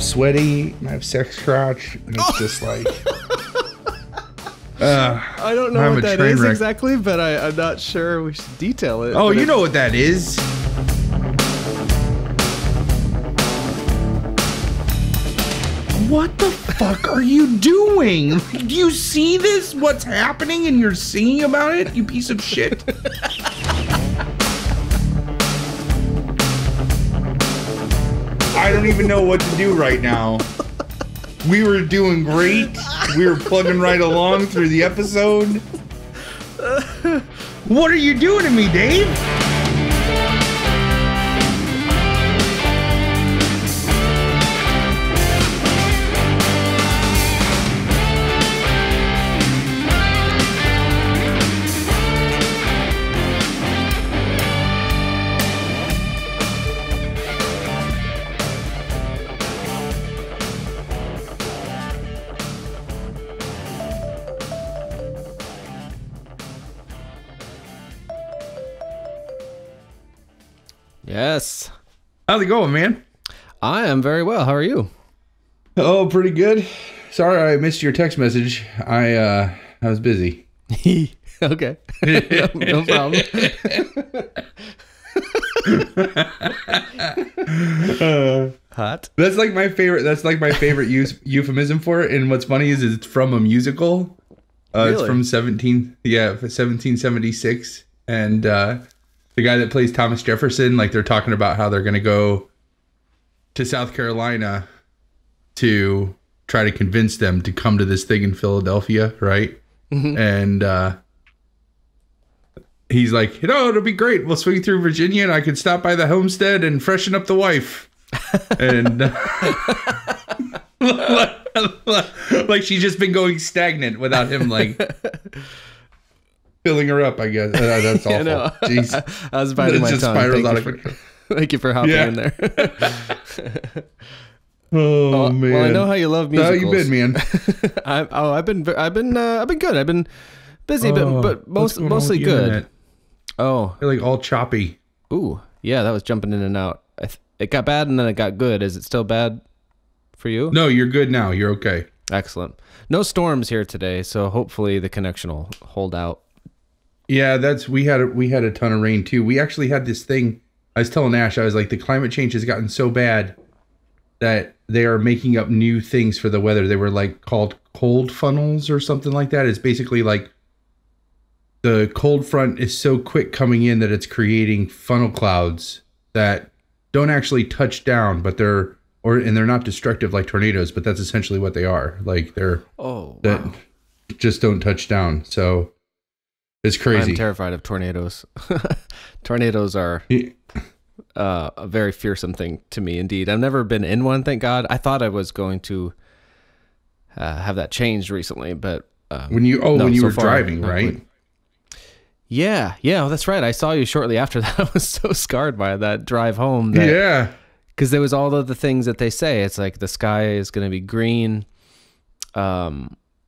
sweaty, and I have sex crotch, and it's just like... I don't know what that is exactly, but I'm not sure we should detail it. Oh, you know what that is. What the fuck are you doing? Do you see this? What's happening and you're singing about it? You piece of shit. I don't even know what to do right now. We were doing great. We were plugging right along through the episode. What are you doing to me, Dave? Yes. How's it going, man? I am very well. How are you? Oh, pretty good. Sorry I missed your text message. I was busy. Okay. No problem. Hot. That's like my favorite euphemism for it. And what's funny is it's from a musical. Really? It's from 1776, and the guy that plays Thomas Jefferson, like they're talking about how they're going to go to South Carolina to try to convince them to come to this thing in Philadelphia, right? Mm-hmm. And he's like, it'll be great. We'll swing through Virginia and I can stop by the homestead and freshen up the wife. And like she's just been going stagnant without him like filling her up, I guess. That's awful. Jeez. I was biting my tongue. Thank you for hopping in there. Oh man. Well, I know how you love musicals. How you been, man? I've been good. I've been busy, but mostly good. Internet? Oh, You're like all choppy. Ooh, yeah, that was jumping in and out. It got bad and then it got good. Is it still bad for you? No, you're good now. You're okay. Excellent. No storms here today, so hopefully the connection will hold out. Yeah, we had a ton of rain too. We actually had this thing. I was telling Ash, I was like, the climate change has gotten so bad that they are making up new things for the weather. They were like called cold funnels or something like that. It's basically like the cold front is so quick coming in that it's creating funnel clouds that don't actually touch down, but they're not destructive like tornadoes, but that's essentially what they are. Like that just don't touch down. So it's crazy. I'm terrified of tornadoes. Tornadoes are a very fearsome thing to me, indeed. I've never been in one, thank God. I thought I was going to have that changed recently, but when you were driving, right? Yeah, well, that's right. I saw you shortly after that. I was so scarred by that drive home. Yeah. Because there was all of the things that they say. It's like the sky is going to be green. There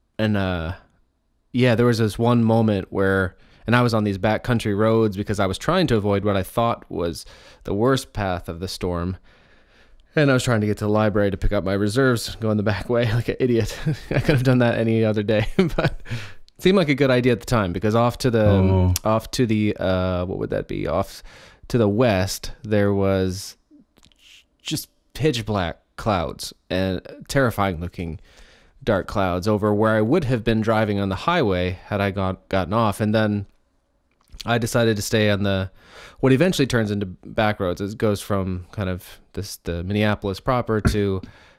was this one moment where, and I was on these backcountry roads because I was trying to avoid what I thought was the worst path of the storm. And I was trying to get to the library to pick up my reserves, going the back way like an idiot. I could have done that any other day, but it seemed like a good idea at the time because off to the west, there was just pitch black clouds and terrifying looking dark clouds over where I would have been driving on the highway had I gotten off. And then I decided to stay on what eventually turns into back roads. It goes from kind of the Minneapolis proper to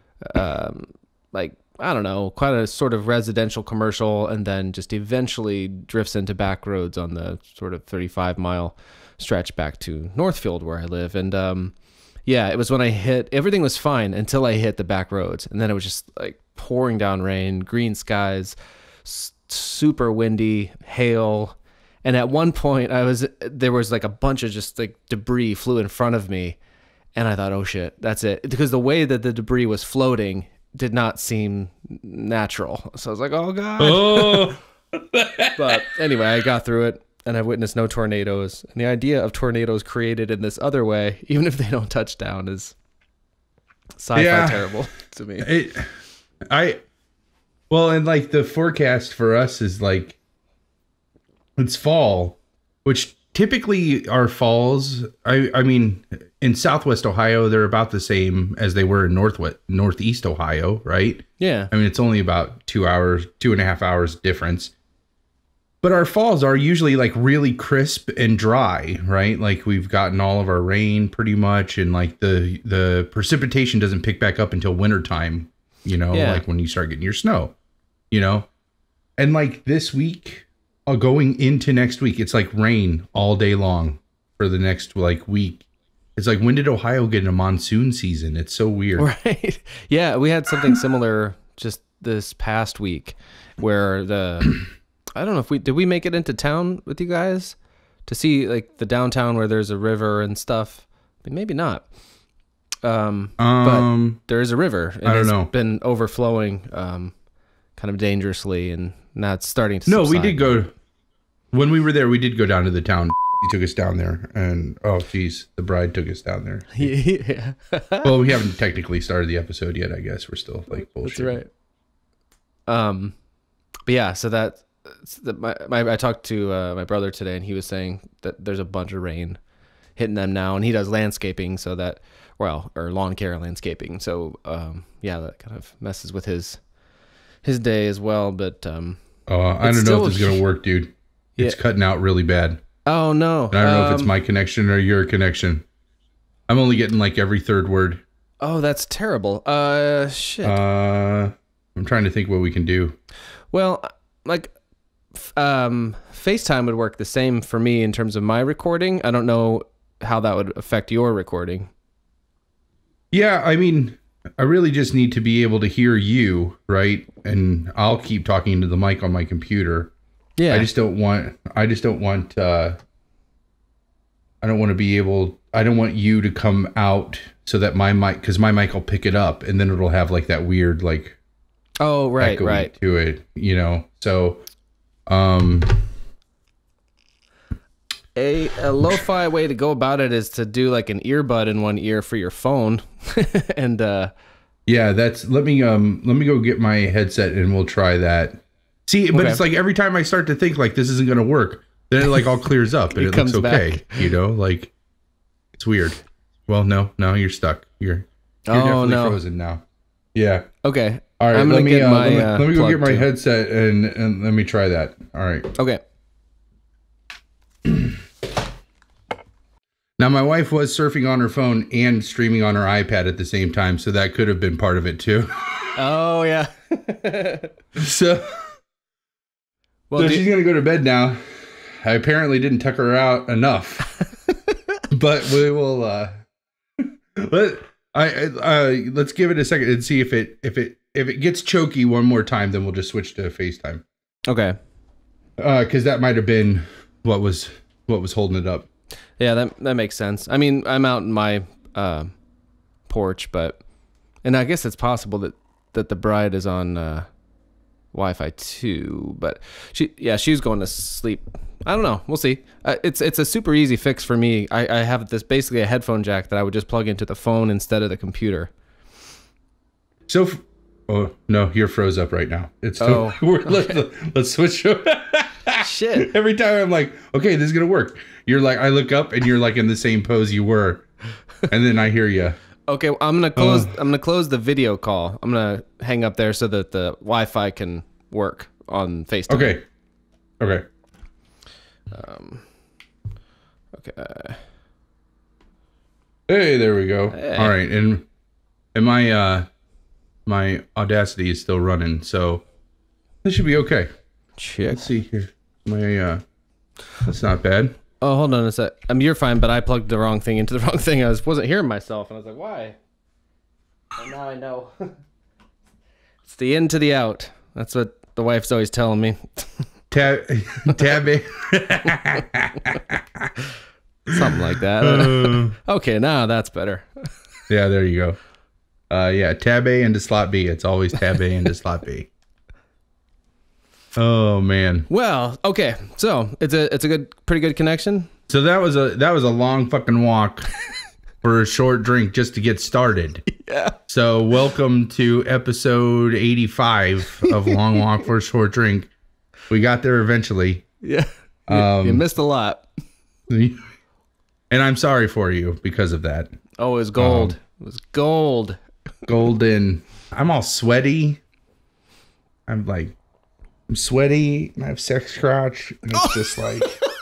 I don't know, quite a sort of residential commercial, and then just eventually drifts into back roads on the sort of 35-mile stretch back to Northfield where I live. And it was when everything was fine until I hit the back roads. And then it was just like pouring down rain, green skies, super windy, hail. And at one point there was like a bunch of just like debris flew in front of me. And I thought, oh shit, that's it. Because the way that the debris was floating did not seem natural. So I was like, oh God. Oh. But anyway, I got through it and I've witnessed no tornadoes. And the idea of tornadoes created in this other way, even if they don't touch down, is Sci-fi terrible to me. Well, and like the forecast for us is like it's fall, which typically our falls. I mean, in Southwest Ohio, they're about the same as they were in Northeast Ohio, right? Yeah. I mean, it's only about 2.5 hours difference. But our falls are usually like really crisp and dry, right? Like we've gotten all of our rain pretty much, and like the precipitation doesn't pick back up until wintertime, like when you start getting your snow, And like this week, going into next week, it's like rain all day long for the next like week. It's like, when did Ohio get in a monsoon season? It's so weird. Right. Yeah, we had something similar just this past week where I don't know if did we make it into town with you guys to see like the downtown where there's a river and stuff? Maybe not. But there is a river. And I don't know. It's been overflowing kind of dangerously, and now it's starting to subside. We did go, when we were there, we did go down to the town. He took us down there, and oh geez, the bride took us down there. Yeah. Well, we haven't technically started the episode yet, I guess. We're still like bullshit. That's right. But yeah, so I talked to my brother today, and he was saying that there's a bunch of rain hitting them now, and he does landscaping, or lawn care landscaping. So yeah, that kind of messes with his day as well. But I don't know if this is gonna work, dude. It's cutting out really bad. Oh no! And I don't know if it's my connection or your connection. I'm only getting like every third word. Oh, that's terrible. Shit. I'm trying to think what we can do. Well, like, FaceTime would work the same for me in terms of my recording. I don't know how that would affect your recording. Yeah, I mean, I really just need to be able to hear you, right? And I'll keep talking into the mic on my computer. Yeah. I don't want you to come out so that my mic, because my mic will pick it up, and then it'll have like that weird like right to it, So a lo-fi way to go about it is to do like an earbud in one ear for your phone. And yeah, let me go get my headset and we'll try that. See, but it's like every time I start to think like this isn't going to work, then it like all clears up and it looks okay. Back. Like it's weird. Well, no, you're stuck. You're definitely frozen now. Yeah. Okay. All right. Let me go get my headset and let me try that. All right. Okay. Now, my wife was surfing on her phone and streaming on her iPad at the same time, so that could have been part of it too. Oh yeah. So she's gonna go to bed now. I apparently didn't tuck her out enough, but we will. Let's give it a second and see if it gets choky one more time. Then we'll just switch to FaceTime. Okay. Because that might have been what was holding it up. Yeah, that makes sense. I mean, I'm out in my porch, and I guess it's possible that the bride is on Wi-Fi too, but she was going to sleep. I don't know. We'll see. It's a super easy fix for me. I have this basically a headphone jack that I would just plug into the phone instead of the computer. So, oh no, you're froze up right now. It's let's switch. Shit. Every time I'm like, okay, this is gonna work. You're like, I look up and you're like in the same pose you were, and then I hear you. Okay, I'm gonna close the video call. I'm gonna hang up there so that the Wi-Fi can work on FaceTime. Okay. Okay. Hey, there we go. Hey. All right, and my Audacity is still running, so this should be okay. Check. Let's see here. That's not bad. Oh, hold on a sec. You're fine, but I plugged the wrong thing into the wrong thing. I wasn't hearing myself, and I was like, why? And now I know. It's the in to the out. That's what the wife's always telling me. Tabby. Something like that. Okay, now that's better. Yeah, there you go. Yeah, tab A into slot B. It's always tab A into slot B. Oh man. Well, okay. So it's a pretty good connection. So that was a long fucking walk for a short drink just to get started. Yeah. So welcome to episode 85 of Long Walk for a Short Drink. We got there eventually. Yeah. You missed a lot. And I'm sorry for you because of that. Oh, it was gold. It was gold. Golden. I'm all sweaty. I'm sweaty and I have sex crotch. And it's just like...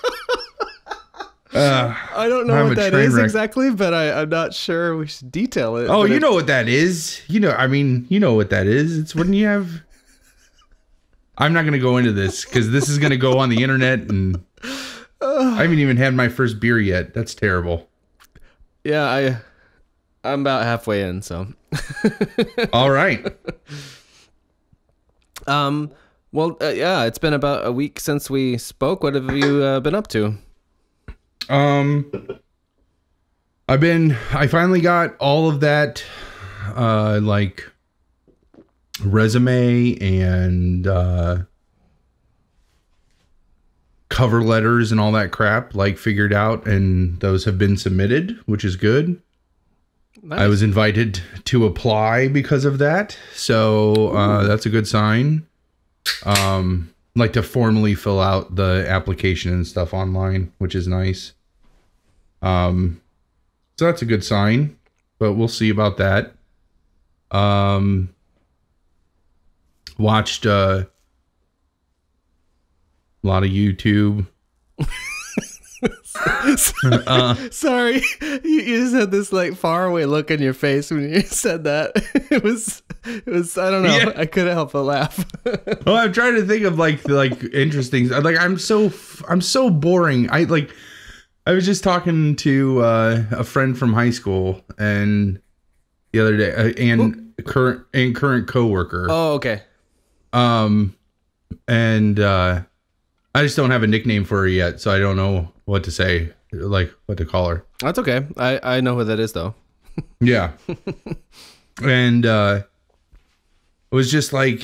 I don't know what that is exactly, but I'm not sure we should detail it. Oh, you know what that is. You know what that is. It's when you have... I'm not going to go into this because this is going to go on the internet and I haven't even had my first beer yet. That's terrible. Yeah, I'm about halfway in, so. All right. Well, yeah, it's been about a week since we spoke. What have you been up to? I finally got all of that, resume and, cover letters and all that crap, figured out, and those have been submitted, which is good. Nice. I was invited to apply because of that. So, that's a good sign. To formally fill out the application and stuff online, which is nice. So that's a good sign, but we'll see about that. Watched a lot of YouTube. Sorry, you just had this faraway look on your face when you said that. It was I don't know. Yeah. I couldn't help but laugh. Well, I'm trying to think of interesting. I'm so boring. I was just talking to a friend from high school and the other day, and current coworker. Oh, okay. And I just don't have a nickname for her yet, so I don't know what to say, what to call her. That's okay. I know who that is, though. Yeah. And it was just I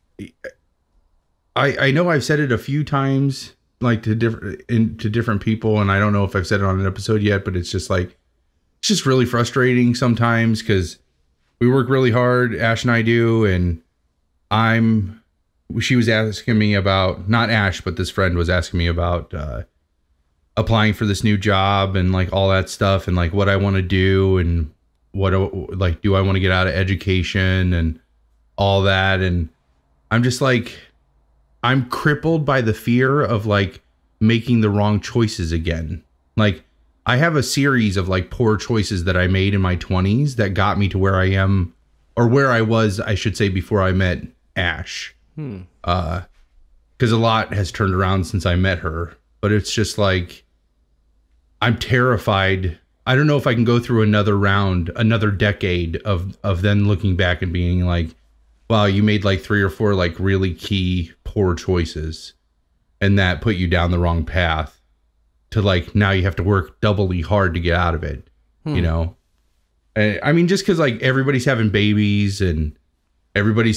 know I've said it a few times, to different people, and I don't know if I've said it on an episode yet, but it's just it's just really frustrating sometimes because we work really hard, Ash and I do, and she was asking me about, not Ash, but this friend was asking me about applying for this new job and all that stuff and what I want to do and what do I want to get out of education and all that. And I'm just I'm crippled by the fear of making the wrong choices again. I have a series of poor choices that I made in my 20s that got me to where I am, or where I was, I should say, before I met Ash. Because a lot has turned around since I met her, but it's just I'm terrified. I don't know if I can go through another decade of then looking back and being wow, you made 3 or 4 really key poor choices and that put you down the wrong path to now you have to work doubly hard to get out of it. You know, I mean, just because everybody's having babies and everybody's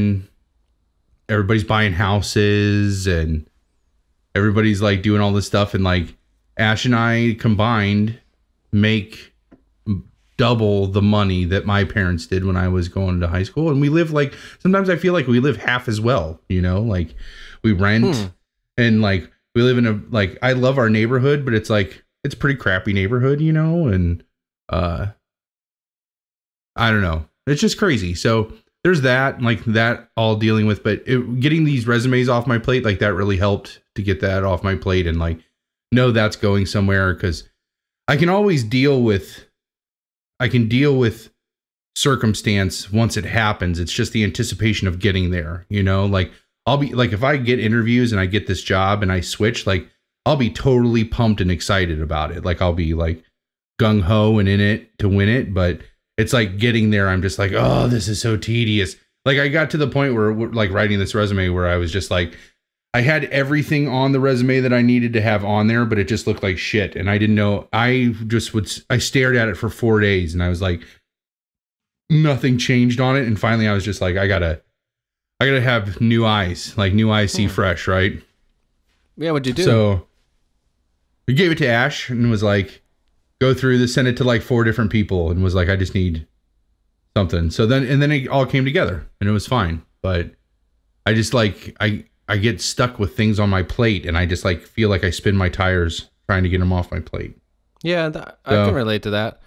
buying houses and everybody's doing all this stuff, and Ash and I combined make double the money that my parents did when I was going to high school, and we live sometimes I feel we live half as well, you know, we rent and we live in a I love our neighborhood, but it's it's a pretty crappy neighborhood, you know, and I don't know, it's just crazy. So there's that, that all dealing with, but getting these resumes off my plate, that really helped to get that off my plate and know that's going somewhere, because I can always deal with circumstance once it happens. It's just the anticipation of getting there, you know, I'll be if I get interviews and I get this job and I switch, I'll be totally pumped and excited about it. I'll be gung ho and in it to win it, but it's getting there, I'm just oh, this is so tedious. I got to the point where writing this resume where I was just I had everything on the resume that I needed to have on there, but it just looked like shit. And I didn't know, I stared at it for 4 days and I was nothing changed on it. And finally I was just I gotta have new eyes, new eyes see fresh, right? Yeah, what'd you do? So we gave it to Ash and was go through this, send it to like 4 different people, and was like, I just need something. So then it all came together, and it was fine. But I just like I get stuck with things on my plate, and I just like feel like I spin my tires trying to get them off my plate. Yeah, I can relate to that.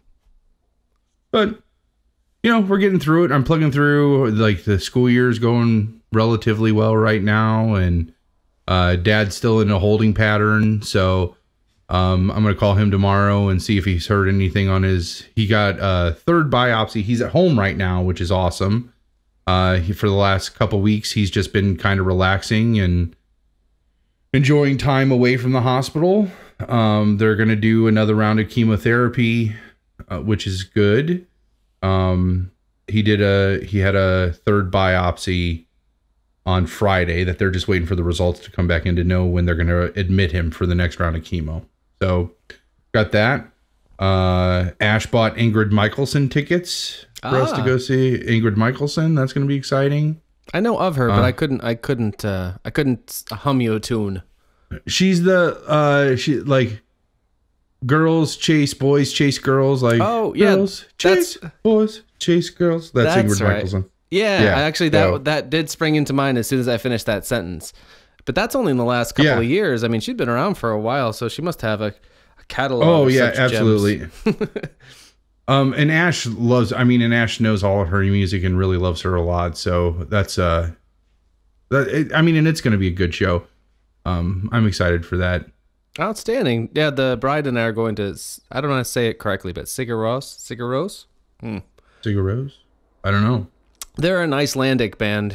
But we're getting through it. I'm plugging through. Like the school year is going relatively well right now, and Dad's still in a holding pattern. So I'm gonna call him tomorrow and see if he's heard anything on his. He got a 3rd biopsy. He's at home right now, which is awesome. For the last couple weeks, he's just been kind of relaxing and enjoying time away from the hospital. They're gonna do another round of chemotherapy, which is good. He had a 3rd biopsy on Friday that they're just waiting for the results to come back in to know when they're going to admit him for the next round of chemo. So got that. Ash bought Ingrid Michaelson tickets for us to go see Ingrid Michaelson. That's going to be exciting. I know of her, but I couldn't hum you a tune. She's she like girls chase boys, chase girls. Like, oh yeah, girls chase boys, chase girls. That's Ingrid right. Michaelson. Yeah, actually that did spring into mind as soon as I finished that sentence. But that's only in the last couple of years. I mean, she's been around for a while, so she must have a catalog. Oh of yeah, such absolutely. gems. And Ash Ash knows all of her music and really loves her a lot. So that's and it's going to be a good show. I'm excited for that. Outstanding. Yeah, the bride and I are going to, I don't know how to say it correctly, but Sigur Rós? Sigur Rós? I don't know. They're an Icelandic band.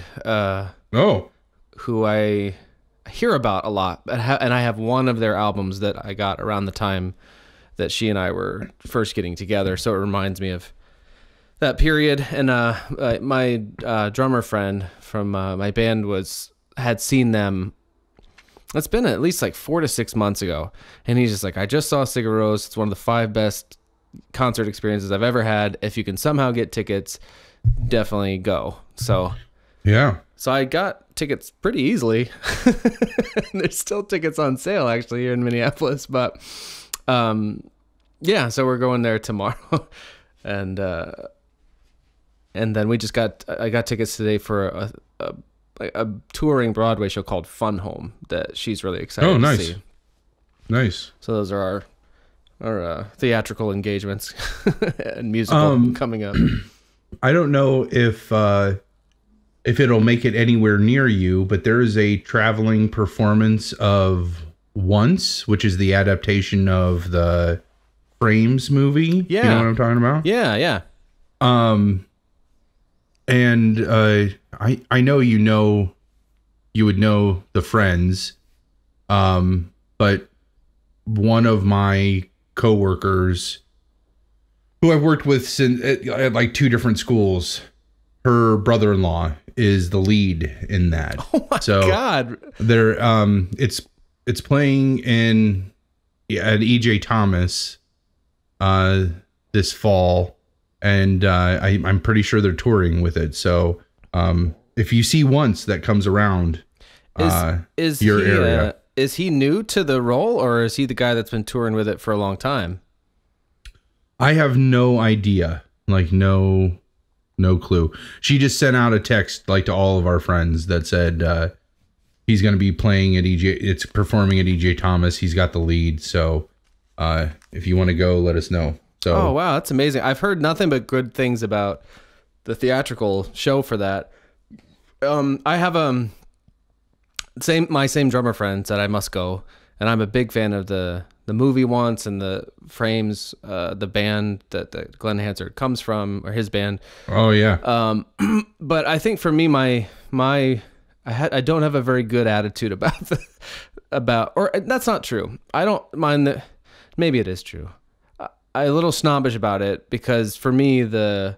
Who I hear about a lot. And I have one of their albums that I got around the time that she and I were first getting together. So it reminds me of that period. And my drummer friend from my band had seen them. It's been at least like 4 to 6 months ago. And he's just like, I just saw Sigur Rós. It's one of the 5 best concert experiences I've ever had. If you can somehow get tickets, definitely go. So yeah. So I got tickets pretty easily. There's still tickets on sale actually here in Minneapolis. But yeah, so we're going there tomorrow. And then I got tickets today for a touring Broadway show called Fun Home that she's really excited to see. Nice. So those are our theatrical engagements and musical coming up. I don't know if it'll make it anywhere near you, but there is a traveling performance of Once, which is the adaptation of the Frames movie. Yeah. You know what I'm talking about? Yeah, yeah. And I know you would know the Friends, but one of my coworkers who I've worked with since at like 2 different schools, her brother-in-law is the lead in that. Oh my God! They're it's playing at EJ Thomas this fall. And I'm pretty sure they're touring with it. So if you see Once that comes around your area. Is he new to the role, or is he the guy that's been touring with it for a long time? I have no idea. Like no clue. She just sent out a text like to all of our friends that said he's going to be playing at it's performing at EJ Thomas. He's got the lead. So if you want to go, let us know. So, oh wow, that's amazing. I've heard nothing but good things about the theatrical show for that. I have my same drummer friend said I must go, and I'm a big fan of the movie Once and the Frames, the band that Glenn Hansard comes from, or his band. Oh yeah. But I think for me, I don't have a very good attitude about or that's not true. I don't mind maybe it is true. I'm a little snobbish about it because for me that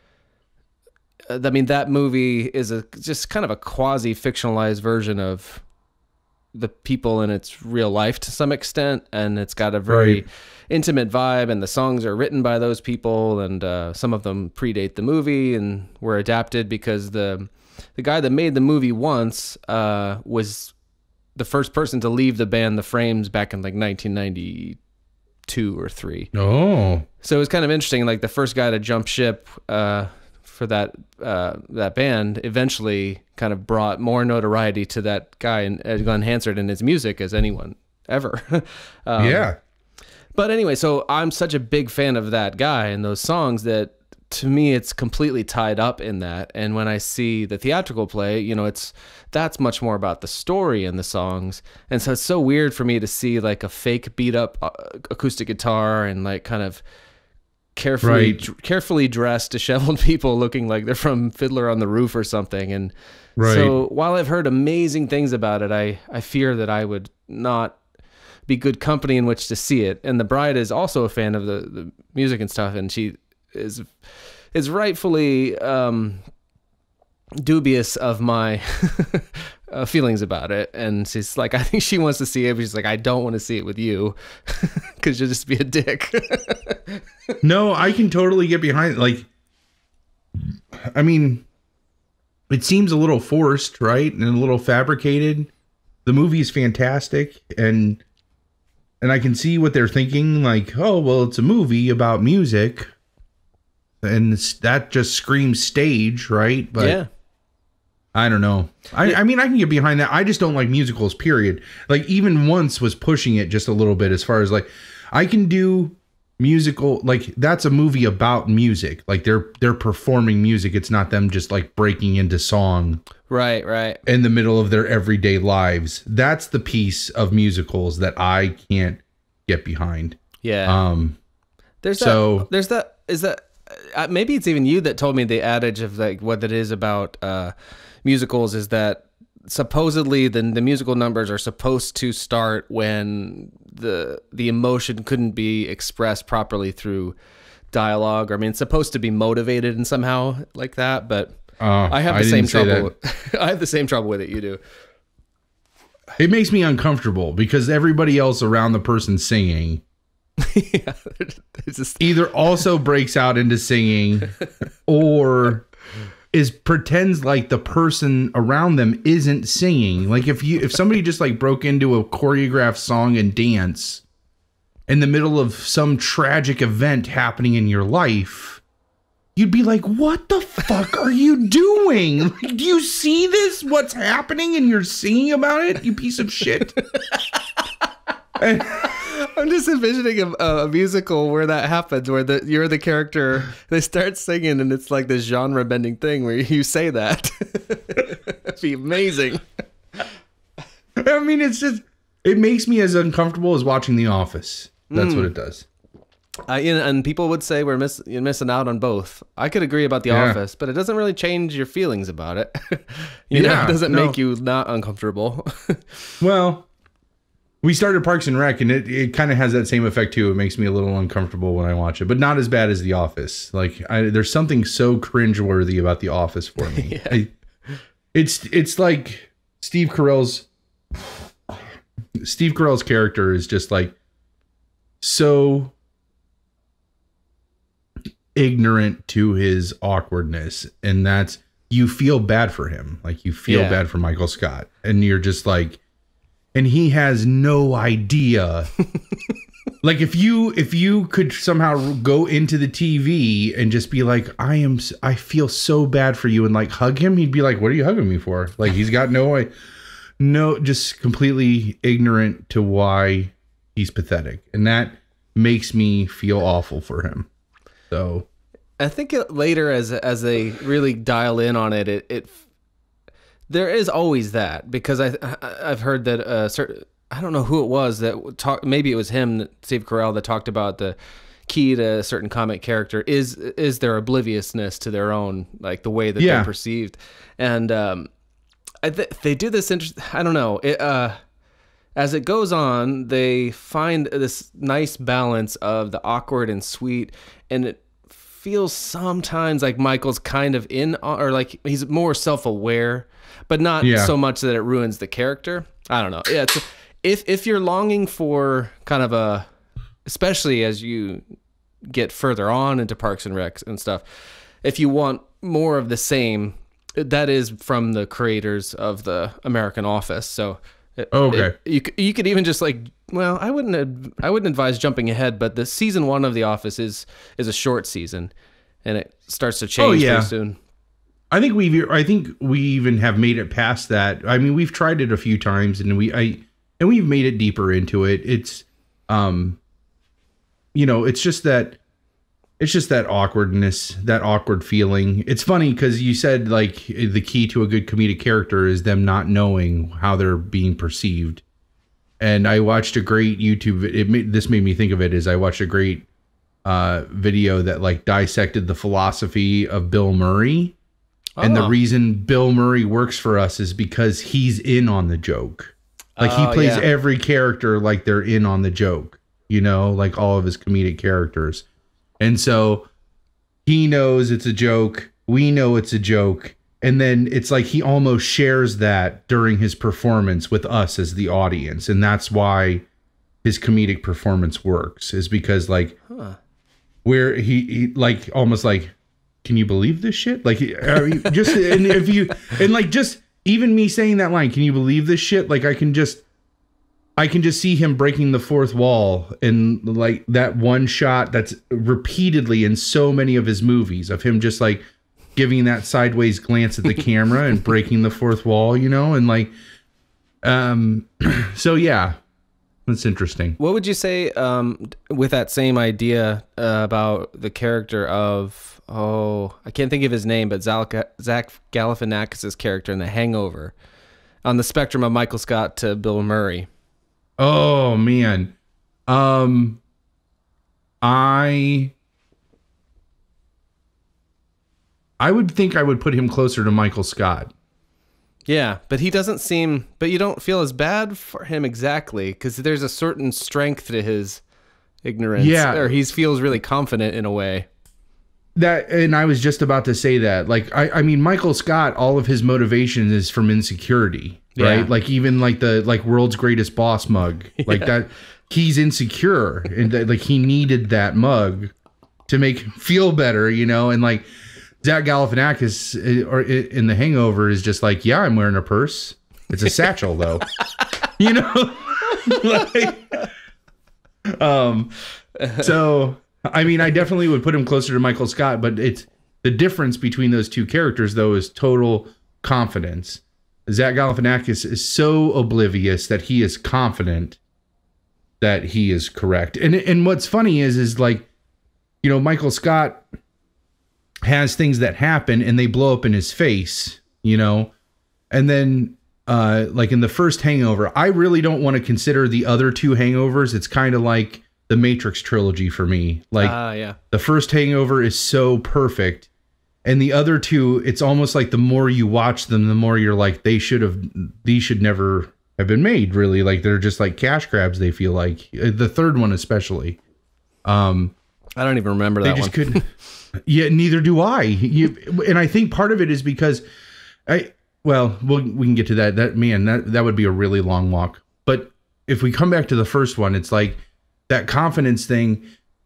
movie is just kind of a quasi fictionalized version of the people in its real life to some extent, and it's got a very intimate vibe, and the songs are written by those people, and some of them predate the movie and were adapted because the guy that made the movie Once was the first person to leave the band The Frames back in like 1992 2 or 3. Oh, So it was kind of interesting. Like the first guy to jump ship for that band eventually kind of brought more notoriety to that guy and Glenn Hansard and his music as anyone ever. yeah. But anyway, so I'm such a big fan of that guy and those songs that to me it's completely tied up in that. And when I see the theatrical play, you know, that's much more about the story and the songs. And so it's so weird for me to see like a fake beat up acoustic guitar and like kind of carefully dressed, disheveled people looking like they're from Fiddler on the Roof or something. And so while I've heard amazing things about it, I fear that I would not be good company in which to see it. And the bride is also a fan of the music and stuff, and she is rightfully dubious of my feelings about it. And she's like, I think she wants to see it, but she's like, I don't want to see it with you because you'll just be a dick. No, I can totally get behind it. Like, I mean, it seems a little forced, right? And a little fabricated. The movie is fantastic, and I can see what they're thinking. Like, oh, well, it's a movie about music, and that just screams stage, right? But yeah. I don't know. I mean, I can get behind that. I just don't like musicals, period. Like, even Once was pushing it just a little bit as far as, like, I can do musical, like, that's a movie about music. Like, they're performing music. It's not them just, like, breaking into song. Right. In the middle of their everyday lives. That's the piece of musicals that I can't get behind. Yeah. Is that maybe it's even you that told me the adage of like what it is about musicals is that supposedly the musical numbers are supposed to start when the emotion couldn't be expressed properly through dialogue. Or, I mean, it's supposed to be motivated and somehow like that, but I have the same trouble. I have the same trouble with it you do. It makes me uncomfortable because everybody else around the person singing yeah, it's just... either also breaks out into singing or pretends like the person around them isn't singing. Like if somebody just like broke into a choreographed song and dance in the middle of some tragic event happening in your life, you'd be like, what the fuck are you doing? Like, do you see this? What's happening? And you're singing about it, you piece of shit. I'm just envisioning a musical where that happens, where you're the character, they start singing, and it's like this genre-bending thing where you say that. It'd be amazing. I mean, it makes me as uncomfortable as watching The Office. That's what it does. And people would say you're missing out on both. I could agree about The Office, but it doesn't really change your feelings about it. It doesn't make you not uncomfortable. Well, we started Parks and Rec, and it kind of has that same effect too. It makes me a little uncomfortable when I watch it, but not as bad as The Office. Like there's something so cringeworthy about The Office for me. Yeah. It's like Steve Carell's character is just like so ignorant to his awkwardness, and you feel bad for him. Like you feel bad for Michael Scott, and you're just like, and he has no idea. Like if you could somehow go into the TV and just be like, I feel so bad for you, and like hug him, he'd be like, what are you hugging me for? Like he's got just completely ignorant to why he's pathetic, and that makes me feel awful for him. So I think later as they really dial in on it, there is always that, because I've heard that I don't know who it was that talked. Maybe it was him, Steve Carell, that talked about the key to a certain comic character is their obliviousness to their own, like the way that they're perceived, and they do this. I don't know. As it goes on, they find this nice balance of the awkward and sweet, and it feels sometimes like Michael's kind of or like he's more self-aware, but not so much that it ruins the character. I don't know. Yeah, if you're longing for kind of especially as you get further on into Parks and Rec and stuff, if you want more of the same, that is from the creators of the American Office. So Okay. You could even just like, well, I wouldn't advise jumping ahead, but the season 1 of The Office is a short season, and it starts to change pretty soon. I think we even have made it past that. I mean, we've tried it a few times, and we've made it deeper into it. It's it's just that awkwardness, that awkward feeling. It's funny because you said like the key to a good comedic character is them not knowing how they're being perceived. And I watched a great YouTube. This made me think of it. Is I watched a great video that like dissected the philosophy of Bill Murray. And the reason Bill Murray works for us is because he's in on the joke. Like he plays every character like they're in on the joke, like all of his comedic characters. And so he knows it's a joke. We know it's a joke. And then it's like he almost shares that during his performance with us as the audience. And that's why his comedic performance works, is because like where he like almost like, can you believe this shit? Like just just even me saying that line, can you believe this shit? Like I can just see him breaking the fourth wall in like that one shot that's repeatedly in so many of his movies of him just like giving that sideways glance at the camera and breaking the fourth wall, and like, so yeah, that's interesting. What would you say with that same idea about the character of, I can't think of his name, but Zach Galifianakis' character in The Hangover, on the spectrum of Michael Scott to Bill Murray? Oh man. I would think I would put him closer to Michael Scott. Yeah, but he doesn't seem, but you don't feel as bad for him exactly, because there's a certain strength to his ignorance. Yeah. Or he feels really confident in a way. And I was just about to say that. Like, I mean, Michael Scott, all of his motivation is from insecurity, right? Yeah. Like even like the world's greatest boss mug, like that. He's insecure, and like he needed that mug to make him feel better, and like Zach Galifianakis or in The Hangover is just like, yeah, I'm wearing a purse. It's a satchel though, So. I mean, I definitely would put him closer to Michael Scott, but it's the difference between those two characters, though, is total confidence. Zach Galifianakis is so oblivious that he is confident that he is correct. And what's funny is like, Michael Scott has things that happen and they blow up in his face, and then like in the first Hangover, I really don't want to consider the other two Hangovers. It's kind of like the Matrix trilogy for me. Like the first Hangover is so perfect, and the other two, it's almost like the more you watch them, the more you're like, these should never have been made, really. Like they're just like cash grabs, they feel like. The third one especially. I don't even remember that one. They just couldn't. Yeah, neither do I. And I think part of it is because we can get to that. That would be a really long walk. But if we come back to the first one, it's like that confidence thing,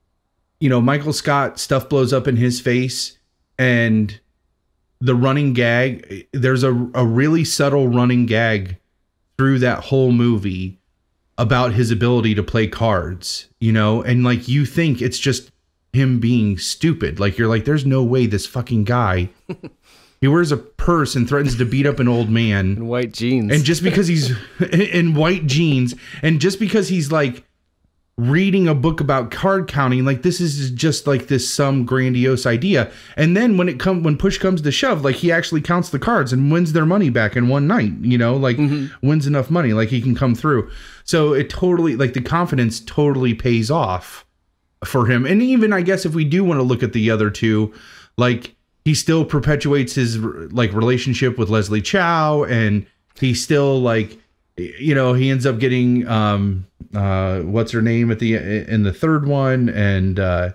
Michael Scott, stuff blows up in his face, and the running gag, there's a really subtle running gag through that whole movie about his ability to play cards, and like you think it's just him being stupid. Like you're like, there's no way this fucking guy, he wears a purse and threatens to beat up an old man in white jeans. And just because he's in white jeans, and just because he's like reading a book about card counting, like this is just like some grandiose idea. And then when push comes to shove, like he actually counts the cards and wins their money back in one night, wins enough money, like he can come through. So it totally, like the confidence totally pays off for him. And even, I guess, if we do want to look at the other two, like he still perpetuates his like relationship with Leslie Chow, and he still like, he ends up getting what's her name in the third one, and I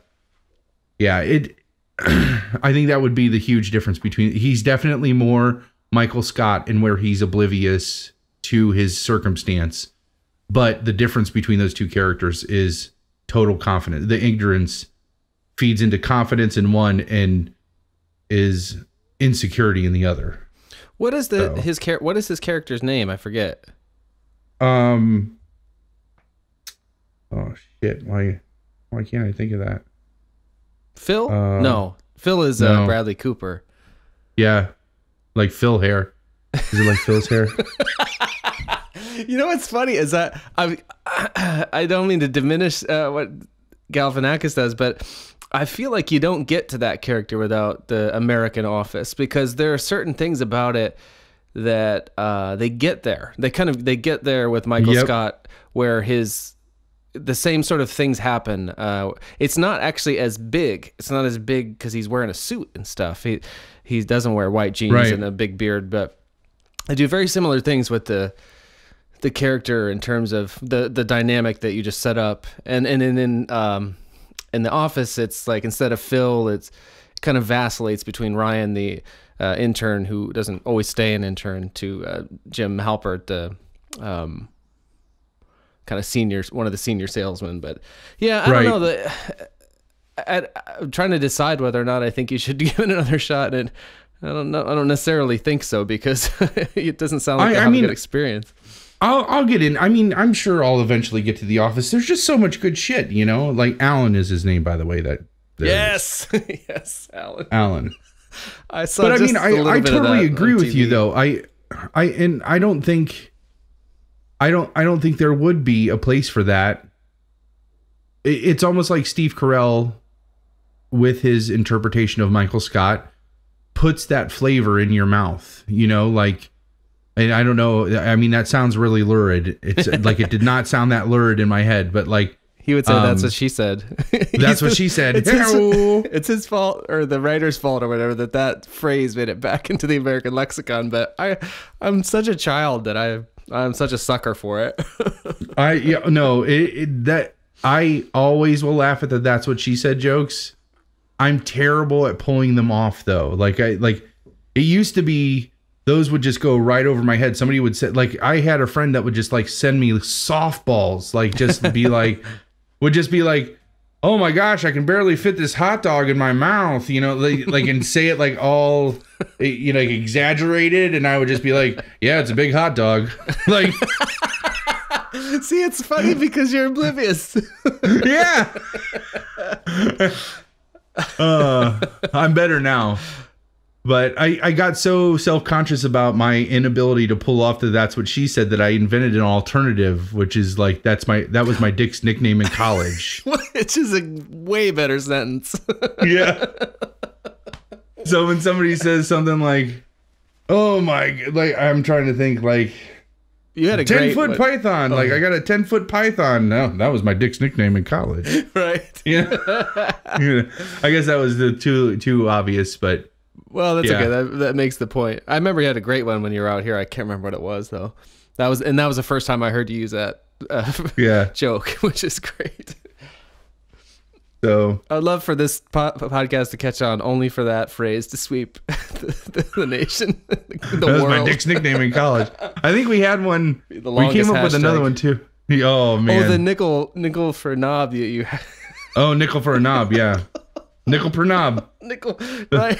think that would be the huge difference between. He's definitely more Michael Scott in where he's oblivious to his circumstance, but the difference between those two characters is total confidence. The ignorance feeds into confidence in one and is insecurity in the other. What is his character's name? I forget. Um. Oh shit! Why can't I think of that? Phil? No, Phil is no. Bradley Cooper. Yeah, like Phil hair. Is it like Phil's hair? You know what's funny is that I don't mean to diminish what Galifianakis does, but I feel like you don't get to that character without the American Office, because there are certain things about it that they get there. They get there with Michael Scott, where the same sort of things happen. It's not actually as big. It's not as big because he's wearing a suit and stuff. He doesn't wear white jeans and a big beard, but I do very similar things with the character in terms of the dynamic that you just set up. And in The Office, it's like, instead of Phil, it kind of vacillates between Ryan, the intern who doesn't always stay an intern, to Jim Halpert, the kind of one of the senior salesmen. But yeah, I don't know. I'm trying to decide whether or not I think you should give it another shot, and I don't know. I don't necessarily think so, because it doesn't sound like a good experience. I'll get in. I mean, I'm sure I'll eventually get to The Office. There's just so much good shit, you know? Like, Alan is his name, by the way. Yes, Alan. Alan. I saw. But I mean, I totally agree with you, though. I don't think there would be a place for that. It's almost like Steve Carell, with his interpretation of Michael Scott, puts that flavor in your mouth, you know, like. And I don't know. I mean, that sounds really lurid. It's like, it did not sound that lurid in my head, but like, he would say, that's what she said. That's what she said. It's his fault, or the writer's fault, or whatever, that phrase made it back into the American lexicon. But I'm such a child that I'm such a sucker for it. I always will laugh at the "that's what she said" jokes. I'm terrible at pulling them off, though. Like, it used to be. Those would just go right over my head. Somebody would say, like, I had a friend that would just like send me softballs, like, just be like, oh my gosh, I can barely fit this hot dog in my mouth, you know, like and say it like all, you know, like exaggerated, and I would just be like, yeah, it's a big hot dog, like. See, it's funny because you're oblivious. Yeah. I'm better now. But I got so self-conscious about my inability to pull off the "that's what she said" that I invented an alternative, which is like, that was my dick's nickname in college. Which is a way better sentence. Yeah. So when somebody says something like, "Oh my," like, I'm trying to think, like, you had a 10-foot python. Like, I got a 10-foot python. No, that was my dick's nickname in college. Right. Yeah. I guess that was the too obvious, but. Well, that's okay. That makes the point. I remember you had a great one when you were out here. I can't remember what it was, though. That was the first time I heard you use that joke, which is great. So I'd love for this podcast to catch on, only for that phrase to sweep the nation, the that was world. My dick's nickname in college. I think we had one. We came up with another one too. Oh man! Oh, the nickel for a knob you had. Oh, nickel for a knob, yeah. Nickel per knob. Nickel, right?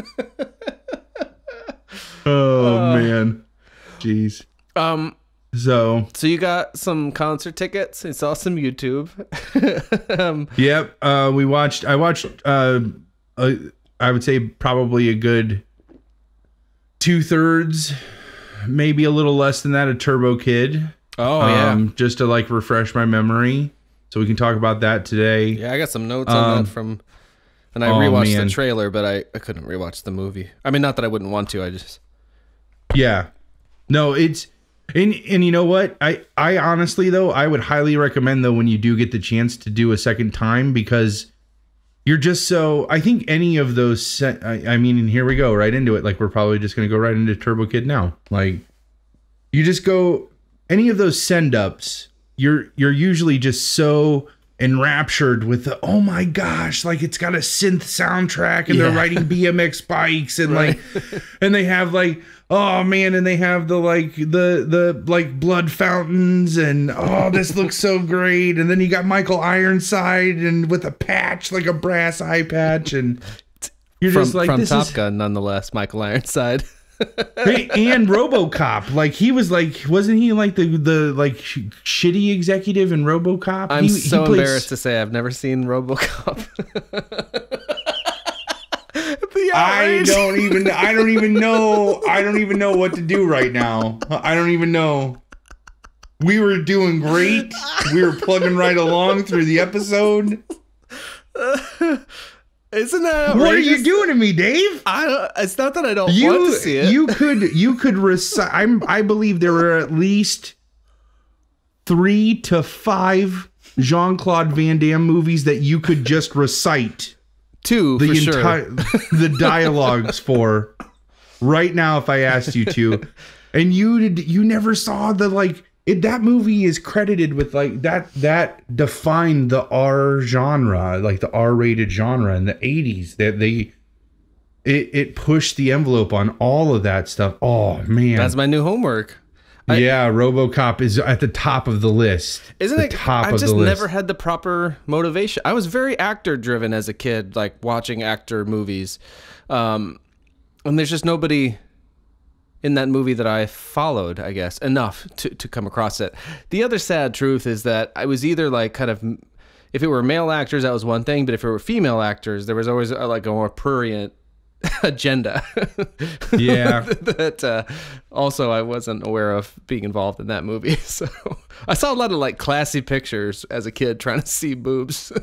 Oh man, jeez. So you got some concert tickets. I saw some YouTube. Yep. I watched. I would say probably a good 2/3, maybe a little less than that, a Turbo Kid. Oh yeah. Just to like refresh my memory, so we can talk about that today. Yeah, I got some notes on that from. And I rewatched the trailer, but I couldn't rewatch the movie. I mean, not that I wouldn't want to. I just. Yeah. No, it's. And you know what? I honestly, though, I would highly recommend, though, when you do get the chance to do a second time, because you're just so. I think any of those. I mean, and here we go right into it. Like, we're probably just going to go right into Turbo Kid now. Like, you just go. Any of those send-ups, you're usually just so enraptured with the, oh my gosh, like, it's got a synth soundtrack, and they're riding BMX bikes, and like, and they have like, oh man, and they have the like the like blood fountains, and oh, this looks so great. And then you got Michael Ironside, and with a patch, like a brass eye patch, and you're just like, from Top Gun, nonetheless, Michael Ironside. And RoboCop, like he was like, wasn't he like the like shitty executive in RoboCop? I'm he so plays... embarrassed to say I've never seen RoboCop. I don't even know what to do right now. I don't even know. We were doing great. We were plugging right along through the episode. Isn't that outrageous? What are you doing to me, Dave? It's not that I don't want to see it. You could recite. I believe there were at least 3 to 5 Jean-Claude Van Damme movies that you could just recite 2 the for entire sure. the dialogues for right now if I asked you to, and you never saw the like. That movie is credited with like that defined the R genre, like the R-rated genre in the 80s. That it pushed the envelope on all of that stuff. Oh man, that's my new homework. RoboCop is at the top of the list. Isn't the it? Top I of just the list. never had the proper motivation. I was very actor driven as a kid, like watching actor movies, and there's just nobody in that movie that I followed, I guess, enough to come across it. The other sad truth is that I was either like kind of, if it were male actors, that was one thing, but if it were female actors, there was always like a more prurient agenda. Yeah. That also I wasn't aware of being involved in that movie. So I saw a lot of like classy pictures as a kid trying to see boobs.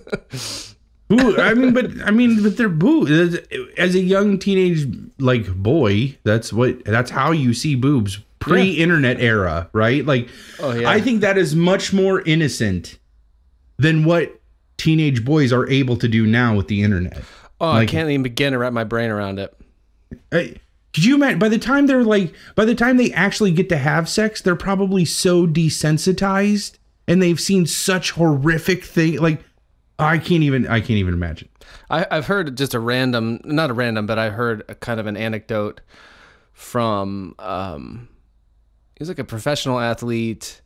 I mean, but they're boobs. As a young teenage like boy, that's how you see boobs pre-internet era, right? Like, oh, yeah. I think that is much more innocent than what teenage boys are able to do now with the internet. Oh, like, I can't even begin to wrap my brain around it. Could you imagine? By the time they actually get to have sex, they're probably so desensitized, and they've seen such horrific things. Like, I can't even imagine. I've heard just not a random, but I heard a kind of an anecdote from, he was like a professional athlete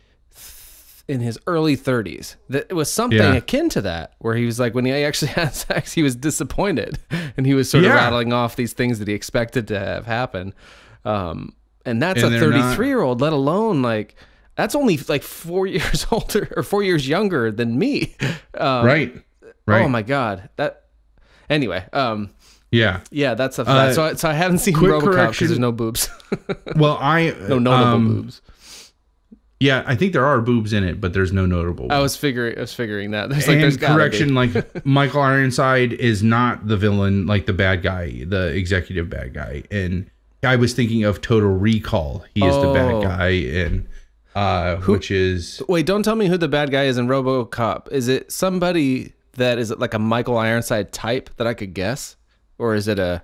in his early 30s. That it was something akin to that, where he was like, when he actually had sex, he was disappointed, and he was sort of rattling off these things that he expected to have happen. And that's a 33-year-old, let alone like, that's only like 4 years older or 4 years younger than me. Right. Oh my God. Anyway. Yeah, that's a fact. So I haven't seen RoboCop because there's no boobs. Well, no notable boobs. Yeah, I think there are boobs in it, but there's no notable boobs. I was figuring that. There's correction, like Michael Ironside is not the villain, like the bad guy, the executive bad guy. And I was thinking of Total Recall. He is the bad guy in. Which is... Wait, don't tell me who the bad guy is in RoboCop. Is it somebody that is like a Michael Ironside type that I could guess? Or is it a...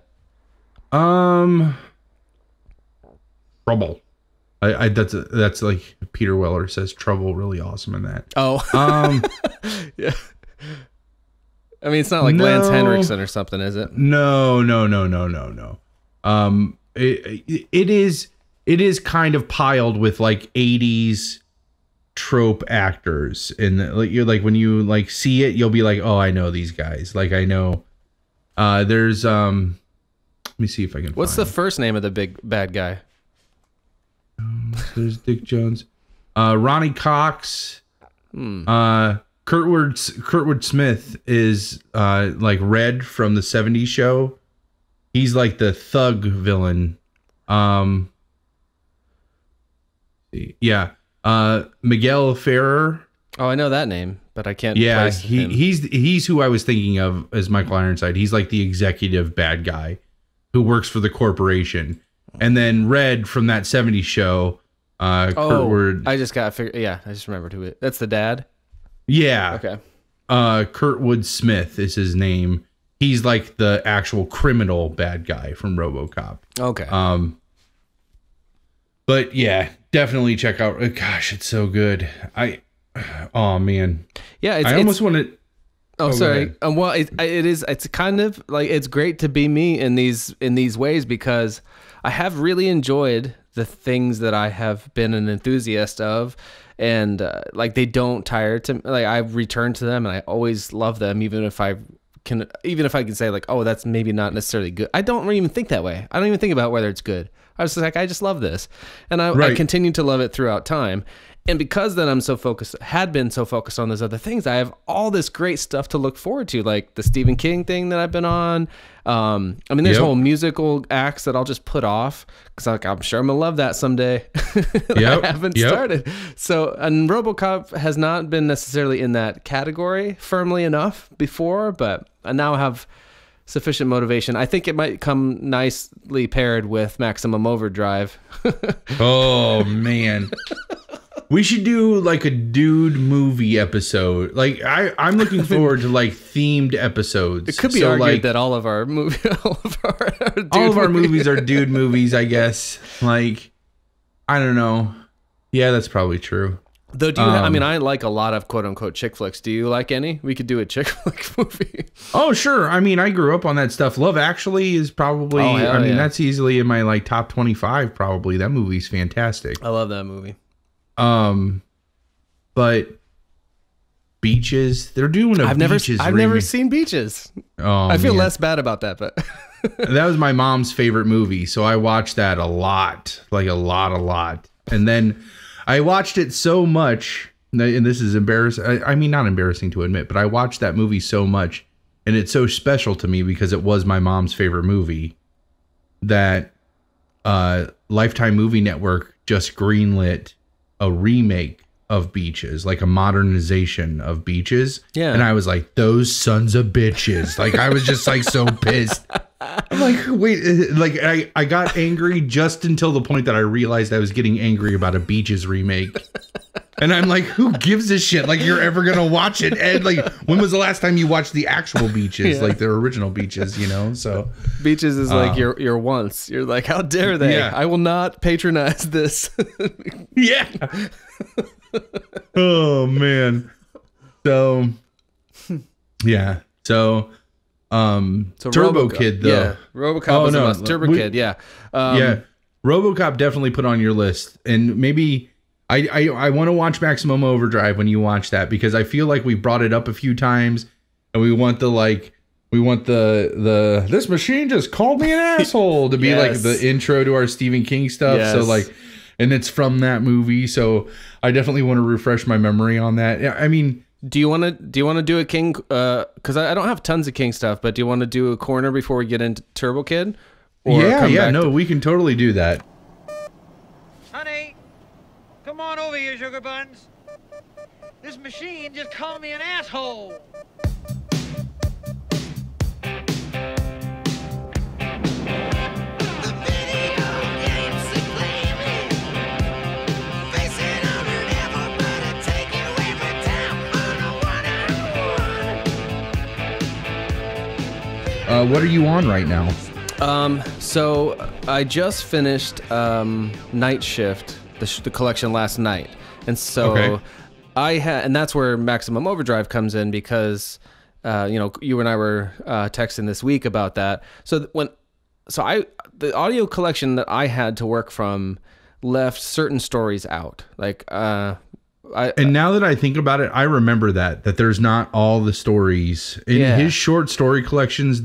Trouble. That's like Peter Weller says Trouble really awesome in that. Oh. Yeah. I mean, it's not like Lance Henriksen or something, is it? No. It is kind of piled with like 80s trope actors, and like you're like when you like see it, you'll be like, oh, I know these guys. Like I know. There's let me see if I can. What's the first name of the big bad guy? There's Dick Jones, Ronnie Cox, Kurtwood Smith is like Red from the '70s show. He's like the thug villain. Yeah. Miguel Ferrer. Oh, I know that name, but I can't. Yeah, place him. he's who I was thinking of as Michael Ironside. He's like the executive bad guy who works for the corporation. And then Red from that '70s show. Kurtwood. I just got figured. Yeah, I just remembered who it. That's the dad. Yeah. Okay. Kurtwood Smith is his name. He's like the actual criminal bad guy from RoboCop. Okay. But yeah, definitely check out. Gosh, it's so good. Oh man. Yeah, I almost want to. Oh, sorry. Well, it is. It's kind of like it's great to be me in these ways, because I have really enjoyed the things that I have been an enthusiast of, and like they don't tire to like I return to them, and I always love them, even if I can, even if I can say like, oh, that's maybe not necessarily good. I don't even think that way. I don't even think about whether it's good. I was just like, I just love this. And I continue to love it throughout time. And because then I'm so focused, had been so focused on those other things, I have all this great stuff to look forward to, like the Stephen King thing that I've been on. I mean, there's whole musical acts that I'll just put off because I'm sure I'm gonna love that someday. I haven't started. So, and RoboCop has not been necessarily in that category firmly enough before, but I now have sufficient motivation. I think it might come nicely paired with Maximum Overdrive. Oh man. We should do like a dude movie episode. Like I'm looking forward to like themed episodes. It could be argued that all of our movies are dude movies, I guess. Like, I don't know. Yeah, that's probably true. Though, do you? I mean, I like a lot of quote unquote chick flicks. Do you like any? We could do a chick flick movie. Oh, sure. I mean, I grew up on that stuff. Love Actually is probably. I mean, that's easily in my like top 25. Probably that movie's fantastic. I love that movie. But Beaches, they're doing a Beaches. I've never seen Beaches. Oh, I feel less bad about that, but that was my mom's favorite movie, so I watched that a lot, like a lot. And then I watched it so much, and this is embarrassing. I mean, not embarrassing to admit, but I watched that movie so much, and it's so special to me because it was my mom's favorite movie that Lifetime Movie Network just greenlit a remake of Beaches, like a modernization of Beaches. Yeah. And I was like, those sons of bitches. Like, I was just like so pissed. I'm like, wait, like I got angry just until the point that I realized I was getting angry about a Beaches remake. And I'm like, who gives a shit? Like, you're ever going to watch it? And like, when was the last time you watched the actual Beaches? Like the original Beaches, you know? So Beaches is like your once. You're like, how dare they? Yeah. I will not patronize this. Yeah. Oh man. So yeah. So Turbo Kid though. Yeah. RoboCop was a must. Turbo Kid, yeah. Yeah. RoboCop definitely put on your list, and maybe I want to watch Maximum Overdrive when you watch that, because I feel like we brought it up a few times, and we want the this machine just called me an asshole to be like the intro to our Stephen King stuff. Yes. So like, and it's from that movie, so I definitely want to refresh my memory on that. Yeah, I mean, do you want to do a King? Because I don't have tons of King stuff, but do you want to do a corner before we get into Turbo Kid? Or we can totally do that. Honey, come on over here, sugar buns. This machine just called me an asshole. What are you on right now? So I just finished Night Shift, the collection last night, and so I had, and that's where Maximum Overdrive comes in, because you and I were texting this week about that. So the audio collection that I had to work from left certain stories out, like and now that I think about it, I remember that there's not all the stories in his short story collections.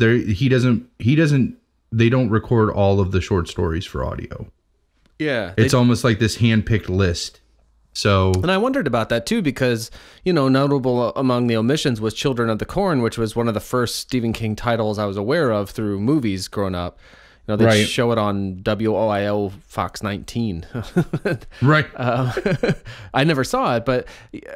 They don't record all of the short stories for audio. Yeah, it's almost like this hand-picked list. So, and I wondered about that too, because notable among the omissions was Children of the Corn, which was one of the first Stephen King titles I was aware of through movies growing up. They show it on WOIO Fox 19. Right. I never saw it, but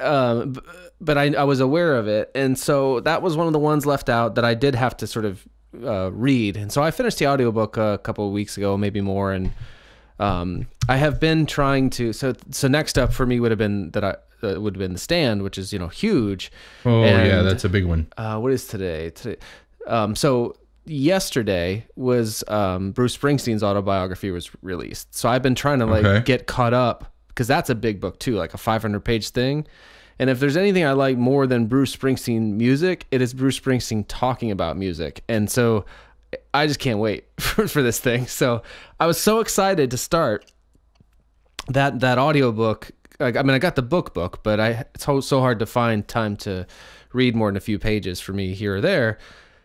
I was aware of it. And so that was one of the ones left out that I did have to sort of read. And so I finished the audiobook a couple of weeks ago, maybe more. And I have been trying to, so next up for me would have been The Stand, which is, huge. Oh, yeah, that's a big one. What is today? So yesterday was Bruce Springsteen's autobiography was released. So I've been trying to get caught up, because that's a big book too, like a 500-page thing. And if there's anything I like more than Bruce Springsteen music, it is Bruce Springsteen talking about music. And so I just can't wait for this thing. So I was so excited to start that audiobook. I mean, I got the book, but it's so hard to find time to read more than a few pages for me here or there.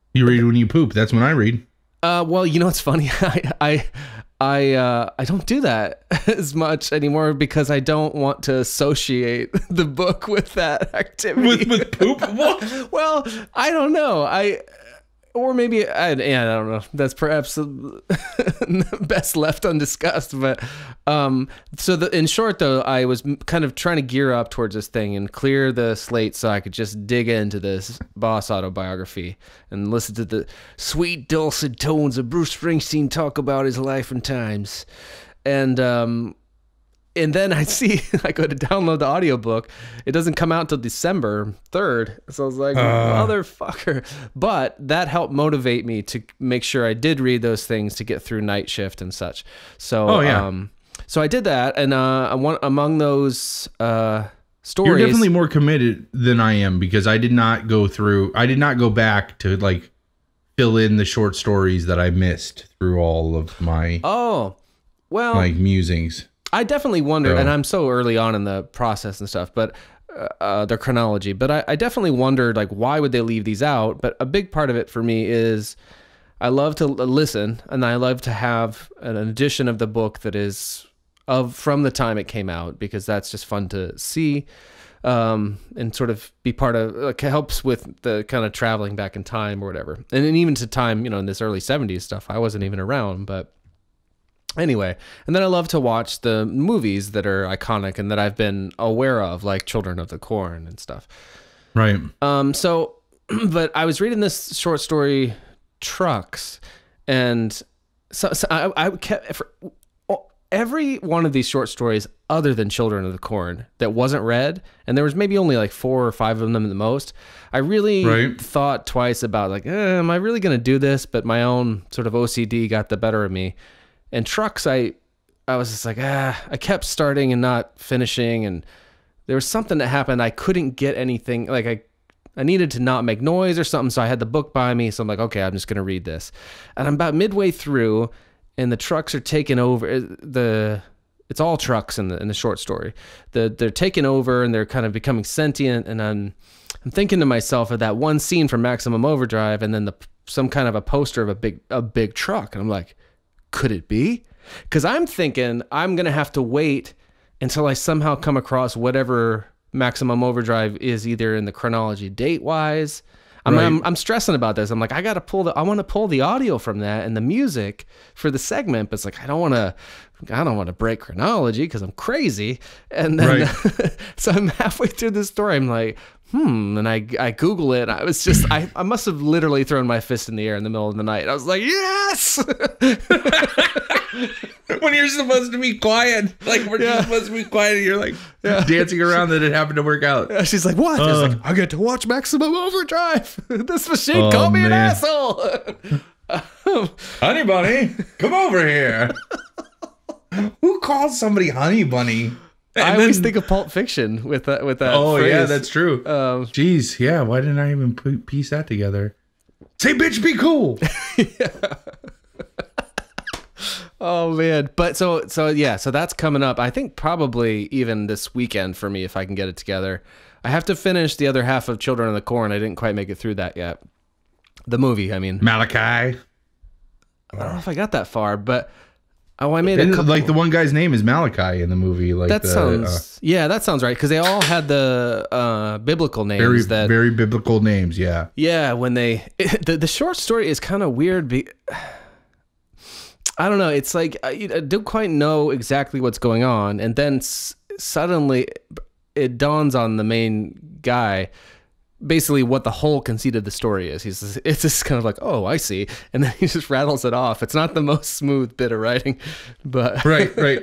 You read when you poop. That's when I read. Well, you know what's funny? I don't do that as much anymore because I don't want to associate the book with that activity. With poop? Well, I don't know. Or maybe I don't know. That's perhaps best left undiscussed. But in short, though, I was kind of trying to gear up towards this thing and clear the slate so I could just dig into this Boss autobiography and listen to the sweet, dulcet tones of Bruce Springsteen talk about his life and times. And then I go to download the audiobook. It doesn't come out until December 3rd. So I was like, motherfucker. But that helped motivate me to make sure I did read those things to get through night shift and such. So, so I did that. And among those stories. You're definitely more committed than I am because I did not go back to like fill in the short stories that I missed through all of my like musings. I definitely wondered, and I'm so early on in the process and stuff, but their chronology, but I definitely wondered, like, why would they leave these out? But a big part of it for me is I love to listen, and I love to have an edition of the book that is from the time it came out, because that's just fun to see and sort of be part of, like, helps with the kind of traveling back in time or whatever. And then even to time, in this early 70s stuff, I wasn't even around, but anyway, and then I love to watch the movies that are iconic and that I've been aware of, like Children of the Corn and stuff. Right. So, but I was reading this short story, Trucks, and so I kept every one of these short stories, other than Children of the Corn, that wasn't read, and there was maybe only like 4 or 5 of them at the most. I really thought twice about like, am I really going to do this? But my own sort of OCD got the better of me. And Trucks, I was just like, I kept starting and not finishing, and there was something that happened. I couldn't get anything, like I needed to not make noise or something, so I had the book by me, so I'm like, okay, I'm just going to read this. And I'm about midway through, and the trucks are taking over. It's all trucks in the short story. They're taking over, and they're kind of becoming sentient, and I'm thinking to myself of that one scene from Maximum Overdrive, and then some kind of a poster of a big truck, and I'm like, could it be? Because I'm thinking I'm going to have to wait until I somehow come across whatever Maximum Overdrive is, either in the chronology date-wise. I'm stressing about this. I'm like, I want to pull the audio from that and the music for the segment, but it's like, I don't want to break chronology because I'm crazy. And then, so I'm halfway through the story. I'm like, and I Google it. And I was just, I must have literally thrown my fist in the air in the middle of the night. I was like, yes! When you're supposed to be quiet, like we're just supposed to be quiet, and you're like dancing around that it happened to work out. Yeah, she's like, what? I was like, I get to watch Maximum Overdrive. This machine called me an asshole. Honey bunny, come over here. Who calls somebody honey bunny? I always think of Pulp Fiction with that. Oh phrase. Yeah, that's true. Jeez, yeah. Why didn't I even piece that together? Say, bitch, be cool. Oh man, but so that's coming up. I think probably even this weekend for me, if I can get it together. I have to finish the other half of Children of the Corn. I didn't quite make it through that yet. The movie, I mean. Malachi. I don't know if I got that far, but I made a couple. Like the one guy's name is Malachi in the movie. Like that sounds that sounds right, because they all had the biblical names. Very biblical names. Yeah. Yeah, when the short story is kind of weird. I don't know. It's like I don't quite know exactly what's going on, and then suddenly it dawns on the main guy basically what the whole conceit of the story is. It's just kind of like, oh, I see, and then he just rattles it off. It's not the most smooth bit of writing, but right.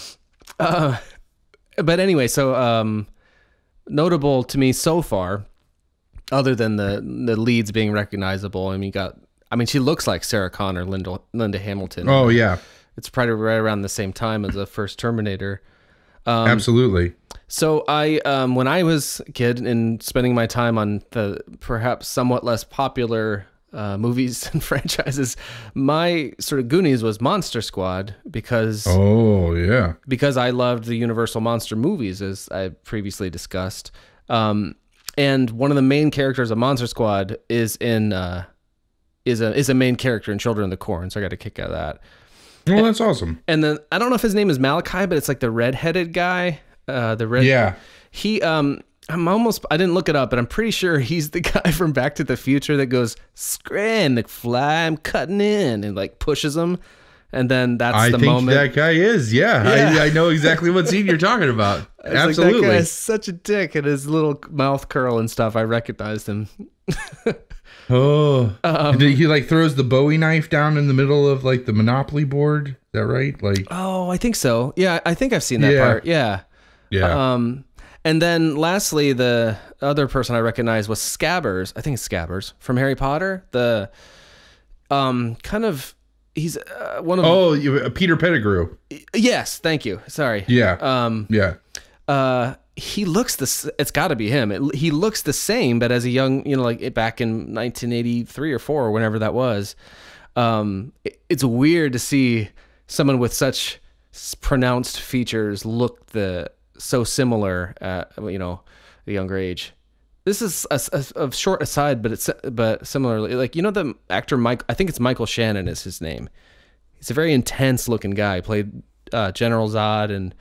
But anyway, so notable to me so far, other than the leads being recognizable. I mean, she looks like Sarah Connor, Linda Hamilton. Oh, yeah. It's probably right around the same time as the first Terminator. Absolutely. So when I was a kid and spending my time on the perhaps somewhat less popular movies and franchises, my sort of Goonies was Monster Squad because I loved the Universal Monster movies, as I previously discussed. And one of the main characters of Monster Squad is in is a main character in Children of the Corn, so I got a kick out of that. Well, that's awesome. And then I don't know if his name is Malachi, but it's like the red-headed guy. Yeah. He I didn't look it up, but I'm pretty sure he's the guy from Back to the Future that goes, "Scram, McFly, I'm cutting in," and like pushes him. And then that's the moment. I think that guy is. Yeah. I know exactly what scene you're talking about. Absolutely. Like, that guy is such a dick, and his little mouth curl and stuff. I recognized him. He like throws the Bowie knife down in the middle of like the Monopoly board. Is that right? Like, oh, I think so. Yeah, I think I've seen that part. Yeah. Yeah. And then lastly, the other person I recognized was Scabbers. I think it's Scabbers from Harry Potter. The kind of he's one of Peter Pettigrew. Yes, thank you. Sorry. Yeah. He looks it's got to be him. He looks the same, but as a young, like back in 1983 or 4 or whenever that was. It's weird to see someone with such pronounced features look so similar at a younger age. This is a short aside, but similarly, like the actor Mike, I think it's Michael Shannon is his name. He's a very intense looking guy. He played General Zod and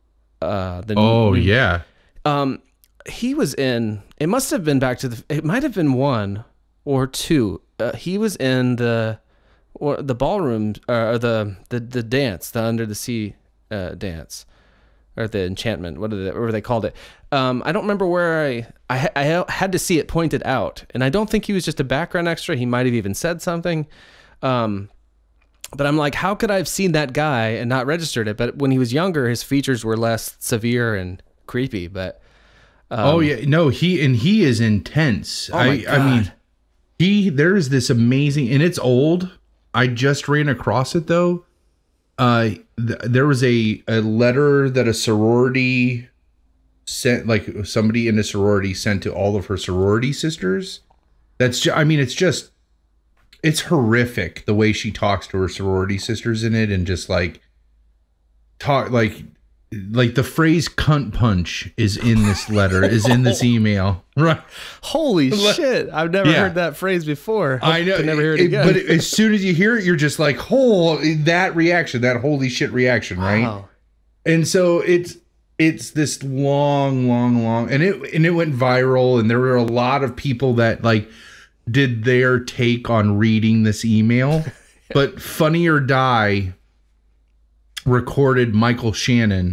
he was in. It must have been it might have been 1 or 2. He was in the ballroom or the dance, the under the sea dance. Or the enchantment, whatever they called it. I don't remember where I had to see it pointed out, and I don't think he was just a background extra. He might have even said something, but I'm like, how could I have seen that guy and not registered it? But when he was younger, his features were less severe and creepy. But he is intense. Oh my God. I mean, there's this amazing, and it's old. I just ran across it though. There was a letter that a sorority sent, like somebody in a sorority sent to all of her sorority sisters. It's horrific the way she talks to her sorority sisters in it, and just like talk like the phrase "cunt punch" is in this letter, is in this email. Right. Holy shit. I've never heard that phrase before. I know. Could never hear it again. But as soon as you hear it, you're just like, that reaction, that holy shit reaction, right? Wow. And so it's this long, and it went viral, and there were a lot of people that like did their take on reading this email. But Funny or Die recorded Michael Shannon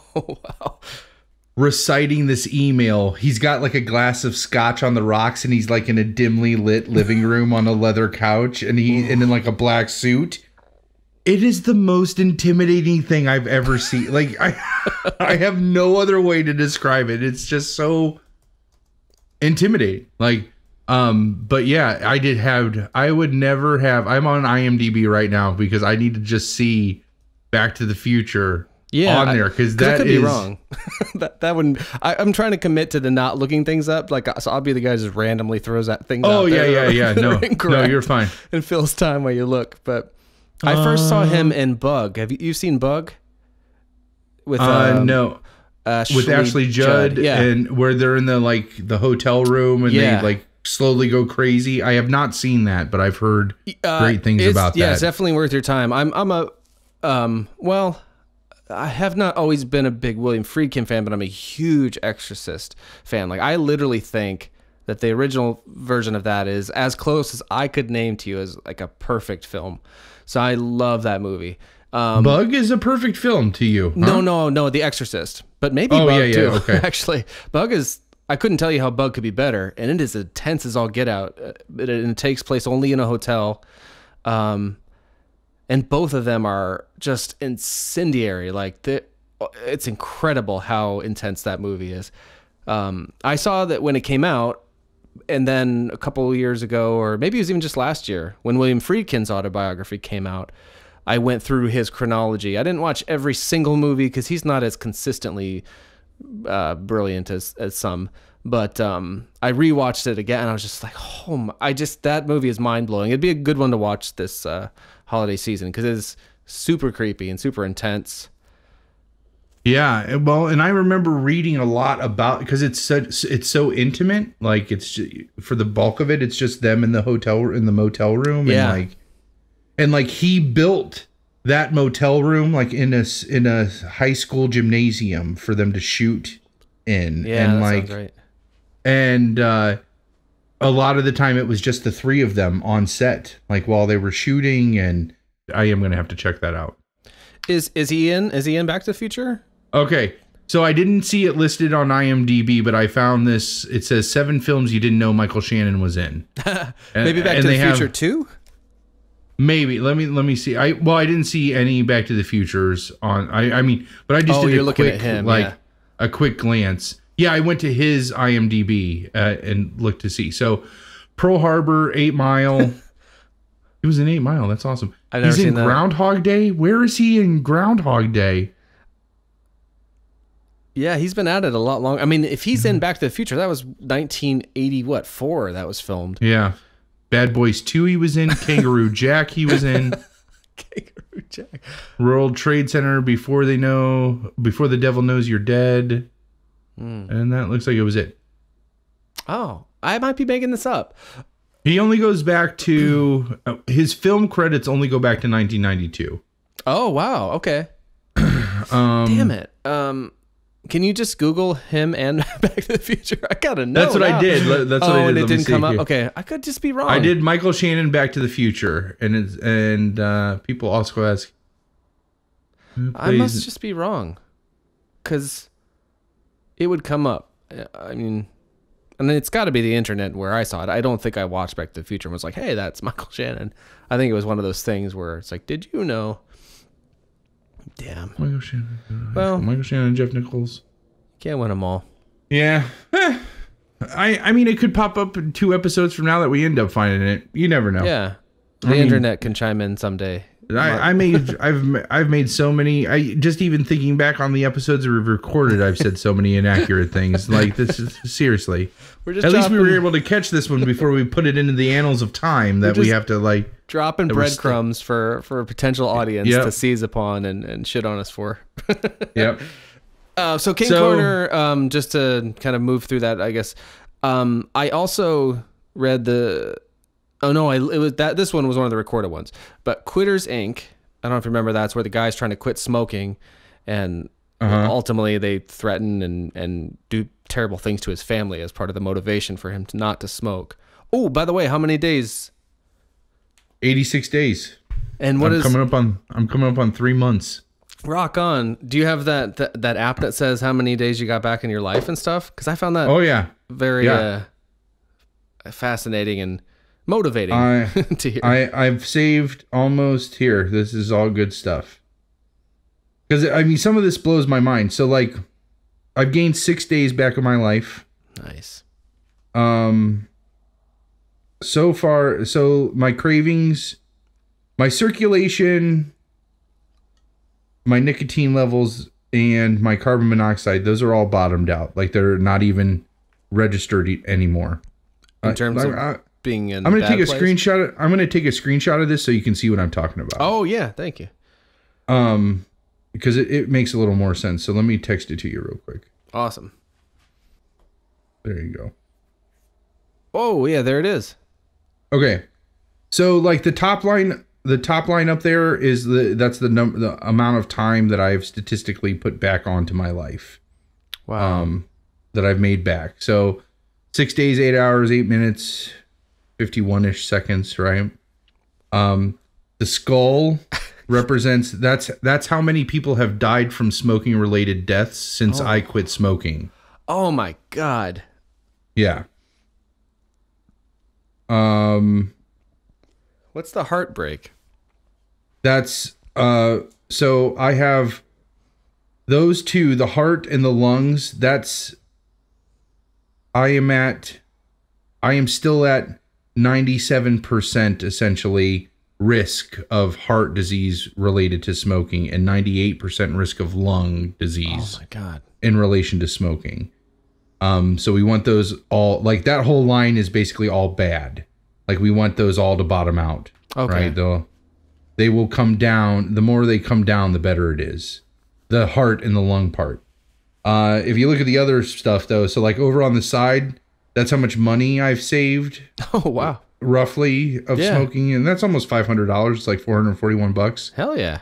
reciting this email. He's got like a glass of scotch on the rocks, and he's like in a dimly lit living room on a leather couch, and in like a black suit. It is the most intimidating thing I've ever seen. Like I have no other way to describe it. It's just so intimidating. Like but yeah, I would never have. I'm on IMDb right now because I need to just see Back to the Future on there, because that could be wrong. that wouldn't. I'm trying to commit to the not looking things up. Like, so I'll be the guy who just randomly throws that thing. Oh yeah. No, you're fine. And fills time while you look. But I first saw him in Bug. Have you seen Bug? With no. With Ashley Judd, and where they're in the hotel room and they like slowly go crazy. I have not seen that, but I've heard great things about that. Yeah, it's definitely worth your time. I have not always been a big William Friedkin fan, but I'm a huge Exorcist fan. Like, I literally think that the original version of that is as close as I could name to you as like a perfect film. So I love that movie. Bug is a perfect film to you. Huh? No, The Exorcist. But maybe Bug too. Okay. Actually, Bug is. I couldn't tell you how Bug could be better, and it is intense as all get out. It takes place only in a hotel, and both of them are just incendiary. Like, it's incredible how intense that movie is. I saw that when it came out, and then a couple of years ago, or maybe it was even just last year, when William Friedkin's autobiography came out, I went through his chronology. I didn't watch every single movie because he's not as consistently brilliant as some. But I rewatched it again, and I was just like, that movie is mind blowing. It'd be a good one to watch this holiday season because it's super creepy and super intense. Yeah, well, and I remember reading a lot about, because it's so intimate. Like, it's for the bulk of it, it's just them in the motel room, Yeah. and like he built that motel room like in a high school gymnasium for them to shoot in. Yeah, and that like, sounds right. and a lot of the time it was just the three of them on set, like while they were shooting. And I am gonna have to check that out. Is he in Back to the Future? Okay, so I didn't see it listed on IMDb, but I found this. It says 7 films you didn't know Michael Shannon was in. Maybe Back to the Future 2? Maybe. Let me see. I didn't see any Back to the Futures on. I mean, but I just did you're a looking quick, at him, like yeah. a quick glance. Yeah, I went to his IMDb and looked to see. So, Pearl Harbor, 8 Mile. He was in 8 Mile. That's awesome. I've never He's in seen that. Groundhog Day. Where is he in Groundhog Day? Yeah, he's been at it a lot longer. I mean, if he's in Back to the Future, that was 1984 that was filmed. Yeah. Bad Boys 2 he was in. Kangaroo Jack he was in. Kangaroo Jack. World Trade Center, Before the Devil Knows You're Dead. And that looks like it was it. Oh, I might be making this up. He only goes back to his film credits only go back to 1992. Oh, wow. Okay. Damn it. Can you just Google him and Back to the Future? I gotta know. That's what now. I did. That's what I did. And it Let me didn't see come up. here. Okay, I could just be wrong. I did Michael Shannon Back to the Future, and people also ask. I must just be wrong, because it would come up. I mean, and it's got to be the internet where I saw it. I don't think I watched Back to the Future and was like, "Hey, that's Michael Shannon." I think it was one of those things where it's like, "Did you know?" Damn. Michael Shannon. Well, Michael Shannon, Jeff Nichols. Can't win them all. Yeah. I mean, it could pop up in 2 episodes from now that we end up finding it. You never know. Yeah, the internet can chime in someday. I've made so many. I just even thinking back on the episodes we've recorded, I've said so many inaccurate things. Like, this is seriously. We're just At least we were able to catch this one before we put it into the annals of time that we have to like dropping breadcrumbs for a potential audience Yep. to seize upon and shit on us for. Yep. So King Corner, just to kind of move through that, I guess. I also read this one was one of the recorded ones, but Quitters Inc. I don't know if you remember. That's where the guy's trying to quit smoking, and ultimately they threaten and do terrible things to his family as part of the motivation for him not to smoke. Oh, by the way, how many days? 86 days. And I'm coming up on 3 months. Rock on. Do you have that app that says how many days you got back in your life and stuff? Because I found that very fascinating and motivating to hear. I've saved almost here. This is all good stuff. Because, I mean, some of this blows my mind. So, like, I've gained 6 days back of my life. Nice. So far, so my cravings, my circulation, my nicotine levels, and my carbon monoxide, those are all bottomed out. Like, they're not even registered anymore. In terms of being in I'm going to take a place? screenshot. I'm going to take a screenshot of this so you can see what I'm talking about. Oh, yeah. Thank you. Because it makes a little more sense. So let me text it to you real quick. Awesome. There you go. Oh, yeah, there it is. Okay. So, like, the top line up there is the amount of time that I've statistically put back onto my life. Wow. That I've made back. So 6 days, 8 hours, 8 minutes, 51-ish seconds, right? The skull represents that's how many people have died from smoking related deaths since I quit smoking. Oh my God. Yeah. What's the heartbreak? That's so I have those two, the heart and the lungs. I am still at 97% essentially risk of heart disease related to smoking and 98% risk of lung disease. Oh my God. In relation to smoking. So we want those all, like, that whole line is basically all bad. Like, we want those all to bottom out. Okay. Right? They will come down. The more they come down, the better it is. the heart and the lung part. If you look at the other stuff though, so like over on the side, that's how much money I've saved. Oh, wow. Roughly of smoking. And that's almost $500. It's like $441. Hell yeah.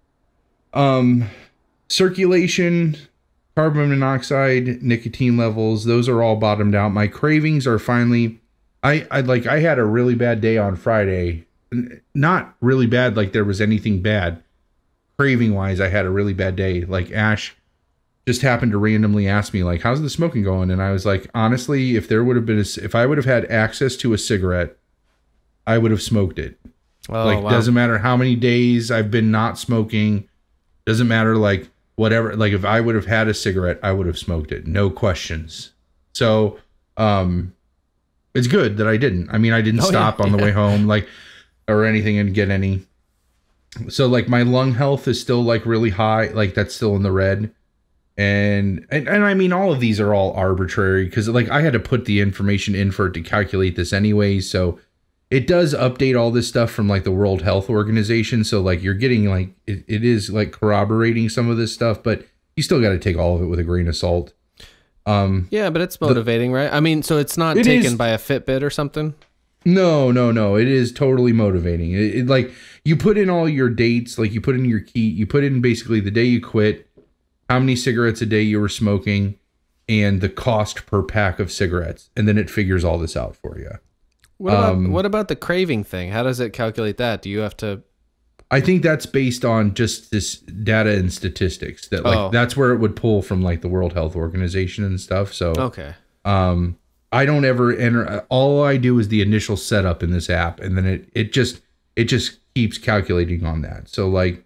Circulation, carbon monoxide, nicotine levels, those are all bottomed out. My cravings are finally, I had a really bad day on Friday. Not really bad, like there was anything bad. Craving wise, I had a really bad day. Like Ash just happened to randomly ask me, like, how's the smoking going? And I was like, honestly, if there would have been if I would have had access to a cigarette, I would have smoked it. Oh, like, wow. Doesn't matter how many days I've been not smoking. Doesn't matter, like, whatever. Like, if I would have had a cigarette, I would have smoked it. No questions. So, it's good that I didn't. I mean, I didn't stop on the way home, like, or anything and get any. So, like, my lung health is still, like, really high. Like, that's still in the red. And I mean, all of these are all arbitrary because, like, I had to put the information in for it to calculate this anyway. So it does update all this stuff from, like, the World Health Organization. So, like, you're getting, like, it is, like, corroborating some of this stuff, but you still got to take all of it with a grain of salt. Yeah, but it's motivating, right? I mean, so it's not taken by a Fitbit or something? No. It is totally motivating. It like, you put in all your dates, like, you put in your key, you put in basically the day you quit, how many cigarettes a day you were smoking, and the cost per pack of cigarettes. And then it figures all this out for you. What about the craving thing? How does it calculate that? Do you have to... I think that's based on just this data and statistics that, like, that's where it would pull from, like, the World Health Organization and stuff. So, okay. I don't ever enter. All I do is the initial setup in this app. And then it just keeps calculating on that. So, like,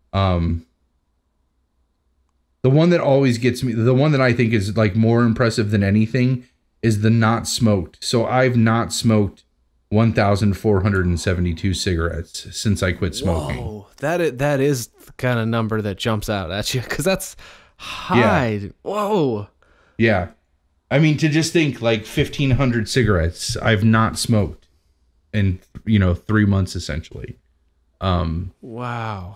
the one that always gets me, the one that I think is, like, more impressive than anything is the not smoked. So I've not smoked 1,472 cigarettes since I quit smoking. Whoa, that is the kind of number that jumps out at you because that's high. Yeah. Whoa. Yeah. I mean, to just think, like, 1,500 cigarettes I've not smoked in, 3 months essentially. Wow.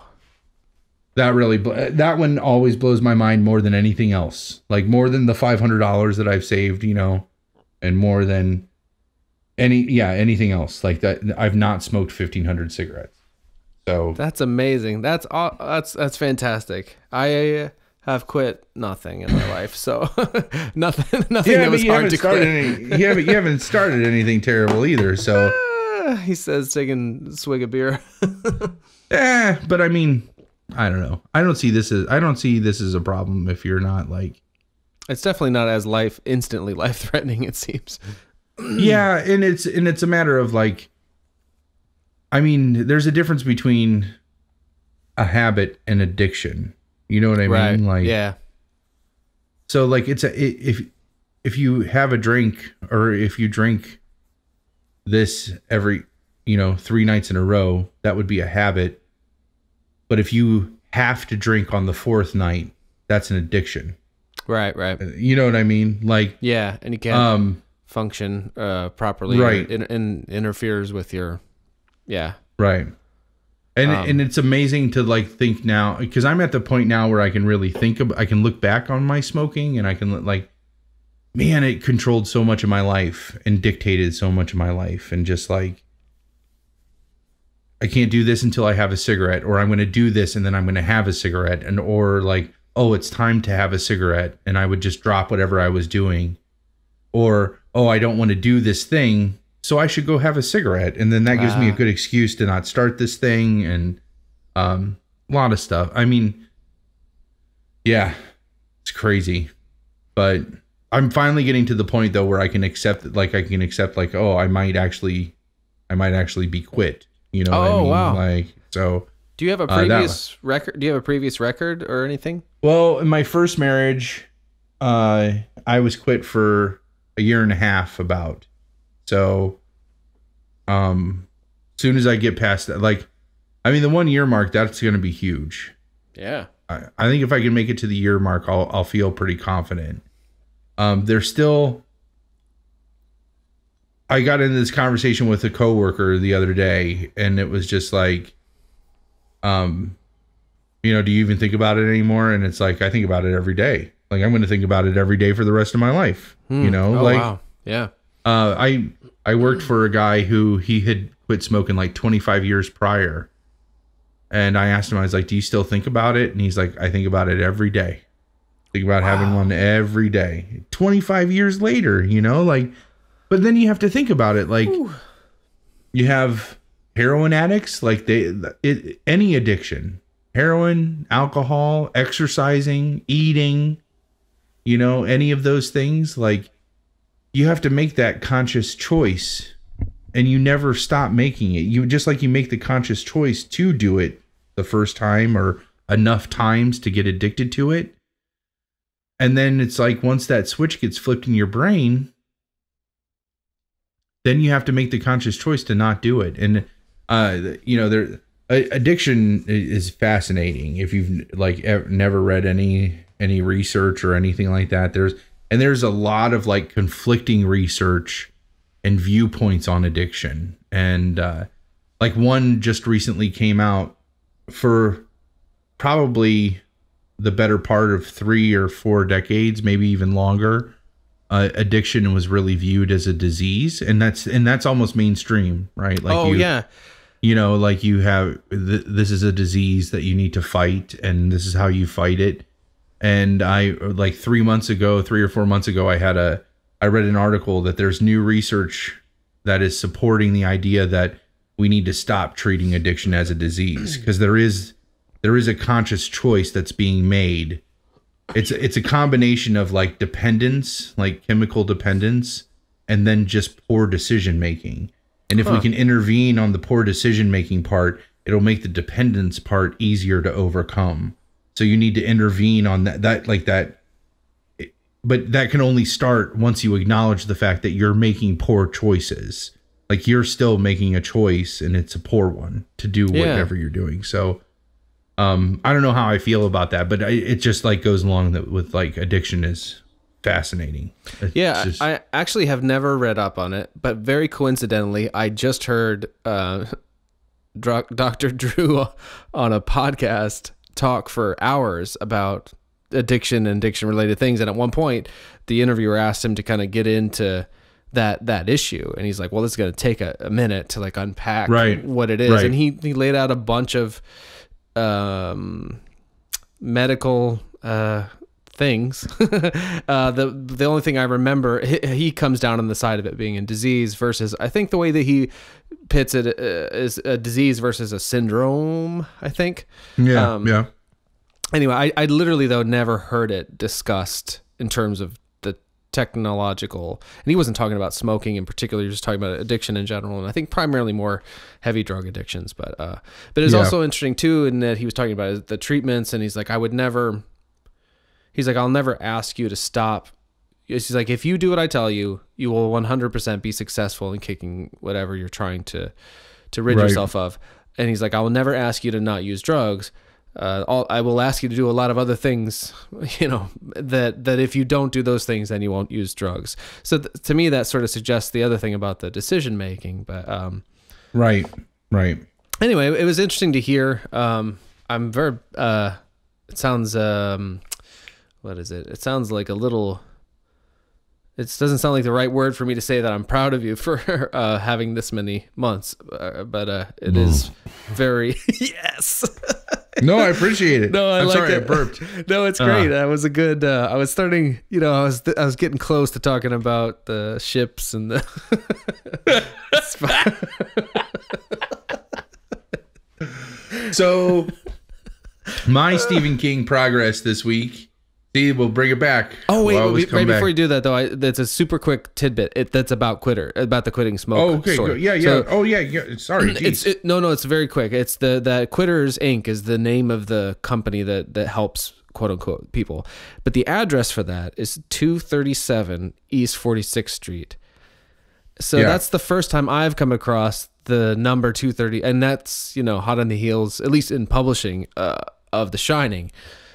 That one always blows my mind more than anything else. Like, more than the $500 that I've saved, and more than anything else. Like, that, I've not smoked 1,500 cigarettes. So that's amazing. That's fantastic. I have quit nothing in my life, so nothing that was hard to quit. You haven't started anything terrible either. So he says, taking a swig of beer. But I mean, I don't know. I don't see this as a problem if you're not, like... It's definitely not as instantly life-threatening, it seems. Yeah, and it's a matter of, like... I mean, there's a difference between a habit and addiction. You know what I mean? Right. Like, yeah. So, like, if you have a drink, or if you drink this every, 3 nights in a row, that would be a habit. But if you have to drink on the 4th night, that's an addiction. Right. You know what I mean? Like, yeah, and you can't function properly. Right. It interferes with your, yeah. Right. And it's amazing to, like, think now, because I'm at the point now where I can really I can look back on my smoking, and I can, like, man, it controlled so much of my life and dictated so much of my life, and just, like, I can't do this until I have a cigarette, or I'm going to do this and then I'm going to have a cigarette, or like, oh, it's time to have a cigarette, and I would just drop whatever I was doing, or, oh, I don't want to do this thing, so I should go have a cigarette, and then that gives me a good excuse to not start this thing, and a lot of stuff. I mean, yeah, it's crazy, but I'm finally getting to the point though where I can accept, like, oh, I might actually be quit. You know what I mean? Wow. Like, so. Do you have a previous record? Do you have a previous record or anything? Well, in my first marriage, I was quit for a year and a half about. So, soon as I get past that, like, I mean, the 1 year mark, that's going to be huge. Yeah. I think if I can make it to the year mark, I'll feel pretty confident. There's still, I got into this conversation with a coworker the other day, and it was just like, do you even think about it anymore? And it's like, I think about it every day. Like, I'm going to think about it every day for the rest of my life. Wow. Yeah. I worked for a guy who he had quit smoking like 25 years prior. And I asked him, I was like, do you still think about it? And he's like, I think about it every day. Think about having one every day. 25 years later, like, but then you have to think about it. Like, you have heroin addicts, like any addiction, heroin, alcohol, exercising, eating, any of those things, like, you have to make that conscious choice, and you never stop making it. You just like you make the conscious choice to do it the first time or enough times to get addicted to it. And then it's like, once that switch gets flipped in your brain, then you have to make the conscious choice to not do it. And, addiction is fascinating. If you've like never read any research or anything like that, there's a lot of like conflicting research and viewpoints on addiction. And like one just recently came out for probably the better part of 3 or 4 decades, maybe even longer. Addiction was really viewed as a disease, and that's almost mainstream, right? Like like you have this is a disease that you need to fight, and this is how you fight it. And I like 3 or 4 months ago, I read an article that there's new research that is supporting the idea that we need to stop treating addiction as a disease, because there is a conscious choice that's being made. It's a combination of like dependence, like chemical dependence, and then just poor decision making. And if we can intervene on the poor decision making part, it'll make the dependence part easier to overcome. So you need to intervene on that. But that can only start once you acknowledge the fact that you're making poor choices. Like, you're still making a choice, and it's a poor one to do whatever you're doing. So I don't know how I feel about that, but it just like goes along with like addiction is fascinating. I actually have never read up on it, but very coincidentally, I just heard Dr. Drew on a podcast talk for hours about addiction and addiction related things. And at one point, the interviewer asked him to kind of get into that issue. And he's like, well, this is going to take a minute to like unpack what it is. Right. And he laid out a bunch of medical things. The only thing I remember, he comes down on the side of it being a disease versus, I think the way that he pits it is a disease versus a syndrome, I think. Yeah. Anyway, I literally, though, never heard it discussed in terms of the technological, and he wasn't talking about smoking in particular, he was just talking about addiction in general, and I think primarily more heavy drug addictions, but it's also interesting too, in that he was talking about the treatments, and he's like, I'll never ask you to stop. He's like, if you do what I tell you, you will 100% be successful in kicking whatever you're trying to rid yourself of. And he's like, I will never ask you to not use drugs. I will ask you to do a lot of other things, that if you don't do those things, then you won't use drugs. So to me, that sort of suggests the other thing about the decision making. But right. Anyway, it was interesting to hear. I'm very. It sounds. What is it? It sounds like a little. It doesn't sound like the right word for me to say that I'm proud of you for having this many months, but it is very yes. No, I appreciate it. No, I'm like sorry, it. I burped. No, it's great. That was a good. I was starting. I was getting close to talking about the ships and the. So, my Stephen King progress this week. See, we'll bring it back. Oh wait, right before you do that though, that's a super quick tidbit. That's about the quitting smoke. Oh, okay, story. Yeah. So, yeah. Sorry, it's very quick. It's the Quitters Inc. is the name of the company that helps quote unquote people, but the address for that is 237 East 46th Street. So that's the first time I've come across the number 230, and that's hot on the heels, at least in publishing, of The Shining.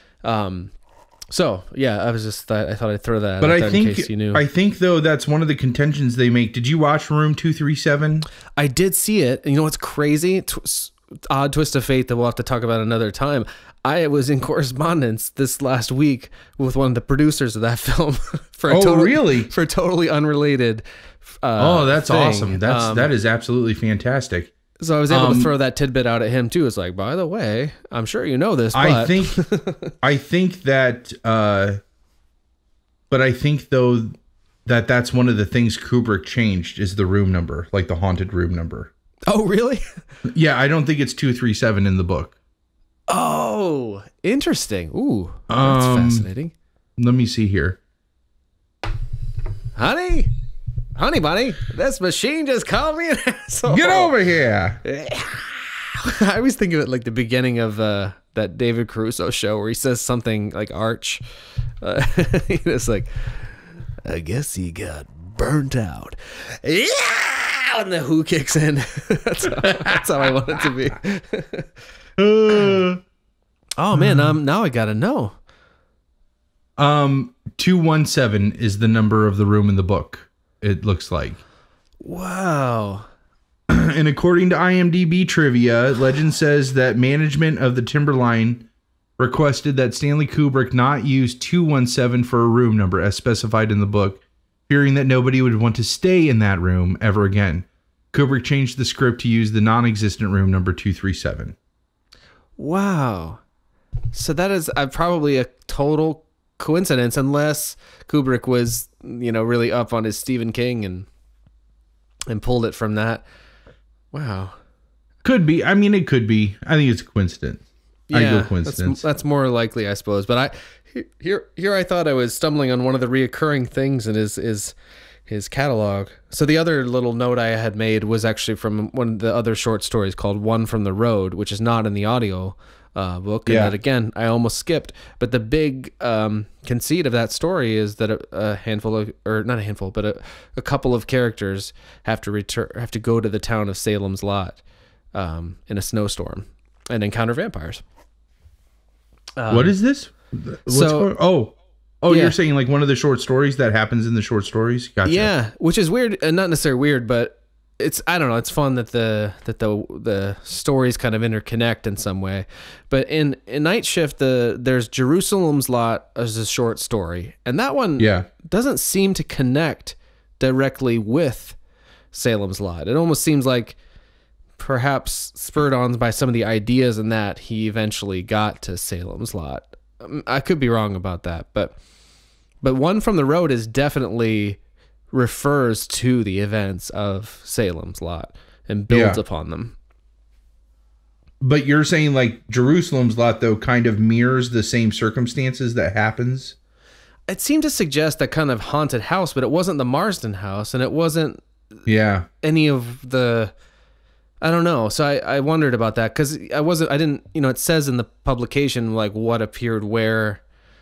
So yeah, I thought I'd throw that. But in case you knew. I think though that's one of the contentions they make. Did you watch Room 237? I did see it. And you know what's crazy? odd twist of fate that we'll have to talk about another time. I was in correspondence this last week with one of the producers of that film for a for a totally unrelated. That's thing. awesome. That is absolutely fantastic. So I was able to throw that tidbit out at him too. It's like, by the way, I'm sure you know this, but I think that, but I think though that's one of the things Kubrick changed is the room number, like the haunted room number. Oh, really? Yeah, I don't think it's 237 in the book. Oh, interesting. Ooh, that's fascinating. Let me see here. Honey bunny, this machine just called me an asshole. Get over here. I always think of it like the beginning of that David Caruso show where he says something like Arch. It's like, I guess he got burnt out. Yeah! And the Who kicks in. That's how I want it to be. Oh, man, now I got to know. 217 is the number of the room in the book, it looks like. Wow. And according to IMDb trivia, legend says that management of the Timberline requested that Stanley Kubrick not use 217 for a room number as specified in the book, fearing that nobody would want to stay in that room ever again. Kubrick changed the script to use the non-existent room number 237. Wow. So that is probably a total coincidence, unless Kubrick was, really up on his Stephen King and pulled it from that. Wow. Could be. I mean, it could be. I think it's a coincidence. I go coincidence. That's more likely, I suppose. But here I thought I was stumbling on one of the reoccurring things in his catalog. So the other little note I had made was actually from one of the other short stories called One from the Road, which is not in the audio book. And that, again, I almost skipped. But the big conceit of that story is that a couple of characters have to go to the town of Salem's Lot in a snowstorm and encounter vampires. What is this? You're saying like one of the short stories that happens in the short stories? Gotcha. Yeah, which is weird, and not necessarily weird, but I don't know, it's fun that the stories kind of interconnect in some way. But in Night Shift, there's Jerusalem's Lot as a short story, and that one doesn't seem to connect directly with Salem's Lot. It almost seems like perhaps spurred on by some of the ideas in that he eventually got to Salem's Lot. I could be wrong about that, but One from the Road is definitely refers to the events of Salem's Lot and builds upon them. But you're saying like Jerusalem's Lot though kind of mirrors the same circumstances that happens? It seemed to suggest that kind of haunted house, but it wasn't the Marsden house, and it wasn't any of the, I don't know. So I wondered about that because I didn't, it says in the publication like what appeared where,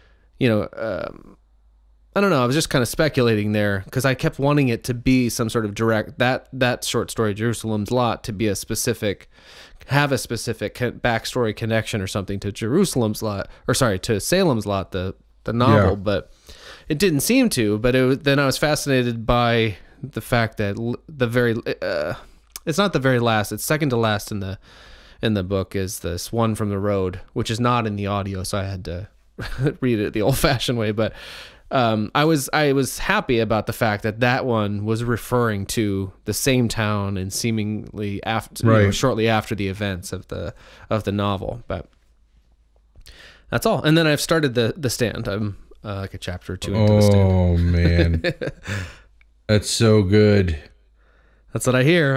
I don't know. I was just kind of speculating there because I kept wanting it to be some sort of direct, that short story, Jerusalem's Lot, to be have a specific backstory connection or something to Jerusalem's Lot, to Salem's Lot, the novel, but it didn't seem to. But then I was fascinated by the fact that it's not the very last, it's second to last in the book is this One from the Road, which is not in the audio, so I had to read it the old-fashioned way, but I was happy about the fact that one was referring to the same town and seemingly shortly after the events of the novel. But that's all. And then I've started the Stand. I'm like a chapter or two into the Stand. Oh man, that's so good. That's what I hear.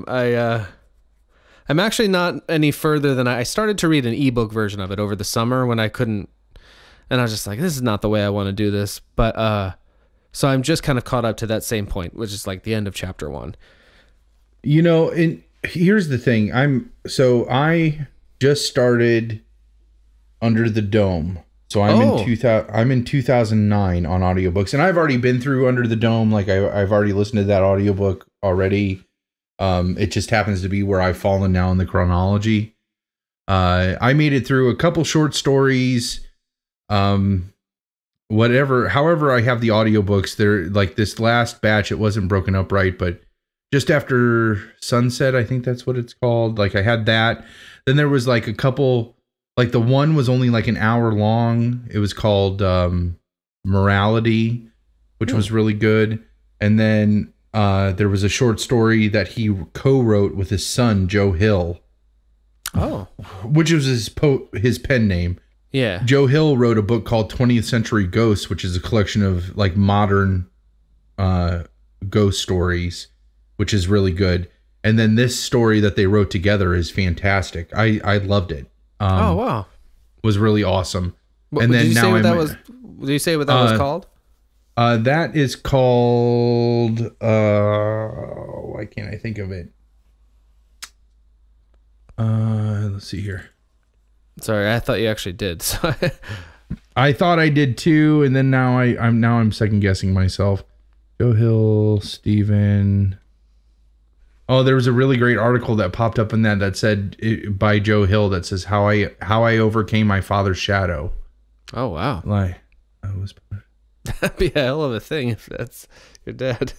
I'm actually not any further than I started to read an ebook version of it over the summer when I couldn't. And I was just like, this is not the way I want to do this. But so I'm just kind of caught up to that same point, which is like the end of chapter 1. And here's the thing. I just started Under the Dome. So I'm in 2009 on audiobooks. And I've already been through Under the Dome. Like I've already listened to that audiobook already. It just happens to be where I've fallen now in the chronology. I made it through a couple short stories. However I have the audiobooks, they're like this last batch, it wasn't broken up right, but Just After Sunset, I think that's what it's called. Like I had that. Then there was like a couple, like the one was only like an hour long. It was called Morality, which was really good. And then there was a short story that he co-wrote with his son, Joe Hill. Oh. Which was his pen name. Yeah. Joe Hill wrote a book called 20th Century Ghosts, which is a collection of like modern ghost stories, which is really good. And then this story that they wrote together is fantastic. I loved it. Oh, wow. Was really awesome. And then now did you say what that was called? That is called why can't I think of it? Let's see here. Sorry, I thought you actually did. So I thought I did too, and then now I'm second guessing myself. Joe Hill, Stephen. Oh, there was a really great article that popped up in that said by Joe Hill that says how I overcame my father's shadow. Oh wow! Like that'd be a hell of a thing if that's your dad,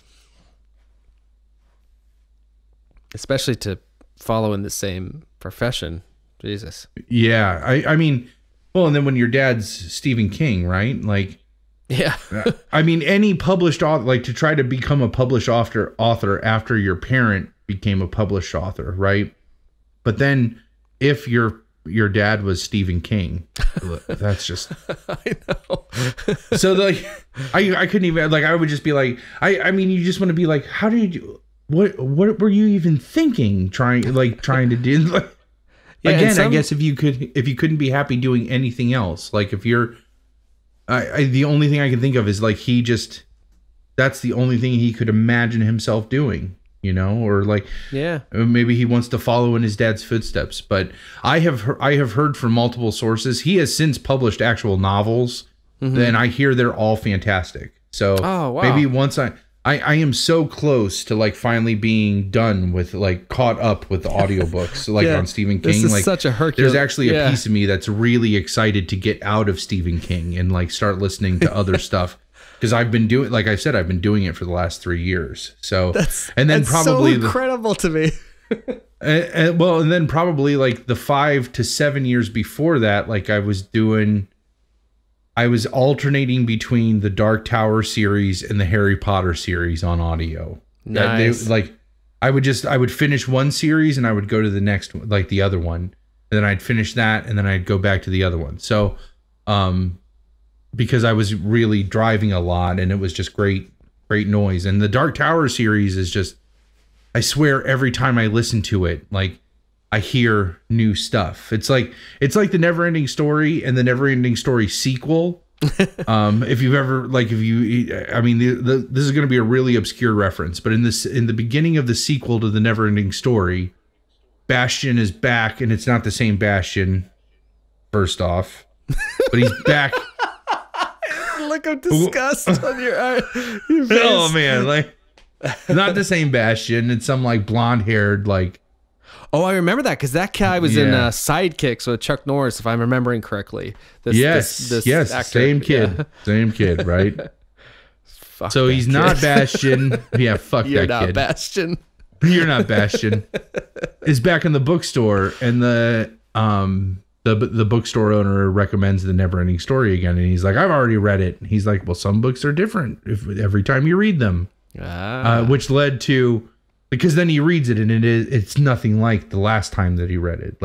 especially to follow in the same profession. Jesus. Yeah, I mean, well, and then when your dad's Stephen King, right? Like, yeah. I mean, any published author, like to try to become a published author after your parent became a published author, right? But then if your dad was Stephen King, that's just I know. So like I couldn't even, like I would just be like I mean you just want to be like, how did you, what were you even thinking trying to do, like, yeah, again, I guess if you couldn't be happy doing anything else, like if you're the only thing I can think of is like that's the only thing he could imagine himself doing, you know, or like, yeah, maybe he wants to follow in his dad's footsteps. But I have heard from multiple sources he has since published actual novels, and I hear they're all fantastic. So maybe once I am so close to like finally being done with, like, caught up with the audiobooks, like on Stephen King. This is like such a Hercules. There's actually a piece of me that's really excited to get out of Stephen King and like start listening to other stuff, because I've been doing, like I said, I've been doing it for the last 3 years. So that's probably so incredible to me. and then probably like the 5 to 7 years before that, like I was alternating between the Dark Tower series and the Harry Potter series on audio. Nice. I would finish one series and I would go to the next one, like the other one, and then I'd finish that and then I'd go back to the other one. So, because I was really driving a lot and it was just great noise. And the Dark Tower series is just, I swear every time I listen to it, like I hear new stuff. It's like the Neverending Story and the Neverending Story sequel. If you've ever, like, I mean, this is going to be a really obscure reference, but in the beginning of the sequel to the Neverending Story, Bastion is back, and it's not the same Bastion, first off, but he's back. Look of disgust on your face. Oh man, like, not the same Bastion. It's some like blonde-haired, like. Oh, I remember that, because that guy was in Sidekicks with Chuck Norris, if I'm remembering correctly. This actor. Same kid, right? So he's not Bastion. Yeah, fuck You're that kid. You're not Bastion. You're not Bastion. Is back in the bookstore, and the bookstore owner recommends the Neverending Story again, and he's like, I've already read it. And he's like, well, some books are different every time you read them, which led to. Because then he reads it and it's nothing like the last time that he read it,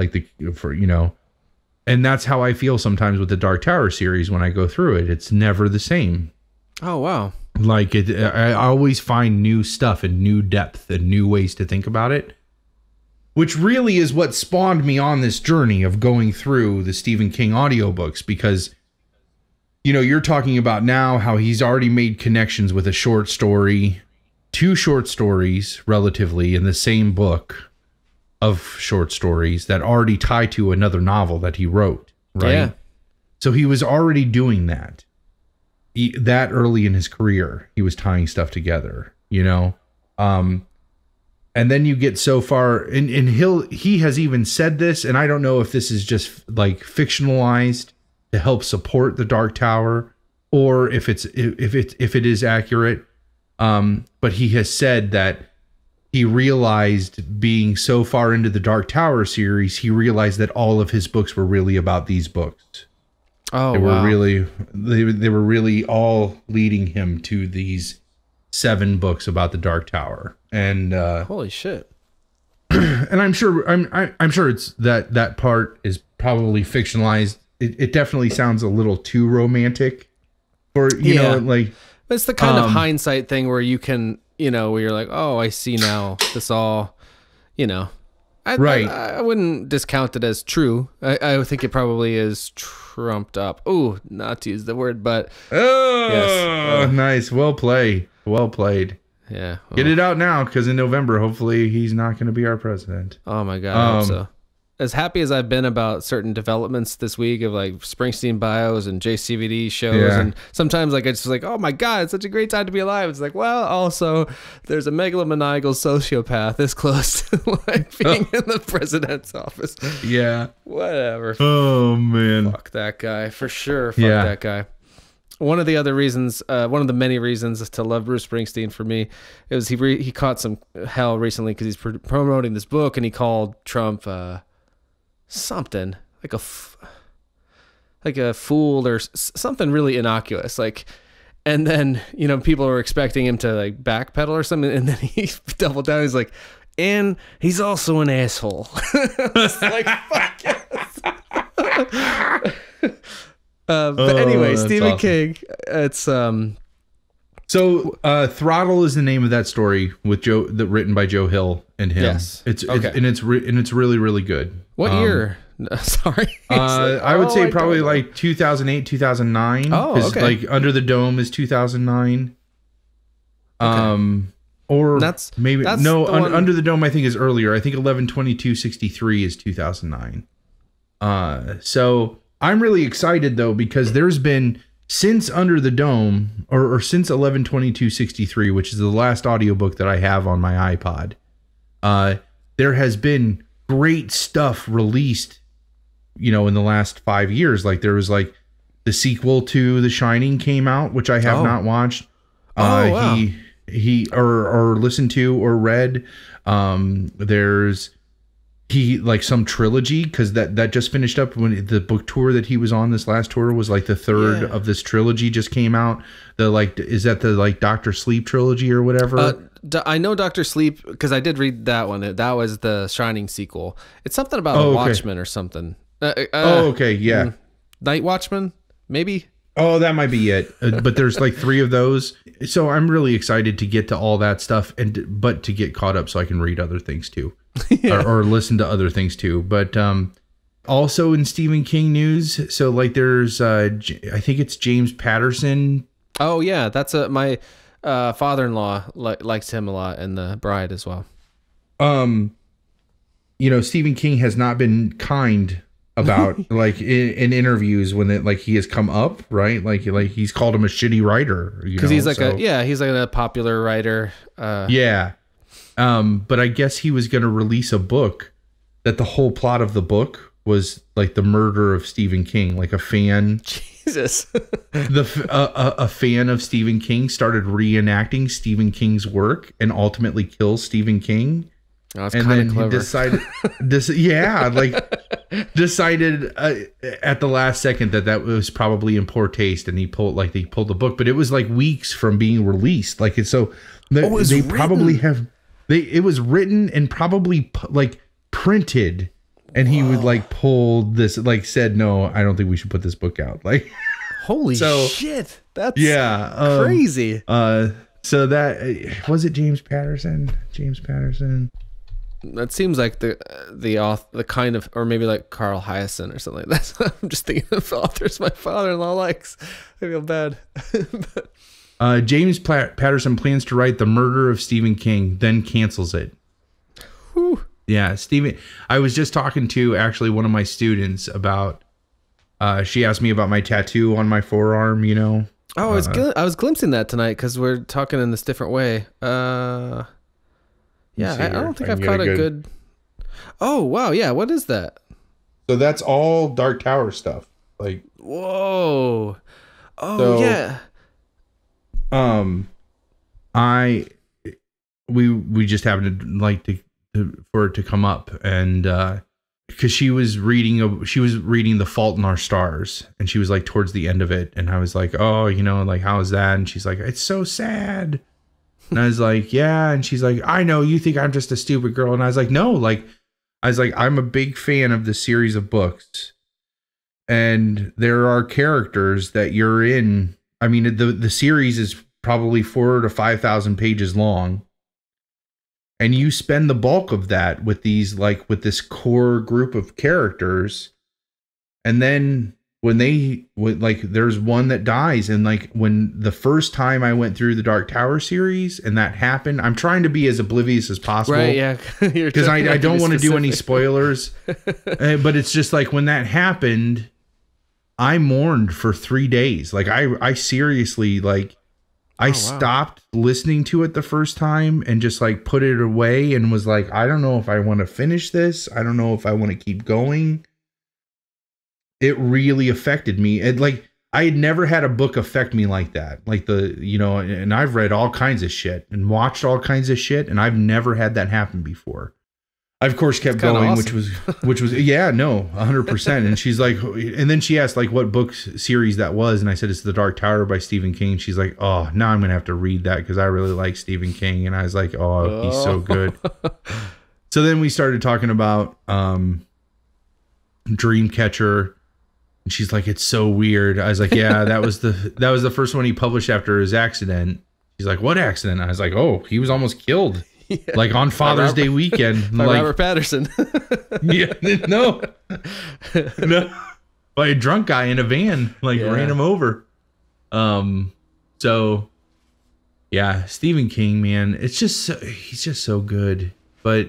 and that's how I feel sometimes with the Dark Tower series when I go through it. It's never the same. Oh wow! Like I always find new stuff and new depth and new ways to think about it, which really is what spawned me on this journey of going through the Stephen King audiobooks. Because you're talking about now how he's already made connections with a short story. 2 short stories relatively in the same book of short stories that already tie to another novel that he wrote, right? Yeah. So he was already doing that. That early in his career, he was tying stuff together, and then you get so far, and he has even said this, and I don't know if this is just like fictionalized to help support the Dark Tower, or if it is accurate. But he has said that he realized, being so far into the Dark Tower series, he realized that all of his books were really about these books. Oh, they wow. were really they were really all leading him to these 7 books about the Dark Tower. And holy shit. and I'm sure it's that part is probably fictionalized. It definitely sounds a little too romantic for you know, like it's the kind of hindsight thing where you can, you know, where you're like, oh, I see now this all, you know, I wouldn't discount it as true. I think it probably is trumped up. Oh, not to use the word, but yes. Nice. Well played. Yeah. Get it out now, because in November, hopefully he's not going to be our president. Oh my God. I hope so. As happy as I've been about certain developments this week of like Springsteen bios and JCVD shows, and sometimes like it's just like, oh my God, it's such a great time to be alive. It's like, well, also there's a megalomaniacal sociopath this close to like being in the president's office. Yeah. Whatever. Oh man. Fuck that guy for sure. Fuck that guy. One of the other reasons, one of the many reasons to love Bruce Springsteen for me, it was he caught some hell recently because he's promoting this book, and he called Trump something like a fool or something really innocuous, like. And then, you know, people were expecting him to like backpedal or something, and then he doubled down. He's like, and he's also an asshole. It's like, fuck yes. But anyway, Stephen awesome. King, it's So Throttle is the name of that story with written by Joe Hill and him. Yes. It's really, really good. What year? Sorry. I would say probably like 2008, 2009. Oh, okay. Like Under the Dome is 2009. Or that's Under the Dome I think is earlier. I think 11/22/63 is 2009. So I'm really excited though, because there's been, since Under the Dome, or since 11/22/63, which is the last audiobook that I have on my iPod, there has been great stuff released, you know, in the last 5 years. Like there was like the sequel to The Shining came out, which I have not watched. Wow. He or listened to or read. There's like some trilogy, because that just finished up when the book tour that he was on. This last tour was like the third of this trilogy just came out. Is that the like Dr. Sleep trilogy or whatever? I know Dr. Sleep because I did read that one. That was the Shining sequel. It's something about a Watchman or something. Night Watchman, maybe. Oh, that might be it. But there's like 3 of those. So I'm really excited to get to all that stuff, but to get caught up so I can read other things too. or listen to other things too. But also in Stephen King news, so like there's I think it's James Patterson. Oh yeah, that's my father-in-law likes him a lot, and The Bride as well. You know, Stephen King has not been kind about like in interviews when he has come up, right? Like he's called him a shitty writer, because he's like he's like a popular writer. But I guess he was going to release a book that the whole plot of the book was like the murder of Stephen King. Like a fan, Jesus, a fan of Stephen King started reenacting Stephen King's work and ultimately kills Stephen King. Oh, and then clever. He decided, decided at the last second that was probably in poor taste, and he pulled the book, but it was like weeks from being released. Like it's so they probably have. It was written and probably like printed, and he would like pull this, like said, no, I don't think we should put this book out. Like, holy shit, that's crazy. So that was it. James Patterson. That seems like the kind of, or maybe like Carl Hyacin or something like that. I'm just thinking of authors my father-in-law likes. I feel bad. James Patterson plans to write The Murder of Stephen King, then cancels it. Whew. Yeah, Stephen. I was just talking to actually one of my students about. She asked me about my tattoo on my forearm. You know. Oh, I was glimpsing that tonight because we're talking in this different way. Yeah, I don't think I've caught a good. Oh wow, yeah. What is that? So that's all Dark Tower stuff. Like, whoa. Oh yeah. we just happened to like for it to come up, and because she was reading The Fault in Our Stars, and she was like towards the end of it, and I was like, oh, like, how is that? And she's like, it's so sad. And I was like, yeah. And she's like, I know you think I'm just a stupid girl. And I was like, no, I'm a big fan of the series of books, and there are characters that you're in. I mean, the series is probably 4,000 to 5,000 pages long. And you spend the bulk of that with this core group of characters. And then there's one that dies. And like, when the first time I went through the Dark Tower series and that happened, I'm trying to be as oblivious as possible. Right. Yeah. Because I don't want to do any spoilers. But it's just like, when that happened, I mourned for 3 days. Like I seriously, like, I stopped listening to it the first time and just like put it away and was like, I don't know if I want to finish this. I don't know if I want to keep going. It really affected me. And like, I had never had a book affect me like that. Like and I've read all kinds of shit and watched all kinds of shit, and I've never had that happen before. I of course kept going, awesome. which was yeah, no, 100%. And she's like, and then she asked like what book series that was, and I said it's The Dark Tower by Stephen King. She's like, oh, now I'm gonna have to read that because I really like Stephen King. And I was like, oh, he's so good. So then we started talking about Dreamcatcher, and she's like, it's so weird. I was like, yeah, that was the first one he published after his accident. She's like, what accident? I was like, oh, he was almost killed. Yeah. Like on Father's Day weekend. By like, Robert Patterson. Yeah, no. By a drunk guy in a van, ran him over. So yeah, Stephen King, man, he's just so good, but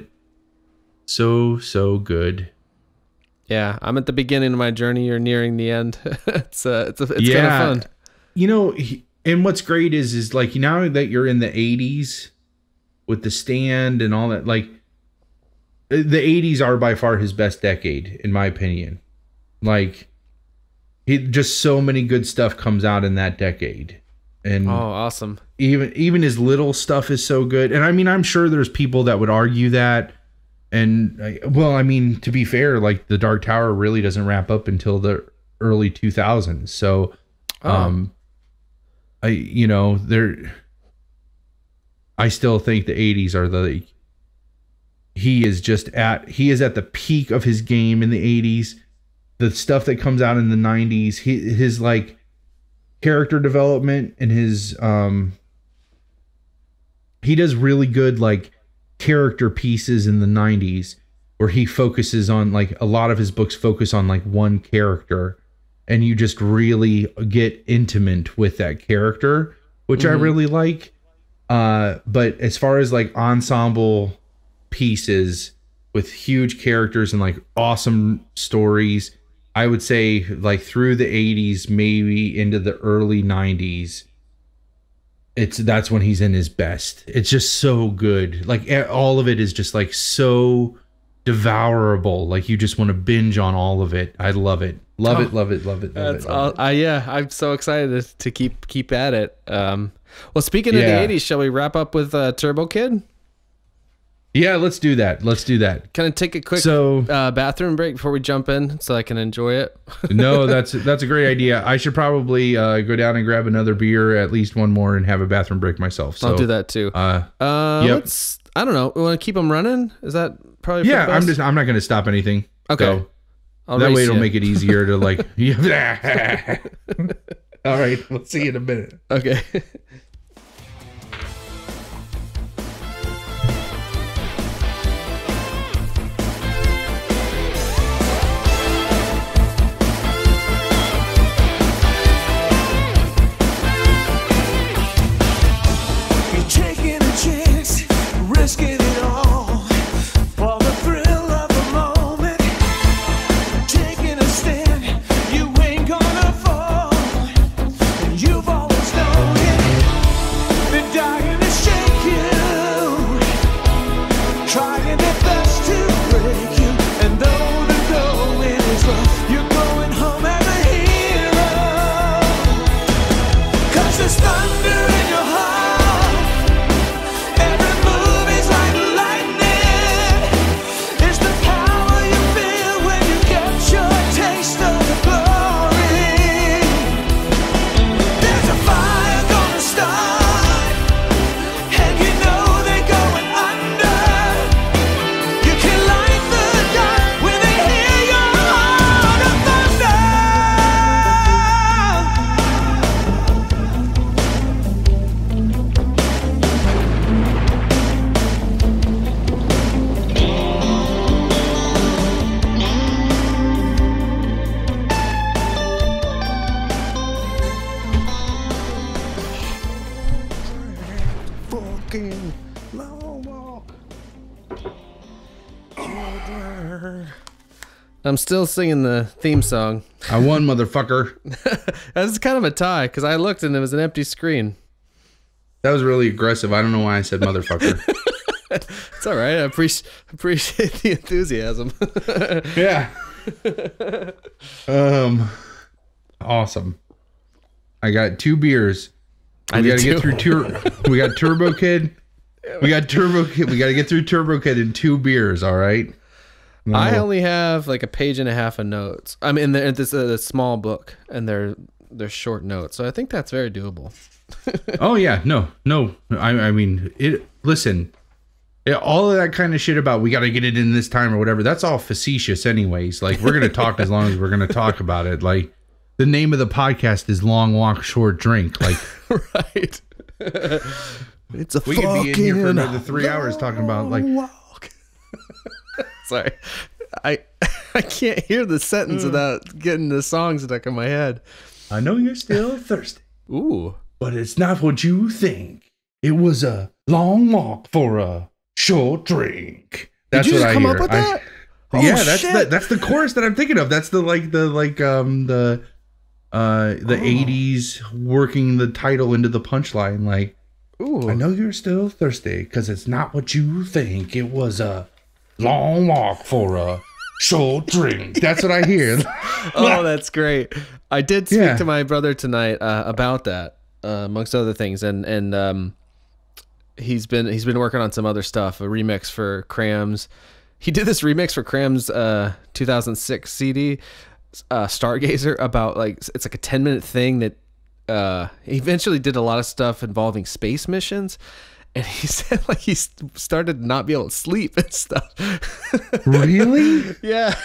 so good. Yeah, I'm at the beginning of my journey. You're nearing the end. It's kind of fun. And what's great is like, now that you're in the 80s with The Stand and all that, like the 80s are by far his best decade, in my opinion. Like, just so many good stuff comes out in that decade. And awesome. Even his little stuff is so good. And I mean, I'm sure there's people that would argue that. And well, I mean, to be fair, like The Dark Tower really doesn't wrap up until the early 2000s. So, I still think the 80s are he is at the peak of his game in the 80s. The stuff that comes out in the 90s, his like character development and his he does really good like character pieces in the 90s where he focuses on, like, a lot of his books focus on like one character, and you just really get intimate with that character, which I really like. But as far as like ensemble pieces with huge characters and like awesome stories, I would say like through the 80s, maybe into the early 90s, that's when he's in his best. It's just so good. Like, all of it is just like so devourable. Like, you just want to binge on all of it. I love it. Love it. Yeah, I'm so excited to keep at it. Well, speaking of the 80s, shall we wrap up with Turbo Kid? Yeah, let's do that. Can I take a quick bathroom break before we jump in so I can enjoy it? No, that's a great idea. I should probably go down and grab another beer, at least one more, and have a bathroom break myself. So I'll do that too. Yep. I don't know. We want to keep them running? Is that probably I'm not going to stop anything. Okay. So that way it'll make it easier to like. All right. We'll see you in a minute. Okay. There's thunder in your heart. Every move fucking long walk. I'm still singing the theme song. I won, motherfucker. That's kind of a tie because I looked and it was an empty screen. That was really aggressive. I don't know why I said motherfucker. It's all right. I appreciate the enthusiasm. Yeah. Awesome. I got 2 beers. We got to get through we got Turbo Kid. We got Turbo Kid. We got to get through Turbo Kid in 2 beers. All right. No. I only have like a page and a half of notes. I'm in there. This is a small book, and they're short notes, so I think that's very doable. Oh yeah, no. I mean, it. Listen, all of that kind of shit about we got to get it in this time or whatever. That's all facetious, anyways. Like we're gonna talk as long as we're gonna talk about it. Like the name of the podcast is Long Walk, Short Drink. Like right. It's a we could be in here for another 3 hours talking about like. Walk. Sorry, I can't hear the sentence without getting the song stuck in my head. I know you're still thirsty. Ooh. But it's not what you think. It was a long walk for a short drink. That's Did you what just I come hear. up with that? Yeah, that's the chorus that I'm thinking of. That's the 80s working the title into the punchline. Like, ooh. I know you're still thirsty because it's not what you think. It was a long walk for a short drink. That's what I hear. Oh, that's great. I did speak to my brother tonight about that, amongst other things, and he's been working on some other stuff, a remix for Cram's. He did this remix for Cram's 2006 CD, Stargazer, about like it's like a 10-minute thing that he eventually did a lot of stuff involving space missions. And he said like he started to not be able to sleep and stuff. Really? Yeah.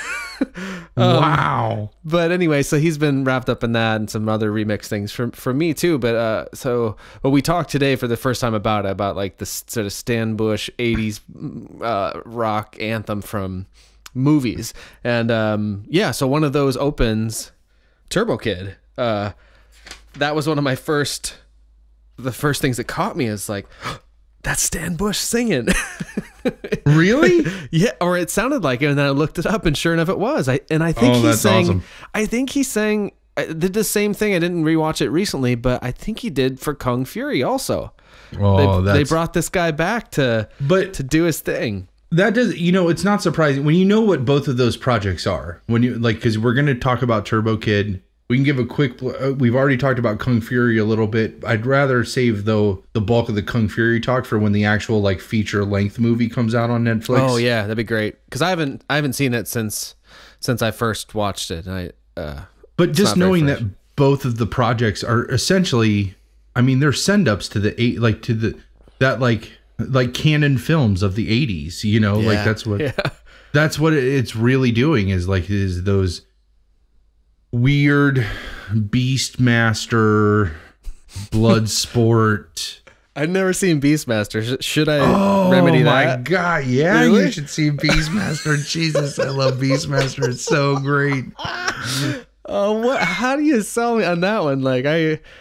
Wow. But anyway, so he's been wrapped up in that and some other remix things for me too. But we talked today for the first time about like the sort of Stan Bush 80s rock anthem from movies. And so one of those opens Turbo Kid. That was one of the first things that caught me is like, that's Stan Bush singing. Really? Yeah, or it sounded like it, and then I looked it up, and sure enough, it was. I think he sang. Awesome. I think he sang. Did the same thing. I didn't rewatch it recently, but I think he did for Kung Fury also. Oh, they brought this guy back to do his thing. That does, it's not surprising when you know what both of those projects are. When you because we're going to talk about Turbo Kid. We can give a quick. We've already talked about Kung Fury a little bit. I'd rather save the bulk of the Kung Fury talk for when the actual like feature length movie comes out on Netflix. Oh yeah, that'd be great. Because I haven't seen it since I first watched it. But just knowing that both of the projects are essentially, I mean, they're send ups to the canon films of the 80s. Like that's what it's really doing is those weird Beastmaster, Bloodsport. I've never seen Beastmaster. Should I remedy that? Oh my god, yeah, really? You should see Beastmaster. Jesus, I love Beastmaster. It's so great. Oh, how do you sell me on that one? Like,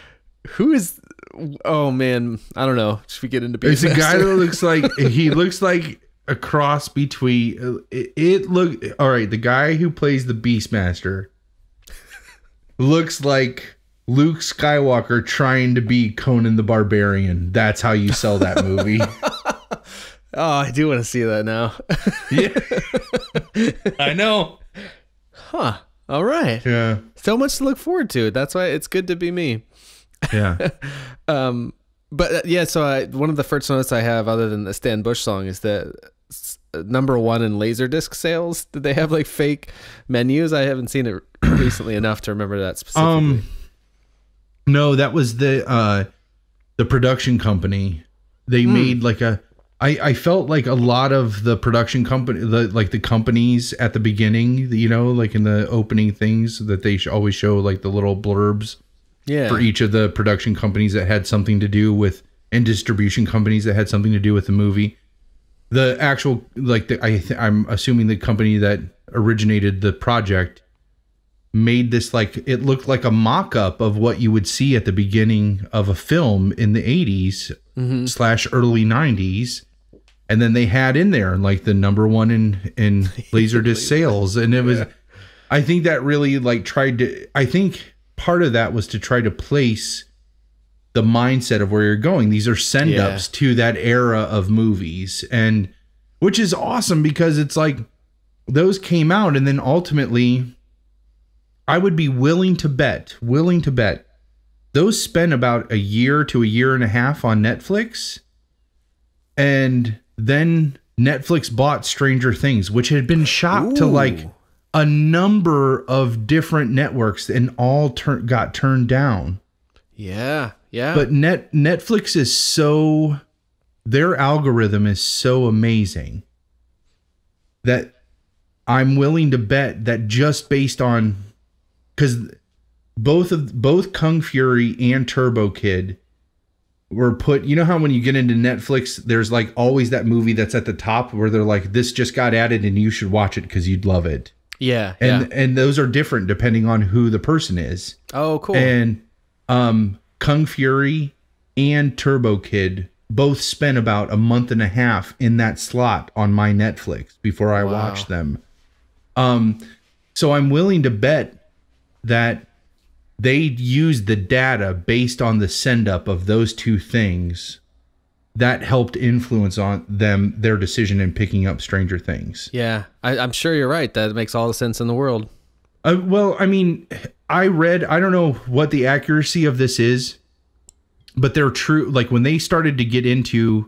oh man, I don't know. Should we get into Beastmaster? It's a guy that looks like a cross between all right, the guy who plays the Beastmaster looks like Luke Skywalker trying to be Conan the Barbarian. That's how you sell that movie. Oh, I do want to see that now. Yeah. I know. Huh. All right. Yeah. So much to look forward to. That's why it's good to be me. Yeah. But so one of the first notes I have other than the Stan Bush song is that number one in Laserdisc sales. Did they have like fake menus? I haven't seen it recently enough to remember that specifically. No, that was the production company. They made like I felt like a lot of the production company, the companies at the beginning, like in the opening things that they always show like the little blurbs for each of the production companies that had something to do with, and distribution companies that had something to do with the movie. The actual, I'm assuming the company that originated the project made this it looked like a mock-up of what you would see at the beginning of a film in the 80s / early 90s. And then they had in there like the number one in Laserdisc sales. And it was, I think that really like I think part of that was to try to place the mindset of where you're going. These are send-ups to that era of movies, and which is awesome because it's like those came out, and then ultimately I would be willing to bet those spent about a year to a year and a half on Netflix, and then Netflix bought Stranger Things, which had been shot to like a number of different networks and all got turned down. Yeah. But Netflix is so, their algorithm is so amazing that I'm willing to bet that just based on, because both Kung Fury and Turbo Kid were put, you know how when you get into Netflix, there's like always that movie that's at the top where they're like, this just got added and you should watch it because you'd love it. Yeah. And those are different depending on who the person is. Oh, cool. And Kung Fury and Turbo Kid both spent about a month and a half in that slot on my Netflix before I watched them. So I'm willing to bet that they used the data based on the send up of those two things that helped influence on their decision in picking up Stranger Things. Yeah, I'm sure you're right. That makes all the sense in the world. Well, I mean, I don't know what the accuracy of this is, but they're true. Like when they started to get into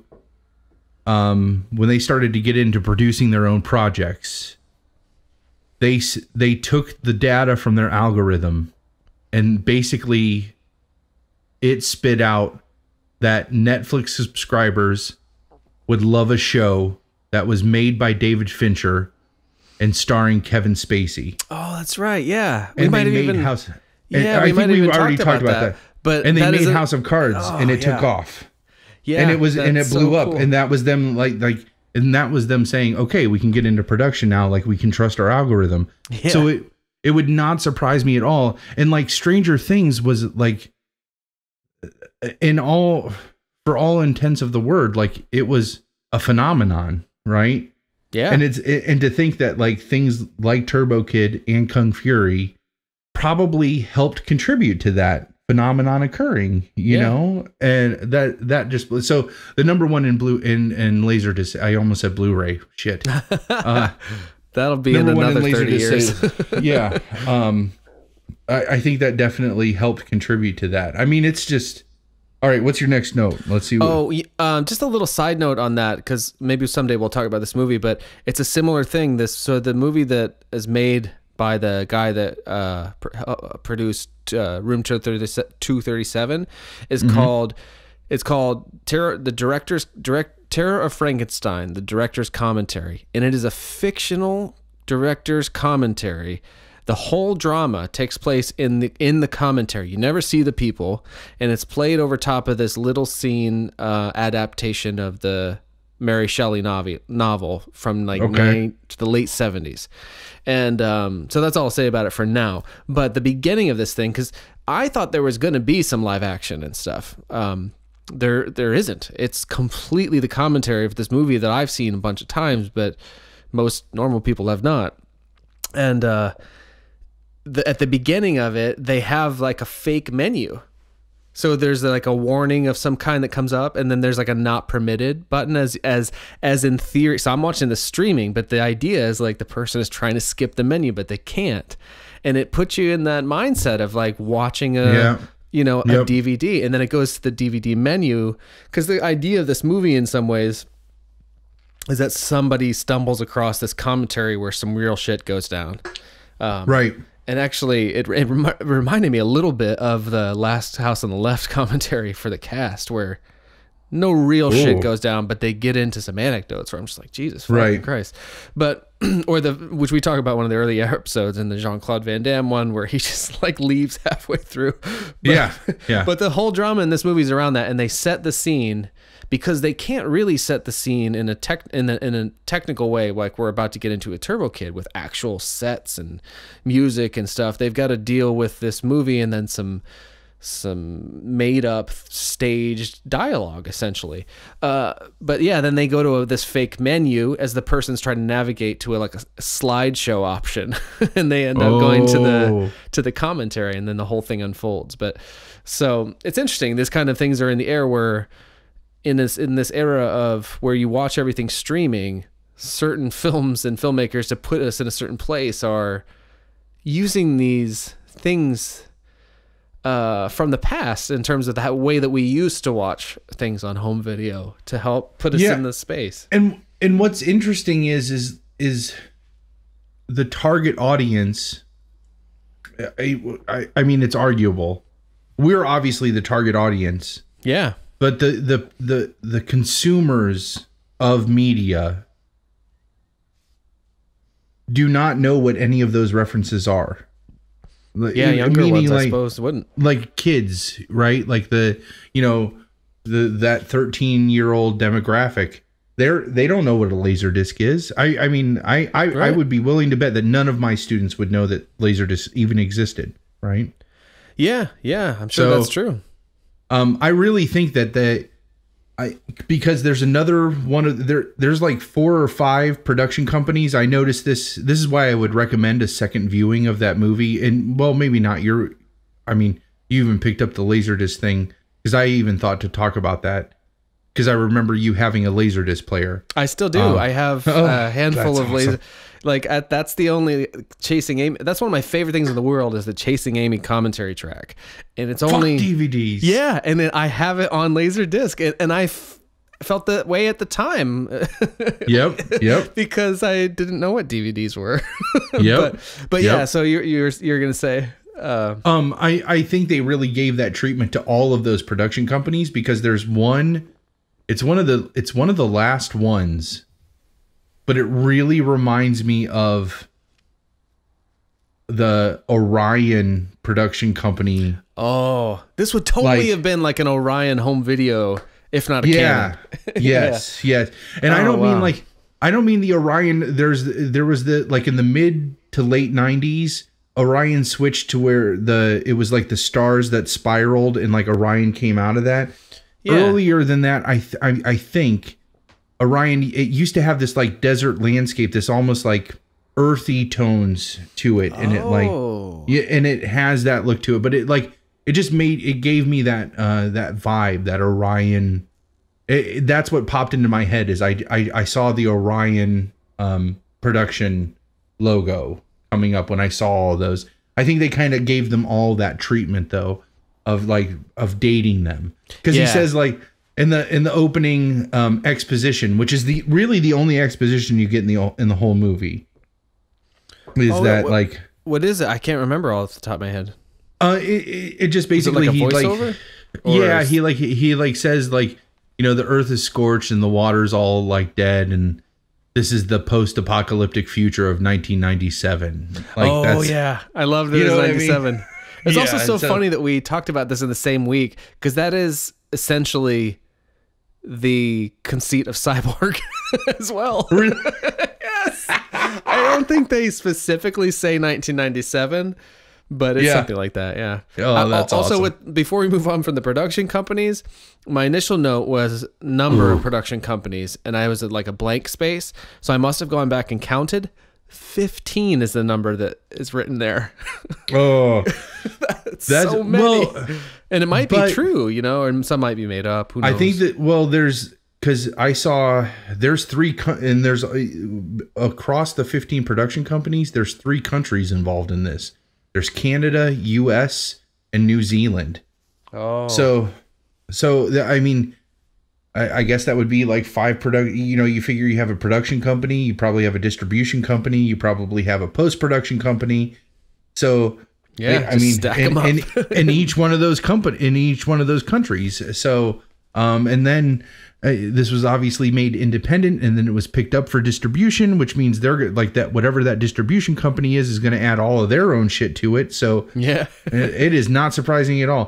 producing their own projects, they took the data from their algorithm and basically it spit out that Netflix subscribers would love a show that was made by David Fincher and starring Kevin Spacey. Oh, that's right. Yeah. We might have even House. Yeah, I think we already talked about that. But and they made House of Cards, and it took off. Yeah, and it blew so up, cool. and that was them and that was them saying, okay, we can get into production now. Like we can trust our algorithm. Yeah. So it would not surprise me at all. And like Stranger Things was like, for all intents of the word, like it was a phenomenon, right? Yeah. And and to think that like things like Turbo Kid and Kung Fury probably helped contribute to that phenomenon occurring, you know, and that just, so the number one in Laserdisc, I almost said Blu-ray, shit. That'll be in another 30 years. Yeah. I think that definitely helped contribute to that. I mean, it's just, all right, what's your next note? Let's see. Just a little side note on that, because maybe someday we'll talk about this movie, but it's a similar thing. So the movie that is made by the guy that produced Room 237 is called Terror of Frankenstein, the director's commentary, and it is a fictional director's commentary. The whole drama takes place in the commentary. You never see the people, and it's played over top of this little scene adaptation of the Mary Shelley novel from like to the late 70s. And so that's all I'll say about it for now. But the beginning of this thing, because I thought there was going to be some live action and stuff. There isn't. It's completely the commentary of this movie that I've seen a bunch of times, but most normal people have not. And at the beginning of it, they have like a fake menu. So there's like a warning of some kind that comes up, and then there's like a not permitted button as in theory. So I'm watching the streaming, but the idea is like the person is trying to skip the menu, but they can't. And it puts you in that mindset of like watching a DVD, and then it goes to the DVD menu, because the idea of this movie in some ways is that somebody stumbles across this commentary where some real shit goes down. Right. And actually, it reminded me a little bit of the Last House on the Left commentary for the cast, where no real shit goes down, but they get into some anecdotes where I'm just like, Jesus fucking Christ. But, which we talk about one of the early episodes in the Jean-Claude Van Damme one, where he just like leaves halfway through. But, yeah. But the whole drama in this movie is around that, and they set the scene, because they can't really set the scene in a technical way like we're about to get into a Turbo Kid with actual sets and music and stuff. They've got to deal with this movie and then some some made up staged dialogue essentially. But yeah, then they go to this fake menu as the person's trying to navigate to a slideshow option and they end up going to the commentary, and then the whole thing unfolds. But so it's interesting. This kind of things are in the air where in this era of where you watch everything streaming, certain films and filmmakers to put us in a certain place are using these things from the past in terms of the way that we used to watch things on home video to help put us in the space. And what's interesting is the target audience. I mean, it's arguable. We're obviously the target audience. Yeah. But the consumers of media do not know what any of those references are. Yeah, younger ones, I suppose, wouldn't. Like kids, right? Like that 13-year-old demographic. They don't know what a Laserdisc is. I mean, I would be willing to bet that none of my students would know that Laserdisc even existed, right? Yeah, I'm sure that's true. I really think that because there's another one of there's like 4 or 5 production companies. I noticed this is why I would recommend a second viewing of that movie. And well, maybe not you even picked up the Laserdisc thing, because I even thought to talk about that because I remember you having a Laserdisc player. I still do. I have a handful of laser. Like that's the only Chasing Amy. That's one of my favorite things in the world is the Chasing Amy commentary track, and it's only DVDs. Yeah, and then I have it on Laserdisc, and I felt that way at the time. Yep. Because I didn't know what DVDs were. Yep. But yeah. So you're gonna say. I think they really gave that treatment to all of those production companies, because there's one. It's one of the last ones. But it really reminds me of the Orion production company. Oh, this would totally have been like an Orion home video, if not a Canon. Yes. And I don't mean the Orion. There was the like in the mid to late 90s, Orion switched to where it was like the stars that spiraled and like Orion came out of that. Yeah. Earlier than that, I think Orion, it used to have this like desert landscape, this almost like earthy tones to it, and and it has that look to it. But it gave me that that vibe, that Orion. That's what popped into my head is I saw the Orion production logo coming up when I saw all those. I think they kind of gave them all that treatment though of dating them, because he says like. In the opening exposition, which is really the only exposition you get in the whole movie, is what is it? I can't remember off the top of my head. It just basically is it like a voiceover? He says like, the earth is scorched and the water's all like dead, and this is the post-apocalyptic future of 1997. I love this 97. I mean? It's also so funny that we talked about this in the same week, because that is essentially the conceit of Cyborg as well. Really? Yes. I don't think they specifically say 1997, but it's something like that. Yeah. Oh, that's also awesome. Before we move on from the production companies, my initial note was number of production companies, and I was at like a blank space. So I must have gone back and counted. 15 is the number that is written there. Oh, that's so many. Well, and it might be true, and some might be made up. Who knows? I think that, because I saw there's 3, and there's across the 15 production companies, there's 3 countries involved in this. There's Canada, US, and New Zealand. Oh, so I mean, I guess that would be like 5 you figure you have a production company, you probably have a distribution company, you probably have a post-production company. So stack them up. in each one of those countries. So and then this was obviously made independent, and then it was picked up for distribution, which means they're like that. Whatever that distribution company is going to add all of their own shit to it. So it is not surprising at all.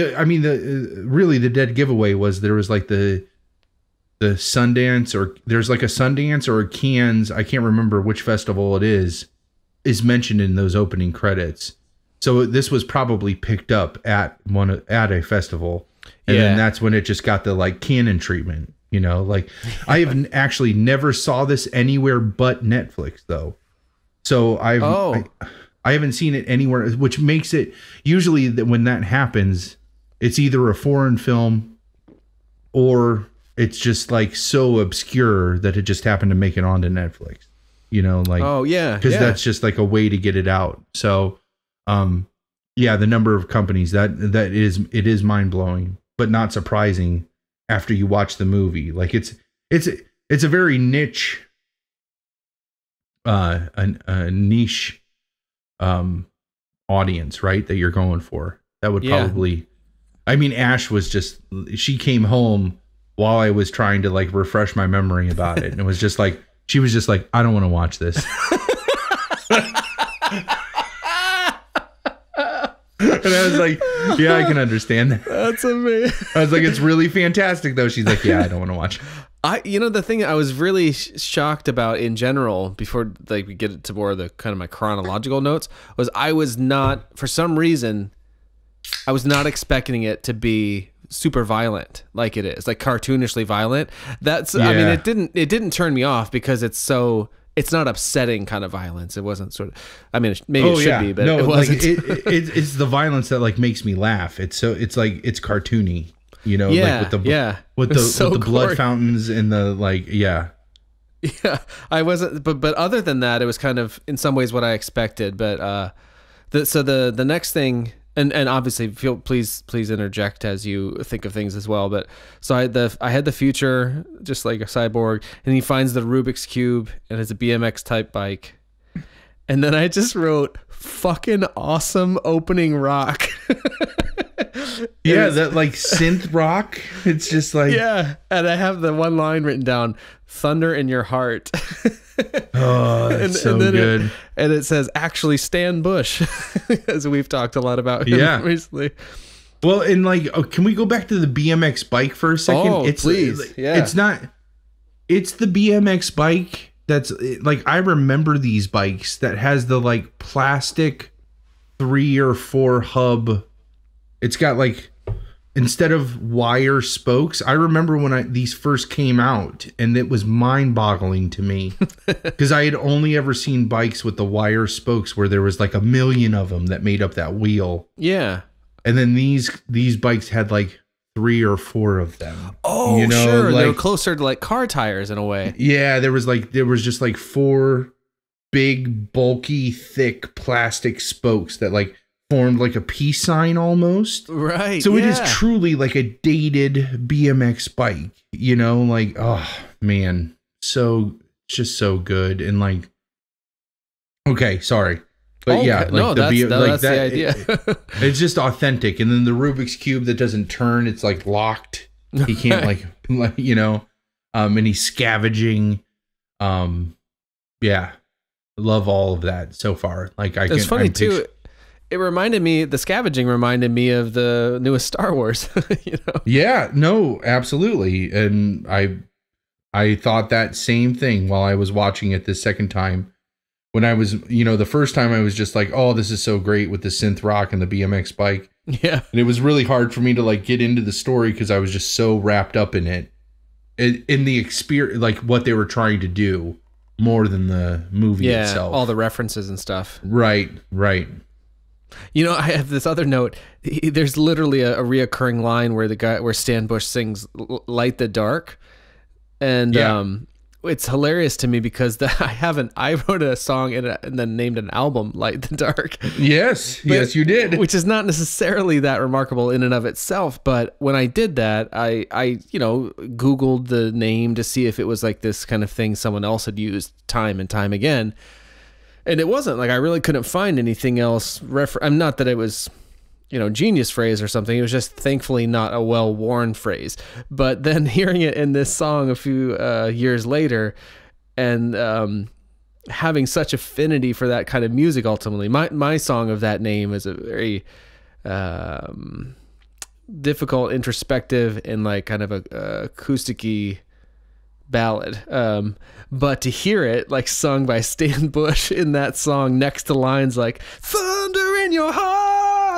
The dead giveaway was there was like the Sundance, or there's like a Sundance or a Cannes, I can't remember which festival it is mentioned in those opening credits. So this was probably picked up at a festival, and then that's when it just got the like canon treatment. You know, like I have actually never saw this anywhere but Netflix though. So I haven't seen it anywhere, which makes it usually that when that happens, it's either a foreign film or it's just like so obscure that it just happened to make it onto Netflix. You know, like because that's just like a way to get it out. So. The number of companies it is mind blowing, but not surprising after you watch the movie. Like it's a very niche, a niche, audience, right? That you're going for. That would probably, I mean, Ash was she came home while I was trying to like refresh my memory about it. And it was just like, she was just like, I don't want to watch this. And I was like, yeah, I can understand that. That's amazing. I was like, it's really fantastic though. She's like, yeah, I don't want to watch it. The thing I was really shocked about in general, before like we get to more of the kind of my chronological notes, was I was not, for some reason, I was not expecting it to be super violent like it is, like cartoonishly violent. That's, I mean, it didn't turn me off because it's not upsetting kind of violence. It wasn't sort of, I mean, maybe it should be, but it wasn't. Like it's the violence that like makes me laugh. It's like, it's cartoony, you know, like with the blood fountains and the like, Yeah, I wasn't, but other than that, it was kind of in some ways what I expected. But the next thing, and obviously please interject as you think of things as well. But so I had the future, just like a cyborg, and he finds the Rubik's Cube and it's a BMX type bike. And then I just wrote fucking awesome opening rock. That like synth rock. It's just like, and I have the one line written down, thunder in your heart. Oh, that's so good. And it says, actually Stan Bush, as we've talked a lot about him recently. Well, and like, can we go back to the BMX bike for a second? Oh, please. It's the BMX bike that's like, I remember these bikes that has the like plastic 3 or 4 hub. It's got like, instead of wire spokes, I remember when these first came out, and it was mind-boggling to me because I had only ever seen bikes with the wire spokes where there was like 1 million of them that made up that wheel. Yeah. And then these bikes had like 3 or 4 of them. Oh, you know, sure. like, they were closer to like car tires in a way. Yeah, there was just like 4 big, bulky, thick plastic spokes that like formed like a peace sign almost. Right. So it is truly like a dated BMX bike, you know, like, oh man, just so good. And like, okay, sorry. But like that's the idea. It's just authentic. And then the Rubik's Cube that doesn't turn, it's like locked. He can't like, you know, and he's scavenging. Love all of that so far. Like it's funny too. It reminded me, the scavenging reminded me of the newest Star Wars, you know? Yeah, no, absolutely. And I thought that same thing while I was watching it the second time. When I was, you know, the first time I was just like, oh, this is so great with the synth rock and the BMX bike. Yeah. And it was really hard for me to like get into the story because I was just so wrapped up in it. In the experience, like what they were trying to do more than the movie itself. All the references and stuff. Right. You know, I have this other note. There's literally a reoccurring line where Stan Bush sings "Light the Dark," and it's hilarious to me because I wrote a song and then named an album "Light the Dark." Yes, you did. Which is not necessarily that remarkable in and of itself, but when I did that, I Googled the name to see if it was like this kind of thing someone else had used time and time again. And it wasn't. Like, I really couldn't find anything else. I'm not that it was, genius phrase or something. It was just thankfully not a well-worn phrase. But then hearing it in this song a few years later and having such affinity for that kind of music ultimately. My song of that name is a very difficult, introspective, and like kind of a acousticy ballad, but to hear it like sung by Stan Bush in that song next to lines like "thunder in your heart"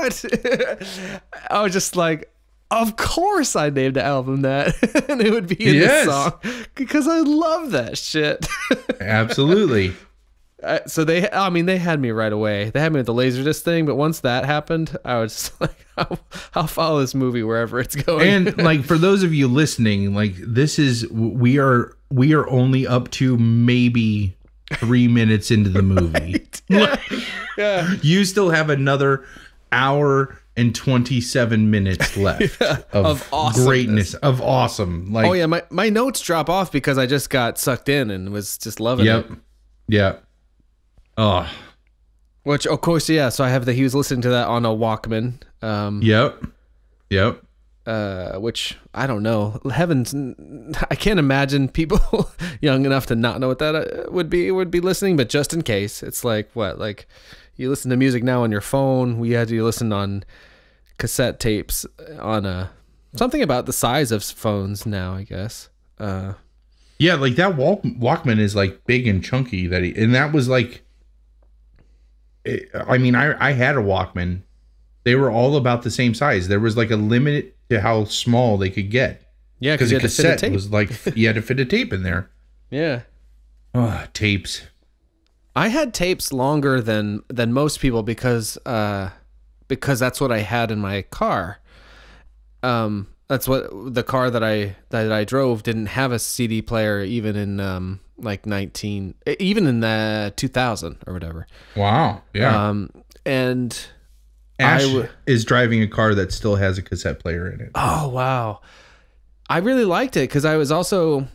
what? I was just like, of course I named the album that. And it would be in this song. Because I love that shit. Absolutely. So they had me right away. They had me with the Laserdisc thing, but once that happened, I was just like, I'll follow this movie wherever it's going. And like, for those of you listening, like, we are only up to maybe 3 minutes into the movie. Right. Yeah. You still have another hour and 27 minutes left of greatness, of awesome. Like, oh yeah, my notes drop off because I just got sucked in and was just loving it. Yeah. Oh. Which, of course, yeah. So I have he was listening to that on a Walkman. Yep. Which I don't know. Heavens, I can't imagine people young enough to not know what that would be listening. But just in case, it's like what? Like you listen to music now on your phone. We had to listen on cassette tapes on something about the size of phones now, I guess. Yeah, like that Walkman is like big and chunky. And that was like. I mean, I had a Walkman. They were all about the same size. There was like a limit to how small they could get. Yeah, because a cassette was like you had to fit a tape in there. Yeah. Oh, tapes. I had tapes longer than most people because that's what I had in my car. That's what the car that I drove didn't have a CD player even in even in the 2000 or whatever. Wow. Yeah. And Ash is driving a car that still has a cassette player in it. Oh, wow. I really liked it because I was still,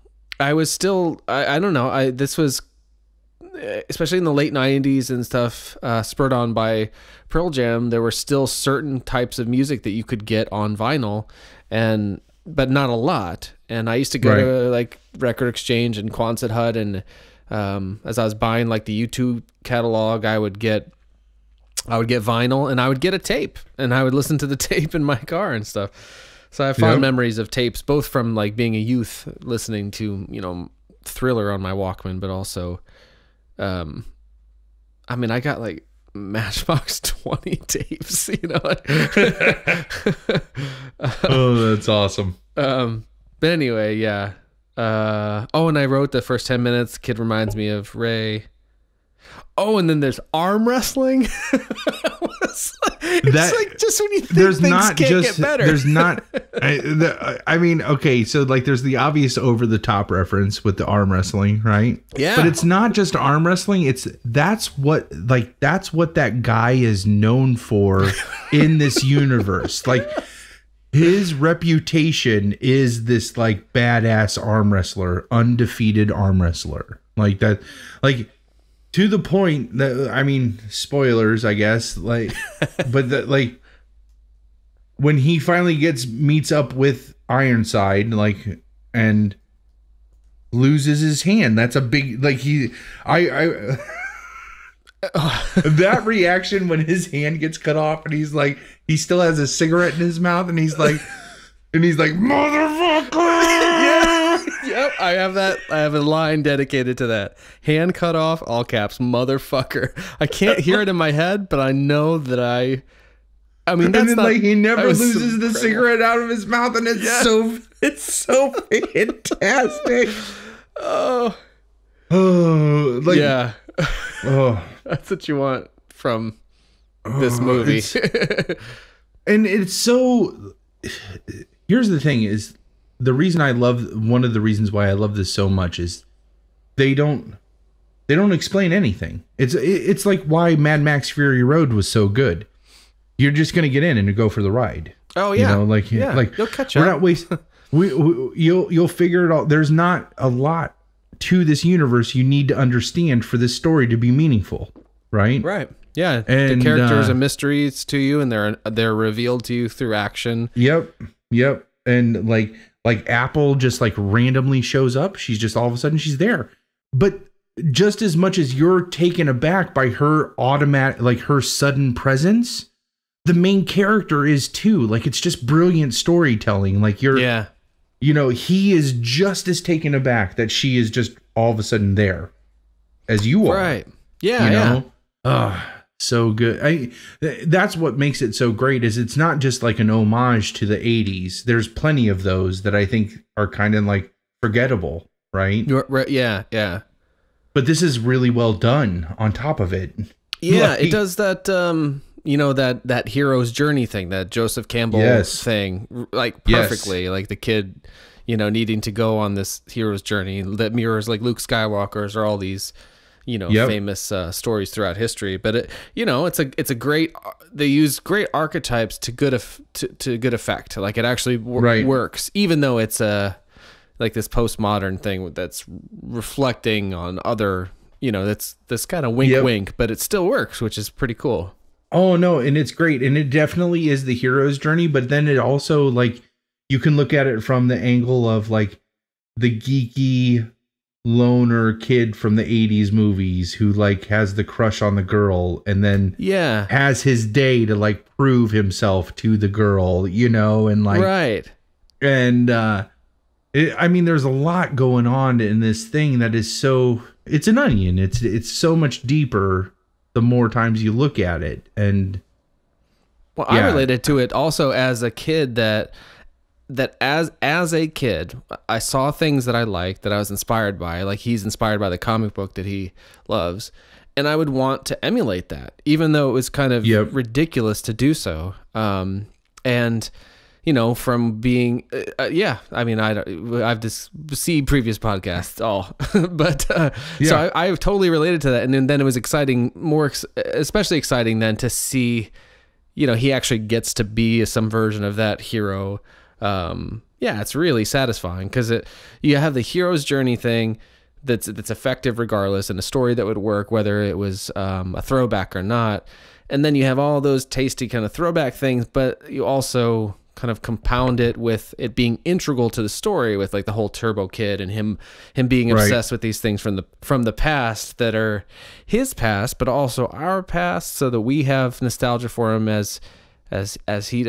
I don't know. This was, especially in the late 90s and stuff, spurred on by Pearl Jam, there were still certain types of music that you could get on vinyl, but not a lot. And I used to go to like Record Exchange and Quonset Hut, and as I was buying like the U2 catalog, I would get vinyl and I would get a tape and I would listen to the tape in my car and stuff. So I have fond memories of tapes, both from like being a youth listening to, Thriller on my Walkman, but also, I mean, I got like Matchbox 20 tapes, Oh, that's awesome. But anyway, yeah. And I wrote the first 10 minutes. Kid reminds me of Ray. Oh, and then there's arm wrestling. It's like just when you think things can't get better. There's not. I mean, okay, so like there's the obvious over the top reference with the arm wrestling, right? Yeah. But it's not just arm wrestling. That's what that guy is known for in this universe. Like his reputation is this like badass arm wrestler, undefeated arm wrestler, like that, like. To the point that, I mean, spoilers, I guess, like, but that, like, when he finally meets up with Ironside, like, and loses his hand, that's a big, like, that reaction when his hand gets cut off and he's like, he still has a cigarette in his mouth and he's like, motherfucker! Yep, I have that. I have a line dedicated to that. Hand cut off, all caps, motherfucker. I can't hear it in my head, but I know that I mean, that's not, like he never loses the cigarette out of his mouth, and it's so fantastic. Like, yeah. That's what you want from this movie. And it's so. Here's the thing: is the reason one of the reasons why I love this so much is they don't explain anything. It's like why Mad Max Fury Road was so good. You're just gonna get in and go for the ride. Oh yeah, like you'll catch up. We're not wasting. You'll figure it all. There's not a lot to this universe you need to understand for this story to be meaningful, right? Right. Yeah, and the characters are mysteries to you, and they're revealed to you through action. Yep. And like Apple just like randomly shows up. She's just all of a sudden she's there. But just as much as you're taken aback by her her sudden presence, the main character is too. Like it's just brilliant storytelling. Like he is just as taken aback that she is just all of a sudden there as you are. Right. Yeah. So good. That's what makes it so great is it's not just like an homage to the 80s. There's plenty of those that I think are kind of like forgettable, right? Yeah, yeah. But this is really well done on top of it. Yeah, it does that that hero's journey thing, that Joseph Campbell thing, like perfectly. Like the kid, needing to go on this hero's journey that mirrors like Luke Skywalker's or all these famous stories throughout history. But it's a great, they use great archetypes to good effect. Like it actually works, even though it's like this postmodern thing that's reflecting on other, that's this kind of wink, but it still works, which is pretty cool. Oh no, and it's great, and it definitely is the hero's journey. But then it also, like, you can look at it from the angle of like the geeky loner kid from the 80s movies who like has the crush on the girl and then has his day to like prove himself to the girl, and like and I mean, there's a lot going on in this thing that is so, it's an onion. It's so much deeper the more times you look at it. And I related to it also as a kid that as a kid, I saw things that I liked, that I was inspired by, like he's inspired by the comic book that he loves. And I would want to emulate that, even though it was kind of ridiculous to do so. And from being, I mean, I've just seen previous podcasts all, but, so I've totally related to that. And then it was exciting, especially exciting then to see, he actually gets to be some version of that hero. It's really satisfying because you have the hero's journey thing that's effective regardless, and a story that would work whether it was a throwback or not. And then you have all those tasty kind of throwback things, but you also kind of compound it with it being integral to the story, with like the whole Turbo Kid and him being obsessed with these things from the past that are his past, but also our past, so that we have nostalgia for him as he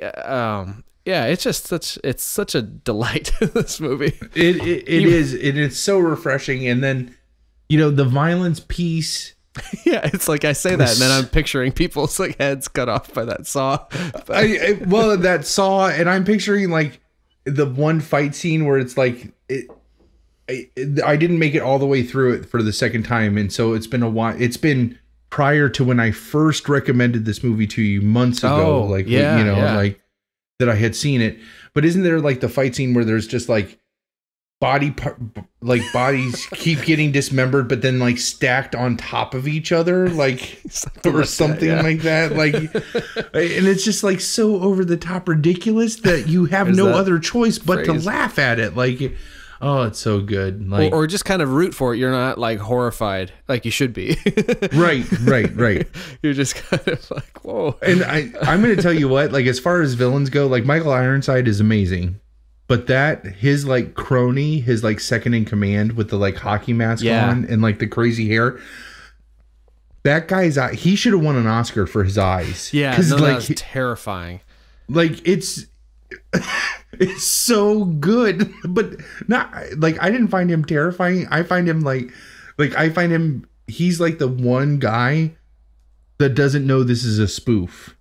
it's such a delight, this movie. It is. It's so refreshing. And then, the violence piece. Yeah, it's like I say that, and then I'm picturing people's like heads cut off by that saw. That saw, and I'm picturing like the one fight scene where it's like I didn't make it all the way through it for the second time, and so it's been a while. It's been prior to when I first recommended this movie to you months ago, like like that I had seen it. But isn't there like the fight scene where there's just like bodies keep getting dismembered, but then like stacked on top of each other, like or something like that, like, and it's just like so over the top ridiculous that you have no other choice but to laugh at it. Like, oh, it's so good. Like, or just kind of root for it. You're not like horrified like you should be. right. You're just kind of like, whoa. And I'm going to tell you what, like, as far as villains go, like Michael Ironside is amazing. But his like crony, his like second in command with the like hockey mask on and like the crazy hair, that guy's eye, he should have won an Oscar for his eyes. Yeah, because that was terrifying. Like it's so good, but not like, I didn't find him terrifying. I find him he's like the one guy that doesn't know this is a spoof.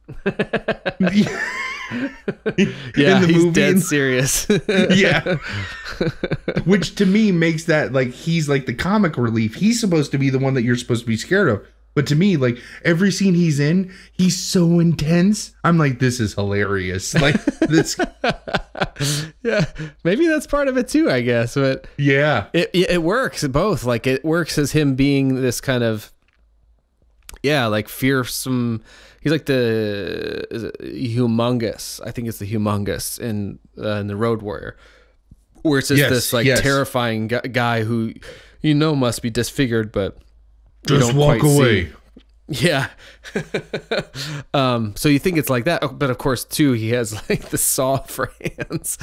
Yeah, he's dead serious. Yeah. Which to me makes that like, he's like the comic relief. He's supposed to be the one that you're supposed to be scared of. But to me, like every scene he's in, he's so intense. I'm like, this is hilarious. Like this. Yeah, maybe that's part of it too, I guess. But yeah, it works both. Like it works as him being this kind of, like fearsome. He's like the humongous. I think it's the humongous in the Road Warrior, where it's just this like terrifying guy who must be disfigured, but just walk away. See. Yeah. So you think it's like that, but of course too he has like the saw for hands.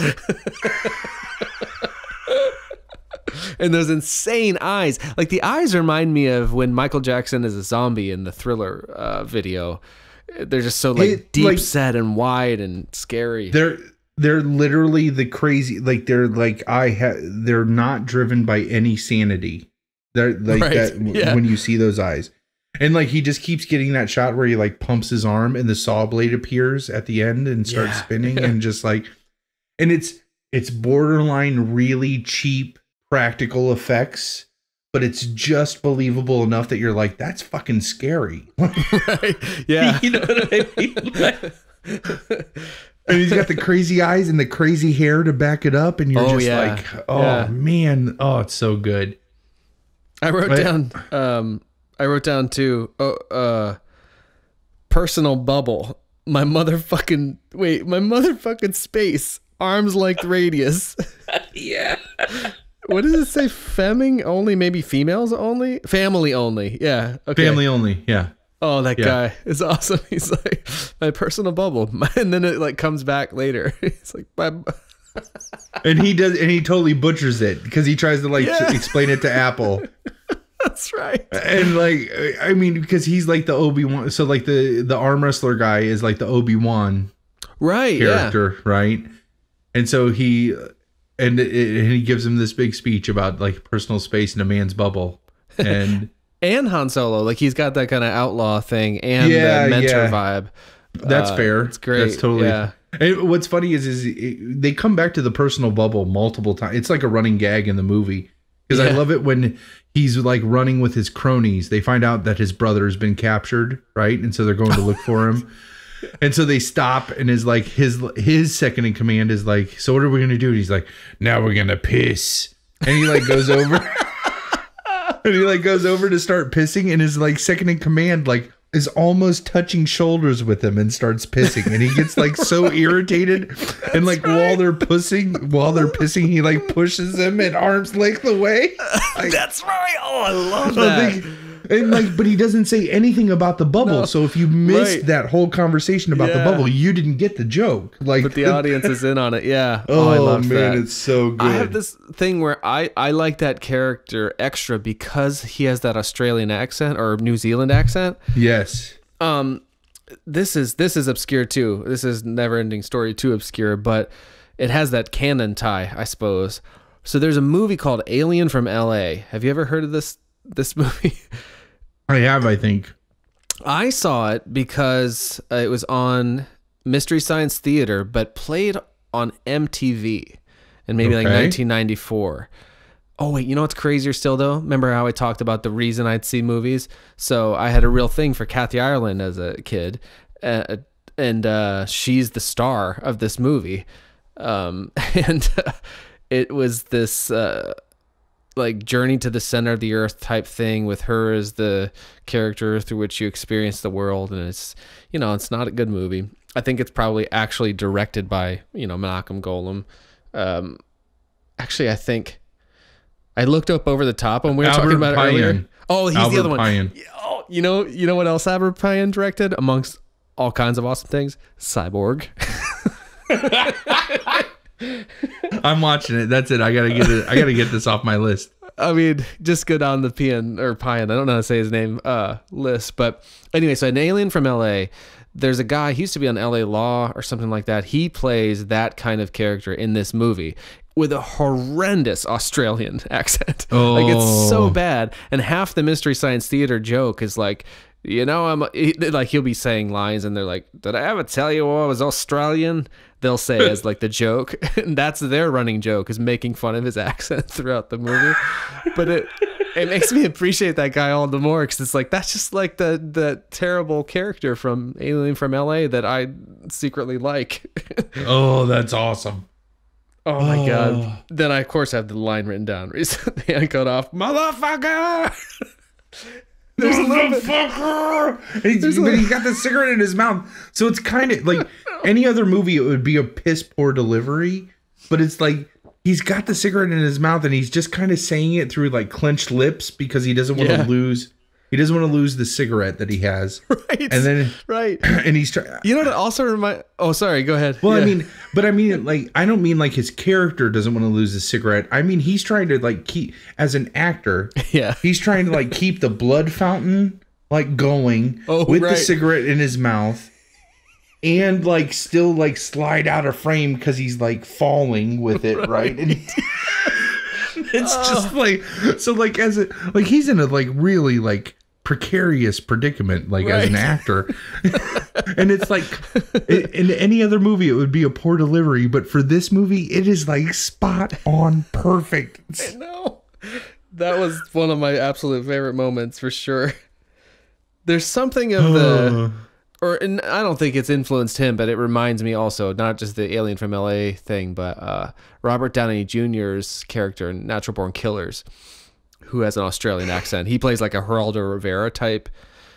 And those insane eyes. Like the eyes remind me of when Michael Jackson is a zombie in the Thriller video. They're just so like deep set and wide and scary. They're literally the crazy, like they're like they're not driven by any sanity. They're like that when you see those eyes. And like he just keeps getting that shot where he like pumps his arm and the saw blade appears at the end and starts spinning and just like, and it's borderline really cheap practical effects, but it's just believable enough that you're like, that's fucking scary. Right. Yeah. You know what I mean? And he's got the crazy eyes and the crazy hair to back it up. And you're like, man, oh, it's so good. I wrote down too, personal bubble. My motherfucking space. Arms length radius. Yeah. What does it say? Femming only? Maybe females only? Family only. Yeah. Okay. Family only. Yeah. Oh, that guy is awesome. He's like, my personal bubble. And then it like comes back later. He's like, and he totally butchers it because he tries to like explain it to Apple. That's right. And like, I mean, because he's like the Obi-Wan. So like the arm wrestler guy is like the Obi-Wan character, right? And so he gives him this big speech about like personal space in a man's bubble. And and Han Solo, like he's got that kind of outlaw thing and the mentor vibe. That's fair. It's great. That's totally. Yeah. And what's funny is they come back to the personal bubble multiple times. It's like a running gag in the movie because I love it when he's like running with his cronies. They find out that his brother has been captured, right? And so they're going to look for him. And so they stop and is like his second in command is like, so what are we gonna do? And he's like, now we're gonna piss. And he like goes over. And he like goes over to start pissing, and his like second in command like is almost touching shoulders with him and starts pissing, and he gets like so irritated. And like while they're pissing, he like pushes him at arm's length away. Like, that's right. Oh, I love that. And like, but he doesn't say anything about the bubble. No. So if you missed that whole conversation about the bubble, you didn't get the joke. Like, but the audience is in on it. Yeah. Oh, I love that. It's so good. I have this thing where I like that character extra because he has that Australian accent or New Zealand accent. Yes. This is obscure too. This is Neverending Story too obscure, but it has that canon tie, I suppose. So there's a movie called Alien from LA. Have you ever heard of this movie? I have, I think. I saw it because it was on Mystery Science Theater, but played on MTV in maybe like 1994. Oh, wait, you know what's crazier still, though? Remember how I talked about the reason I'd see movies? So I had a real thing for Kathy Ireland as a kid, and she's the star of this movie. It was this... like journey to the center of the earth type thing with her as the character through which you experience the world. And it's, it's not a good movie. I think it's probably actually directed by, Malcolm Golem. Actually, I think I looked up Over the Top when we were talking about it earlier. Oh, he's the other one. Oh, you know what else Albert Payan directed amongst all kinds of awesome things? Cyborg. I'm watching it. That's it. I gotta get this off my list. I mean, just go down the Payan. I don't know how to say his name list. But anyway, so an Alien from LA. There's a guy, he used to be on LA Law or something like that. He plays that kind of character in this movie with a horrendous Australian accent. Oh. Like it's so bad. And half the Mystery Science Theater joke is like, he'll be saying lines and they're like, did I ever tell you I was Australian? They'll say as like the joke. And that's their running joke, is making fun of his accent throughout the movie. But it makes me appreciate that guy all the more, because it's like, that's just like the terrible character from Alien from LA that I secretly like. Oh, that's awesome. Oh my God. Then I of course have the line written down recently. I cut off, motherfucker. There's a little bit. But he's got the cigarette in his mouth. So it's kind of like any other movie, it would be a piss poor delivery. But it's like he's got the cigarette in his mouth and he's just kind of saying it through like clenched lips because he doesn't want to lose. He doesn't want to lose the cigarette that he has. Right. And then and he's trying. You know what? It also remind. Oh, sorry. Go ahead. Well, yeah. I mean, like, I don't mean like his character doesn't want to lose the cigarette. I mean, he's trying to like keep, as an actor. Yeah. He's trying to like keep the blood fountain like going with the cigarette in his mouth, and like still like slide out of frame because he's like falling with it, right? And it's just like, so like he's in a like really like precarious predicament, like as an Right. actor. And it's like in any other movie, it would be a poor delivery, but for this movie, it is like spot on perfect. I know. That was one of my absolute favorite moments for sure. There's something of and I don't think it's influenced him, but it reminds me also, not just the Alien from LA thing, but Robert Downey Jr.'s character in Natural Born Killers, who has an Australian accent. He plays like a Geraldo Rivera type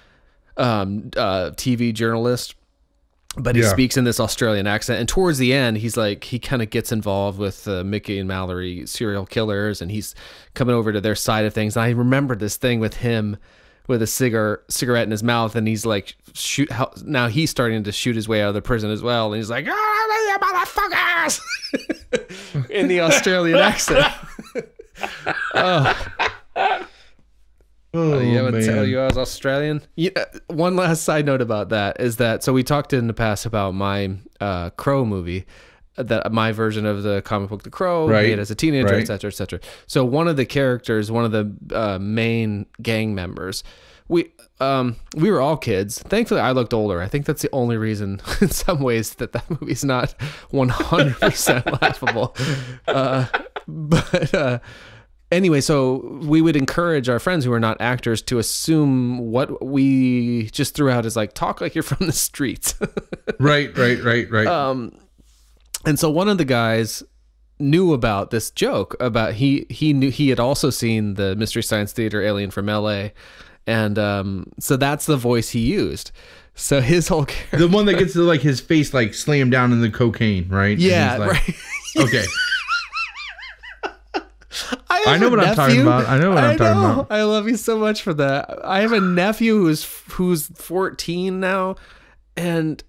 TV journalist, but he speaks in this Australian accent. And towards the end, he's like, he kind of gets involved with Mickey and Mallory serial killers, and he's coming over to their side of things. And I remember this thing with him with a cigarette in his mouth, and he's like, now he's starting to shoot his way out of the prison as well. And he's like, "Oh, you motherfuckers!" in the Australian accent. Yeah, I would tell you I was Australian. Yeah, one last side note about that is that, so we talked in the past about my Crow movie, that my version of the comic book The Crow, made as a teenager, etc., etc. So one of the characters, one of the main gang members, we were all kids. Thankfully, I looked older. I think that's the only reason, in some ways, that movie's not 100% laughable. But anyway, so we would encourage our friends who are not actors to assume what we just threw out as like, talk like you're from the streets. Right. And so one of the guys knew about this joke about he knew he had also seen the Mystery Science Theater Alien from LA, and so that's the voice he used. So his whole character, the one that gets to like his face like slammed down in the cocaine, right? Yeah, like, right. Okay. I know what I'm talking about. I know what I'm talking about. I love you so much for that. I have a nephew who's 14 now, and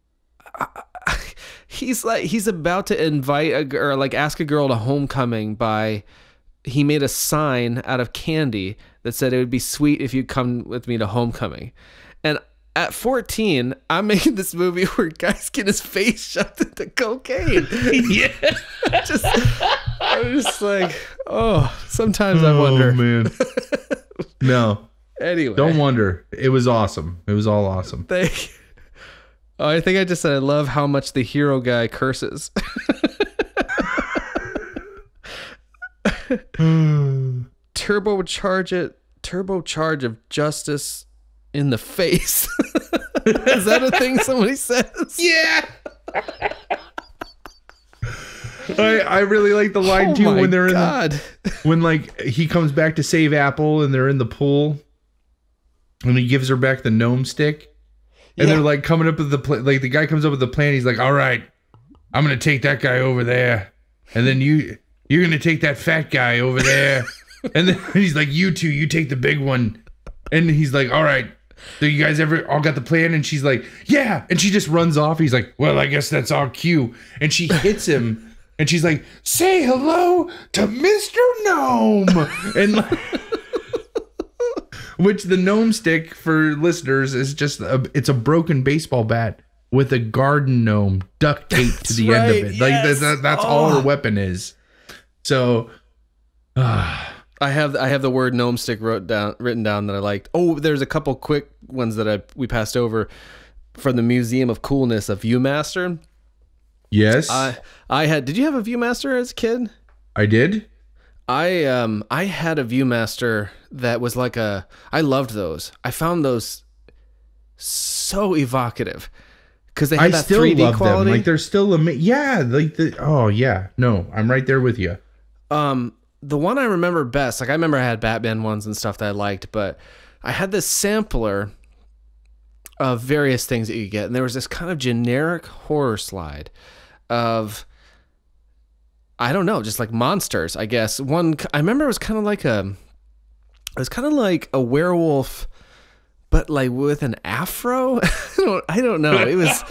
he's about to invite a girl, like ask a girl to homecoming by, he made a sign out of candy that said it would be sweet if you come with me to homecoming. And at 14, I'm making this movie where guys get his face shoved into cocaine. Yeah. I'm just like, sometimes I wonder. Oh, man. No. Anyway. Don't wonder. It was awesome. It was all awesome. Thank you. Oh, I think I just said I love how much the hero guy curses. Turbocharge of justice in the face. Is that a thing somebody says? Yeah. I really like the line too when they're when like he comes back to save Apple and they're in the pool and he gives her back the gnome stick. And they're like coming up with the like the guy comes up with the plan. He's like, "All right, I'm gonna take that guy over there, and then you're gonna take that fat guy over there." And then he's like, "You two, you take the big one." And he's like, "All right, so you guys ever all got the plan?" And she's like, "Yeah." And she just runs off. He's like, "Well, I guess that's our cue." And she hits him, and she's like, "Say hello to Mr. Gnome." And which the gnome stick, for listeners, is just it's a broken baseball bat with a garden gnome duct taped to the end of it. Yes. Like that's all her weapon is. So I have the word gnome stick written down that I liked. Oh, there's a couple quick ones that we passed over from the Museum of Coolness of Viewmaster. yes, I had. Did you have a Viewmaster as a kid? I did. I had a Viewmaster that was like I loved those. I found those so evocative because they had that still 3D love quality. them. Like they're still no, I'm right there with you. The one I remember best, like I remember I had Batman ones and stuff that I liked, but I had this sampler of various things that you get, and there was this kind of generic horror slide of, I don't know, just like monsters, I guess. One I remember it was kind of like a werewolf, but like with an afro. I don't know. It was.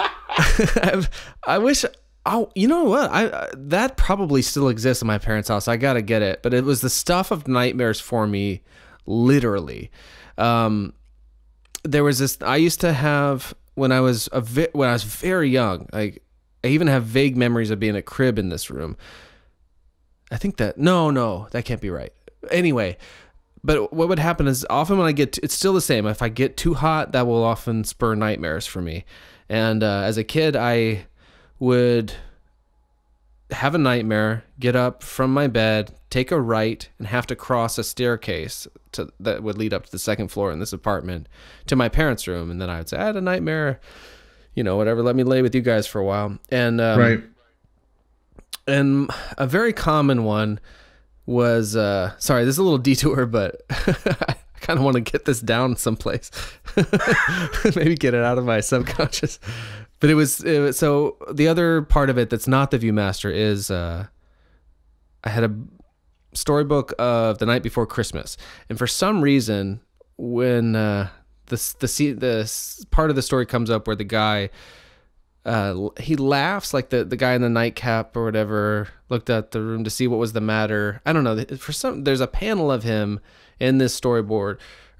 I wish. Oh, you know what? That probably still exists in my parents' house. I gotta get it. But it was the stuff of nightmares for me, literally. There was this. I used to have when I was very young. Like I even have vague memories of being a crib in this room. I think that no, that can't be right. Anyway, but what would happen is often when it's still the same. If I get too hot, that will often spur nightmares for me. And as a kid, I would have a nightmare, get up from my bed, take a right, and have to cross a staircase that would lead up to the second floor in this apartment to my parents' room. And then I would say, I had a nightmare, whatever, let me lay with you guys for a while. And right. And a very common one was, sorry, this is a little detour, but I kind of want to get this down someplace. Maybe get it out of my subconscious. But it was so the other part of it that's not the Viewmaster is I had a storybook of The Night Before Christmas, and for some reason when the part of the story comes up where the guy he laughs, like the guy in the nightcap or whatever looked at the room to see what was the matter. I don't know, there's a panel of him in this storyboard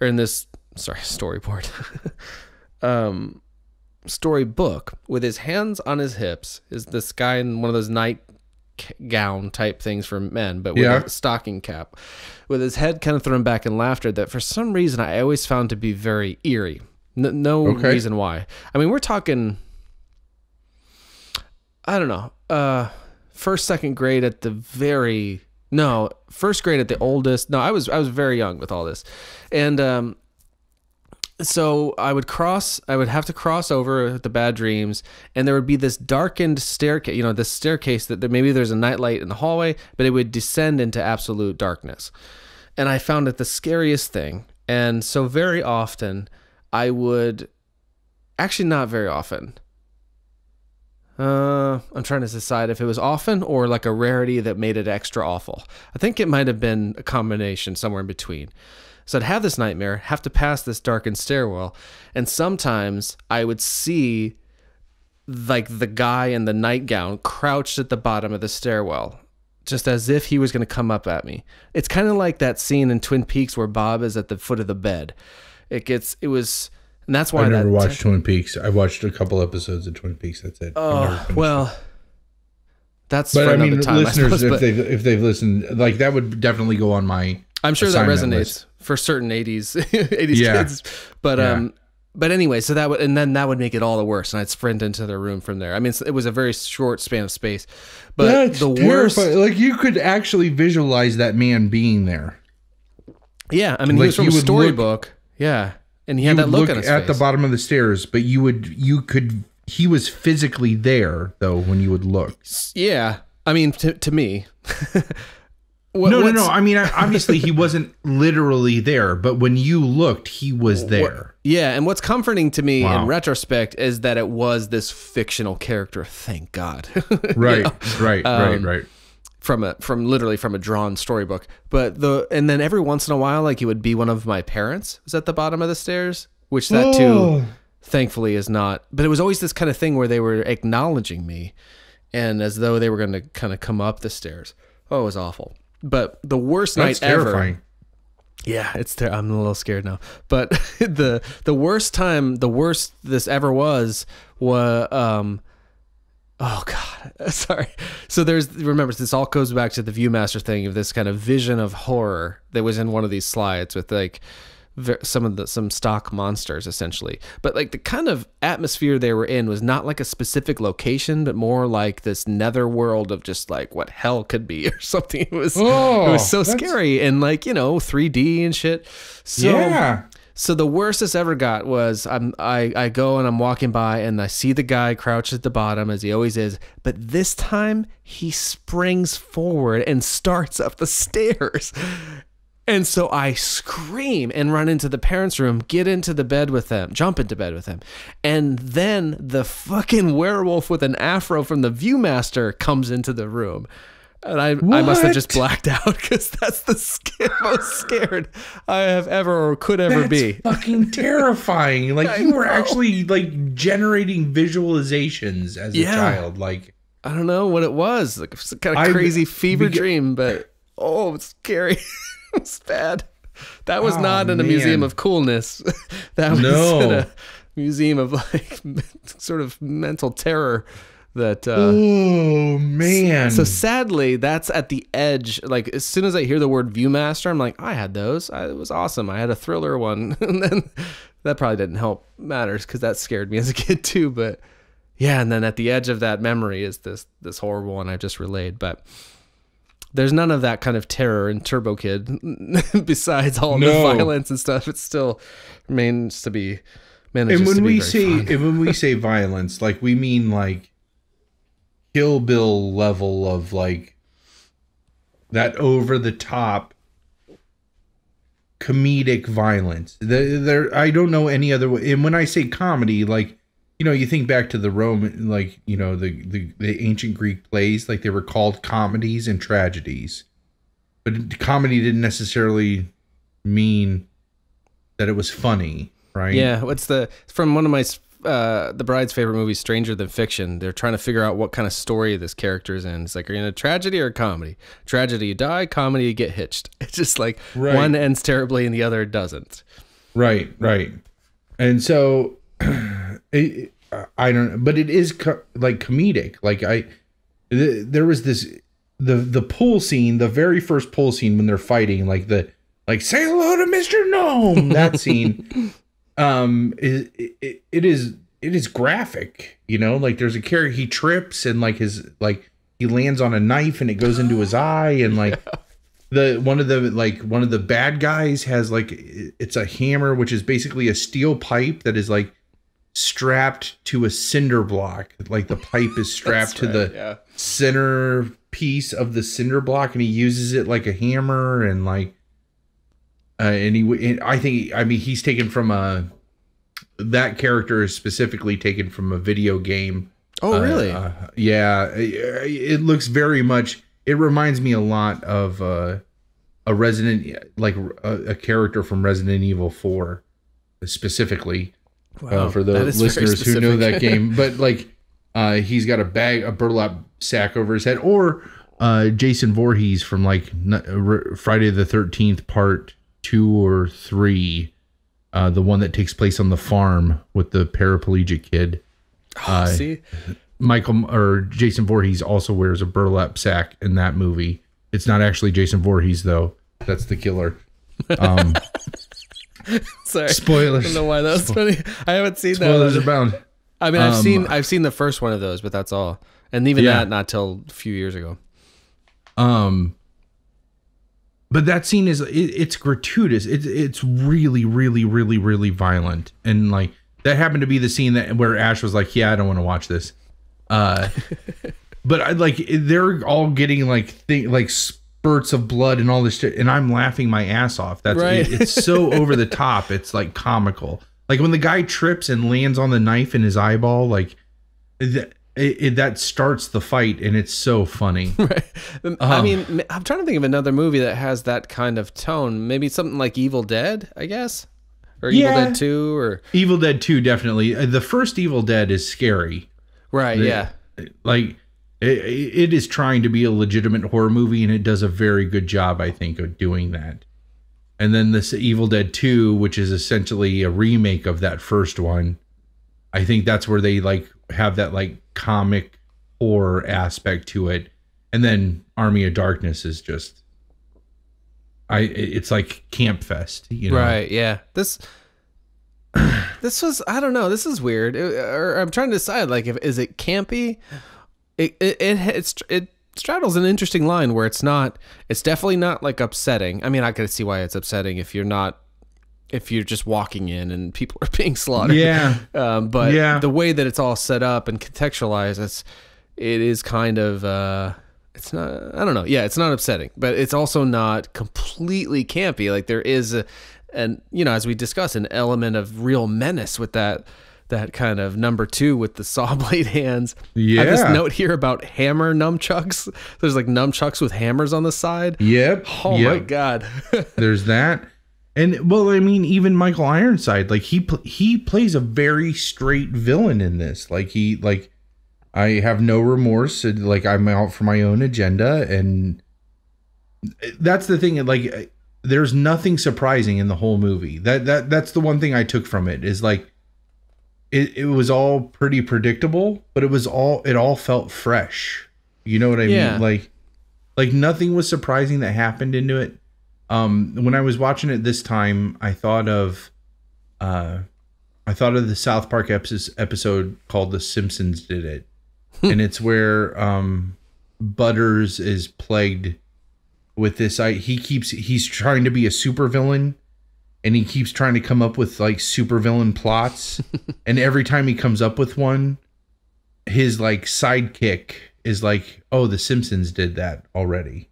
storybook with his hands on his hips. Is this guy in one of those night gown type things for men, but with a stocking cap, with his head kind of thrown back in laughter that for some reason I always found to be very eerie. No reason why. I mean, we're talking, I don't know, first, second grade at the first grade at the oldest. No, I was very young with all this. And so I would have to cross over the bad dreams, and there would be this darkened staircase, this staircase that maybe there's a nightlight in the hallway, but it would descend into absolute darkness. And I found it the scariest thing. And so very often I would, actually not very often. I'm trying to decide if it was often or like a rarity that made it extra awful. I think it might have been a combination somewhere in between. So I'd have this nightmare, have to pass this darkened stairwell, and sometimes I would see like the guy in the nightgown crouched at the bottom of the stairwell, just as if he was going to come up at me. It's kind of like that scene in Twin Peaks where Bob is at the foot of the bed. And that's why I never watched Twin Peaks. I watched a couple episodes of Twin Peaks. That's it. Oh, well, that's but for I another mean, time, listeners, I suppose, if they've listened, like that would definitely go on my. I'm sure that resonates list. For certain 80s kids. But anyway, so that would make it all the worse, and I'd sprint into their room from there. I mean, it was a very short span of space. But that's the terrifying. worst, like you could actually visualize that man being there. Yeah, I mean, he was from a storybook. Yeah. And he had that look on his face. At the bottom of the stairs, but he was physically there though when you would look. Yeah. I mean, to me. No. I mean, obviously he wasn't literally there, but when you looked, he was there. Yeah. And what's comforting to me in retrospect is that it was this fictional character. Thank God. Right. Right. From literally from a drawn storybook. And then every once in a while, like, it would be one of my parents was at the bottom of the stairs, which that too, thankfully, is not. But it was always this kind of thing where they were acknowledging me, and as though they were going to kind of come up the stairs. Oh, it was awful. But the worst night terrifying. ever. Yeah, I'm a little scared now. But the worst this ever was. Oh God, sorry. So remember, this all goes back to the Viewmaster thing of this kind of vision of horror that was in one of these slides with like some stock monsters essentially. But like the kind of atmosphere they were in was not like a specific location, but more like this netherworld of just like what hell could be or something. It was so scary and like, 3D and shit. So, yeah. So the worst this ever got was I go and I'm walking by and I see the guy crouched at the bottom as he always is, but this time he springs forward and starts up the stairs. And so I scream and run into the parents' room, jump into bed with them. And then the fucking werewolf with an afro from the Viewmaster comes into the room. And I must have just blacked out because that's the most scared I have ever or could ever be. That's fucking terrifying. Like you were actually like generating visualizations as a child. Like I don't know what it was. Like some kind of crazy fever dream, but it's scary. It's bad. That was not in a museum of coolness. That was in a museum of like sort of mental terror. That oh man. So sadly, that's at the edge. Like as soon as I hear the word Viewmaster, I'm like, I had those. It was awesome. I had a thriller one, and then that probably didn't help matters because that scared me as a kid too. But yeah, and then at the edge of that memory is this horrible one I just relayed. But there's none of that kind of terror in Turbo Kid. Besides all the violence and stuff, it still manages to be. And when we say violence, like we mean like Kill Bill level of like that over the top comedic violence. I don't know any other way. And when I say comedy, like, you know, you think back to the Roman, like, you know, the ancient Greek plays, like they were called comedies and tragedies. But comedy didn't necessarily mean that it was funny, right? Yeah, from one of my the Bride's favorite movie, Stranger Than Fiction. They're trying to figure out what kind of story this character is in. It's like, are you in a tragedy or a comedy? Tragedy, you die. Comedy, you get hitched. It's just like one ends terribly and the other doesn't. Right. And so, I don't know, but it is like comedic. Like there was this, the pool scene, the very first pool scene when they're fighting, like say hello to Mr. Gnome, that scene. It is graphic, you know, like there's a character, he trips and like he lands on a knife and it goes into his eye, and like one of the bad guys has like, it's a hammer, which is basically a steel pipe that is like strapped to a cinder block. Like the pipe is strapped to the center piece of the cinder block, and he uses it like a hammer, and like he's taken from that character is specifically taken from a video game. Oh, really? Yeah. It looks very much, it reminds me a lot of a character from Resident Evil 4 specifically. Wow, for the listeners who know that game. But like he's got a burlap sack over his head, or Jason Voorhees from like Friday the 13th part 2 or 3, the one that takes place on the farm with the paraplegic kid. See, Jason Voorhees also wears a burlap sack in that movie. It's not actually Jason Voorhees though. That's the killer. Sorry, spoilers. I don't know why that was funny. I haven't seen spoilers that. Spoilers are bound. I mean, I've seen the first one of those, but that's all. And even that, not till a few years ago. But that scene it's gratuitous. It's really, really, really, really violent. And like that happened to be the scene where Ash was like, yeah, I don't want to watch this. But I like, they're all getting like spurts of blood and all this shit, and I'm laughing my ass off. That's right. It's so over the top. It's like comical. Like when the guy trips and lands on the knife in his eyeball, like that starts the fight, and it's so funny. Right. I mean, I'm trying to think of another movie that has that kind of tone. Maybe something like Evil Dead, I guess, or Evil Dead 2, or Evil Dead 2. Definitely, the first Evil Dead is scary. Right. Yeah. Like. It is trying to be a legitimate horror movie, and it does a very good job, I think, of doing that. And then this Evil Dead 2, which is essentially a remake of that first one, I think that's where they like have that like comic horror aspect to it. And then Army of Darkness is just, it's like Camp Fest, you know? Right? Yeah. This was, I don't know. This is weird. I'm trying to decide, like, is it campy? It straddles an interesting line where it's definitely not like upsetting. I mean, I could see why it's upsetting if you're just walking in and people are being slaughtered. Yeah. But the way that it's all set up and contextualized, it is kind of, it's not, I don't know. Yeah, it's not upsetting, but it's also not completely campy. Like there is and you know, as we discussed, an element of real menace with that kind of number 2 with the saw blade hands. Yeah. I have this note here about hammer numchucks. There's like numchucks with hammers on the side. Yep. Oh my God. There's that. And well, I mean, even Michael Ironside, like he plays a very straight villain in this. Like I have no remorse. Like I'm out for my own agenda. And that's the thing. Like there's nothing surprising in the whole movie. That's the one thing I took from it is like, it was all pretty predictable, but it all felt fresh. You know what I mean? Like nothing was surprising that happened into it. When I was watching it this time, I thought of the South Park episode called "The Simpsons Did It," and it's where Butters is plagued with this. He's trying to be a supervillain, and he keeps trying to come up with like supervillain plots, and every time he comes up with one, his like sidekick is like, "Oh, the Simpsons did that already."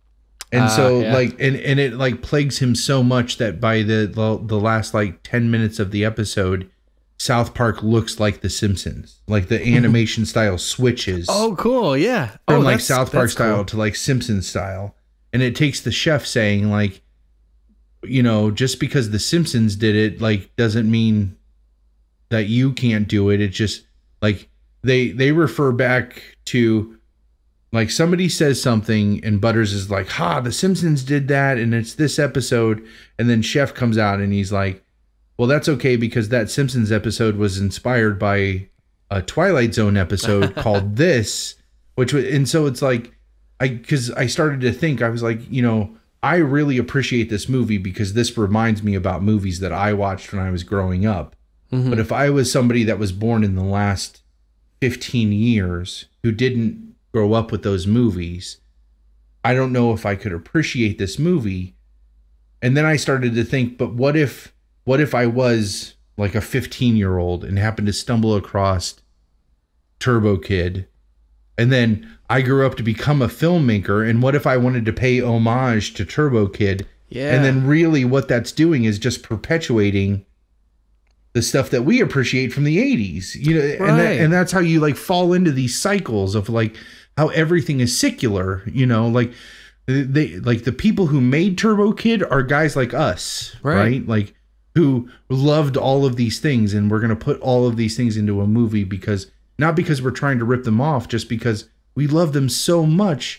And so like and it like plagues him so much that by the last like 10 minutes of the episode, South Park looks like the Simpsons. Like the animation style switches. Oh, cool. Yeah. From like South Park style to like Simpsons style. And it takes the chef saying like, you know, just because the Simpsons did it, like doesn't mean that you can't do it. It's just like they refer back to like somebody says something and Butters is like, the Simpsons did that and it's this episode. And then Chef comes out and he's like, well, that's okay because that Simpsons episode was inspired by a Twilight Zone episode called this, and so it's like, because I started to think, I was like, you know, I really appreciate this movie because this reminds me about movies that I watched when I was growing up. Mm-hmm. But if I was somebody that was born in the last 15 years who didn't grow up with those movies, I don't know if I could appreciate this movie. And then I started to think, but what if I was like a 15-year-old and happened to stumble across Turbo Kid, and then I grew up to become a filmmaker, and what if I wanted to pay homage to Turbo Kid? Yeah. And then really what that's doing is just perpetuating the stuff that we appreciate from the 80s. You know, right. and that's how you like fall into these cycles of like how everything is secular, you know, like they like the people who made Turbo Kid are guys like us, right? Like who loved all of these things, and we're going to put all of these things into a movie because not because we're trying to rip them off, just because we love them so much.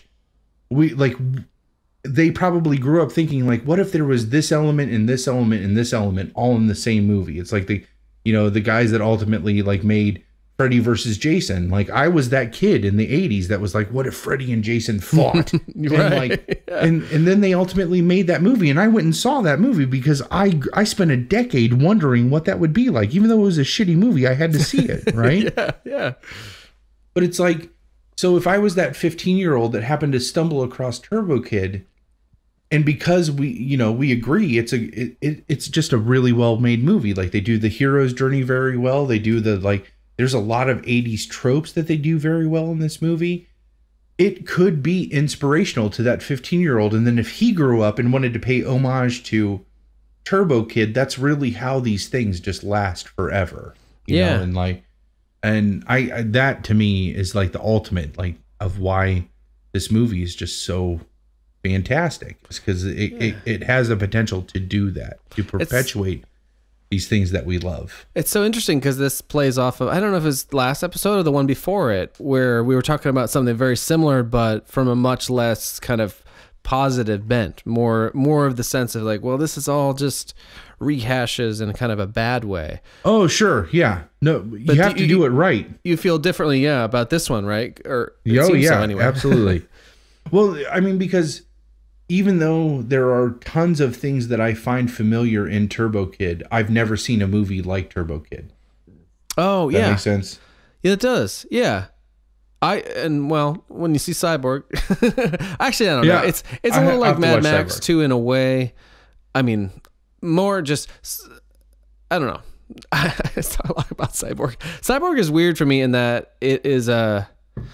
They probably grew up thinking like, what if there was this element and this element and this element all in the same movie? It's like the guys that ultimately like made Freddy versus Jason. Like I was that kid in the 80s that was like, what if Freddy and Jason fought? And then they ultimately made that movie, and I went and saw that movie because I spent a decade wondering what that would be like. Even though it was a shitty movie, I had to see it, right? Yeah. But it's like, so if I was that 15-year-old that happened to stumble across Turbo Kid, and because we agree it's just a really well-made movie. Like they do the hero's journey very well. They do there's a lot of 80s tropes that they do very well in this movie. It could be inspirational to that 15-year-old. And then if he grew up and wanted to pay homage to Turbo Kid, that's really how these things just last forever. You know? And I that to me is like the ultimate like of why this movie is just so fantastic. It's because it has the potential to do that, to perpetuate these things that we love. It's so interesting because this plays off of, I don't know if it's last episode or the one before it, where we were talking about something very similar, but from a much less kind of positive bent, more of the sense of like, well, this is all just rehashes in kind of a bad way. Oh, sure. Yeah. No, but you have to do it right. You feel differently, about this one, right? Or so anyway. Absolutely. Well, I mean, because even though there are tons of things that I find familiar in Turbo Kid, I've never seen a movie like Turbo Kid. Oh, yeah. That makes sense. Yeah, it does. Yeah. When you see Cyborg, actually, I don't know. It's a little like Mad Max Cyborg too, in a way. I mean, more just, I don't know. I talk a lot about Cyborg. Cyborg is weird for me in that it is a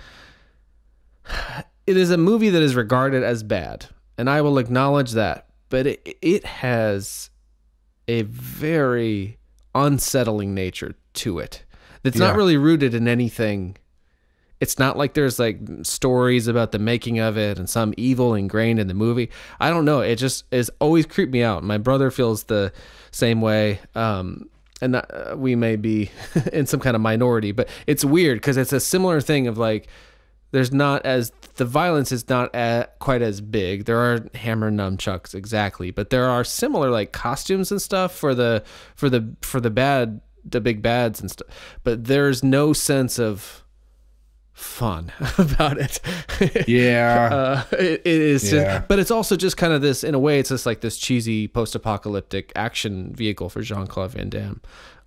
movie that is regarded as bad. And I will acknowledge that, but it has a very unsettling nature to it. It's not really rooted in anything. It's not like there's like stories about the making of it and some evil ingrained in the movie. I don't know. It just is always creeped me out. My brother feels the same way. And we may be in some kind of minority, but it's weird because it's a similar thing of like, the violence is not quite as big. There are hammer nunchucks exactly, but there are similar like costumes and stuff for the bad the big bads and stuff, but there's no sense of fun about it. Yeah. It is Yeah. just, but it's also just kind of this, in a way, it's just like this cheesy post-apocalyptic action vehicle for Jean-Claude Van Damme.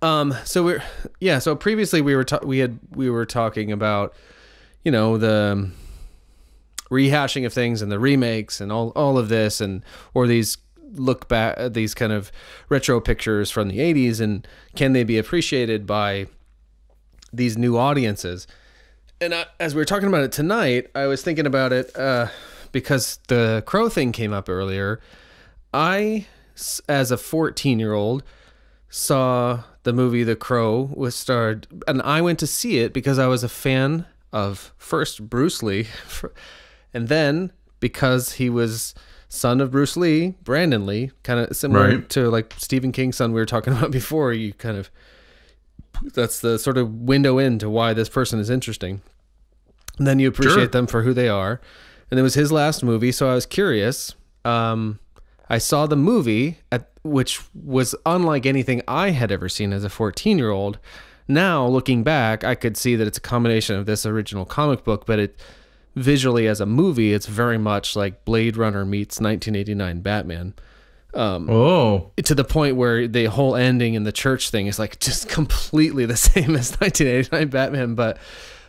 So previously we were talking about, you know, the rehashing of things and the remakes and all of this, and or these look back at these kind of retro pictures from the 80s, and can they be appreciated by these new audiences? And as we were talking about it tonight, I was thinking about it because the Crow thing came up earlier. I, as a 14-year-old, saw the movie The Crow was starred, and I went to see it because I was a fan of first Bruce Lee, and then because he was son of Bruce Lee, Brandon Lee, kind of similar to like Stephen King's son we were talking about before. You kind of, that's the sort of window into why this person is interesting. And then you appreciate them for who they are. And it was his last movie, so I was curious. I saw the movie, which was unlike anything I had ever seen as a 14-year-old. Now, looking back, I could see that it's a combination of this original comic book, but it visually as a movie, it's very much like Blade Runner meets 1989 Batman. To the point where the whole ending and the church thing is like just completely the same as 1989 Batman, but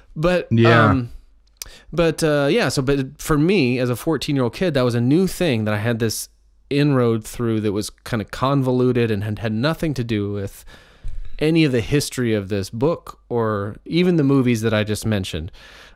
for me as a 14-year-old kid, that was a new thing that I had this inroad through that was kind of convoluted and had nothing to do with any of the history of this book or even the movies that I just mentioned.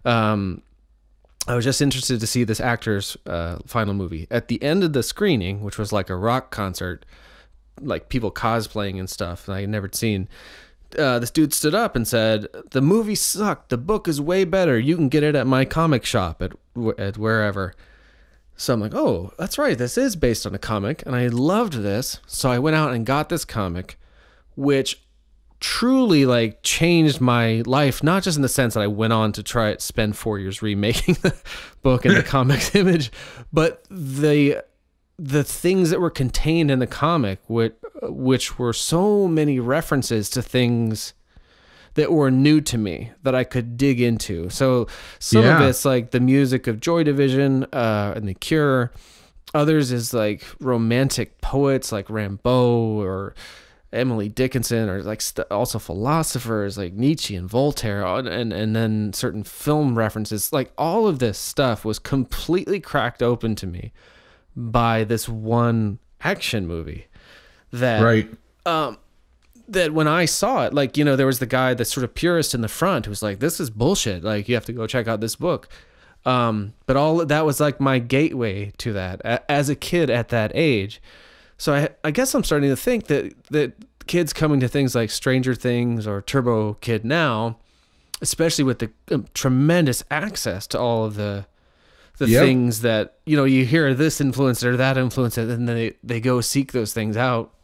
I was just interested to see this actor's final movie. At the end of the screening, which was like a rock concert, like people cosplaying and stuff that I had never seen, this dude stood up and said, "The movie sucked. The book is way better. You can get it at my comic shop at wherever." So I'm like, oh, that's right. This is based on a comic. And I loved this. So I went out and got this comic, which truly like changed my life, not just in the sense that I went on to spend 4 years remaking the book and the comics image, but the things that were contained in the comic, which were so many references to things that were new to me that I could dig into. So some of it's like the music of Joy Division and The Cure. Others is like romantic poets like Rimbaud or Emily Dickinson, or like also philosophers like Nietzsche and Voltaire, and then certain film references. Like all of this stuff was completely cracked open to me by this one action movie that that when I saw it, like, you know, there was the guy, the sort of purist in the front who was like, this is bullshit. Like, you have to go check out this book. But all that was like my gateway to that as a kid at that age. So I guess I'm starting to think that kids coming to things like Stranger Things or Turbo Kid now, especially with the tremendous access to all of the things that, you know, you hear this influencer or that influencer, and then they go seek those things out.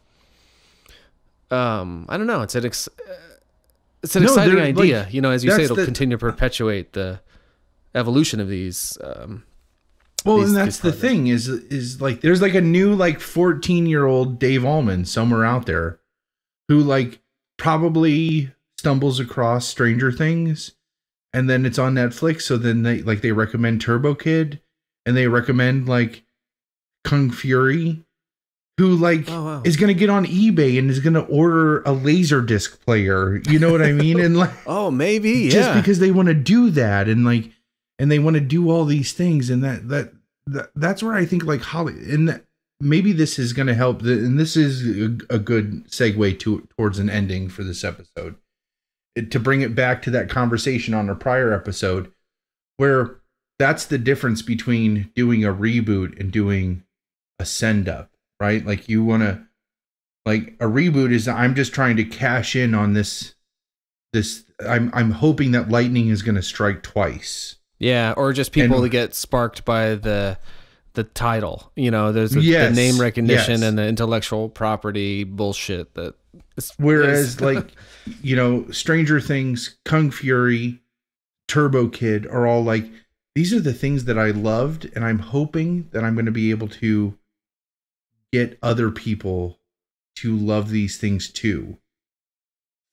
I don't know. It's an exciting idea. Like, you know, as you say, it'll continue to perpetuate the evolution of these. Well, and that's the thing is like, there's like a new, like 14-year-old Dave Allman somewhere out there who like probably stumbles across Stranger Things, and then it's on Netflix. So then they recommend Turbo Kid, and they recommend like Kung Fury, who like is going to get on eBay and is going to order a Laserdisc player. You know what I mean? And like, maybe just because they want to do that, and like, and they want to do all these things, and that's where I think like maybe this is going to help. And this is a good segue towards an ending for this episode, to bring it back to that conversation on our prior episode, where that's the difference between doing a reboot and doing a send up. Right? Like, you want to, like, a reboot is, I'm just trying to cash in on this, I'm hoping that lightning is going to strike twice. Yeah. Or just people that get sparked by the title, you know, there's the name recognition and the intellectual property bullshit that whereas like, you know, Stranger Things, Kung Fury, Turbo Kid are all like, these are the things that I loved, and I'm hoping that I'm going to be able to get other people to love these things too,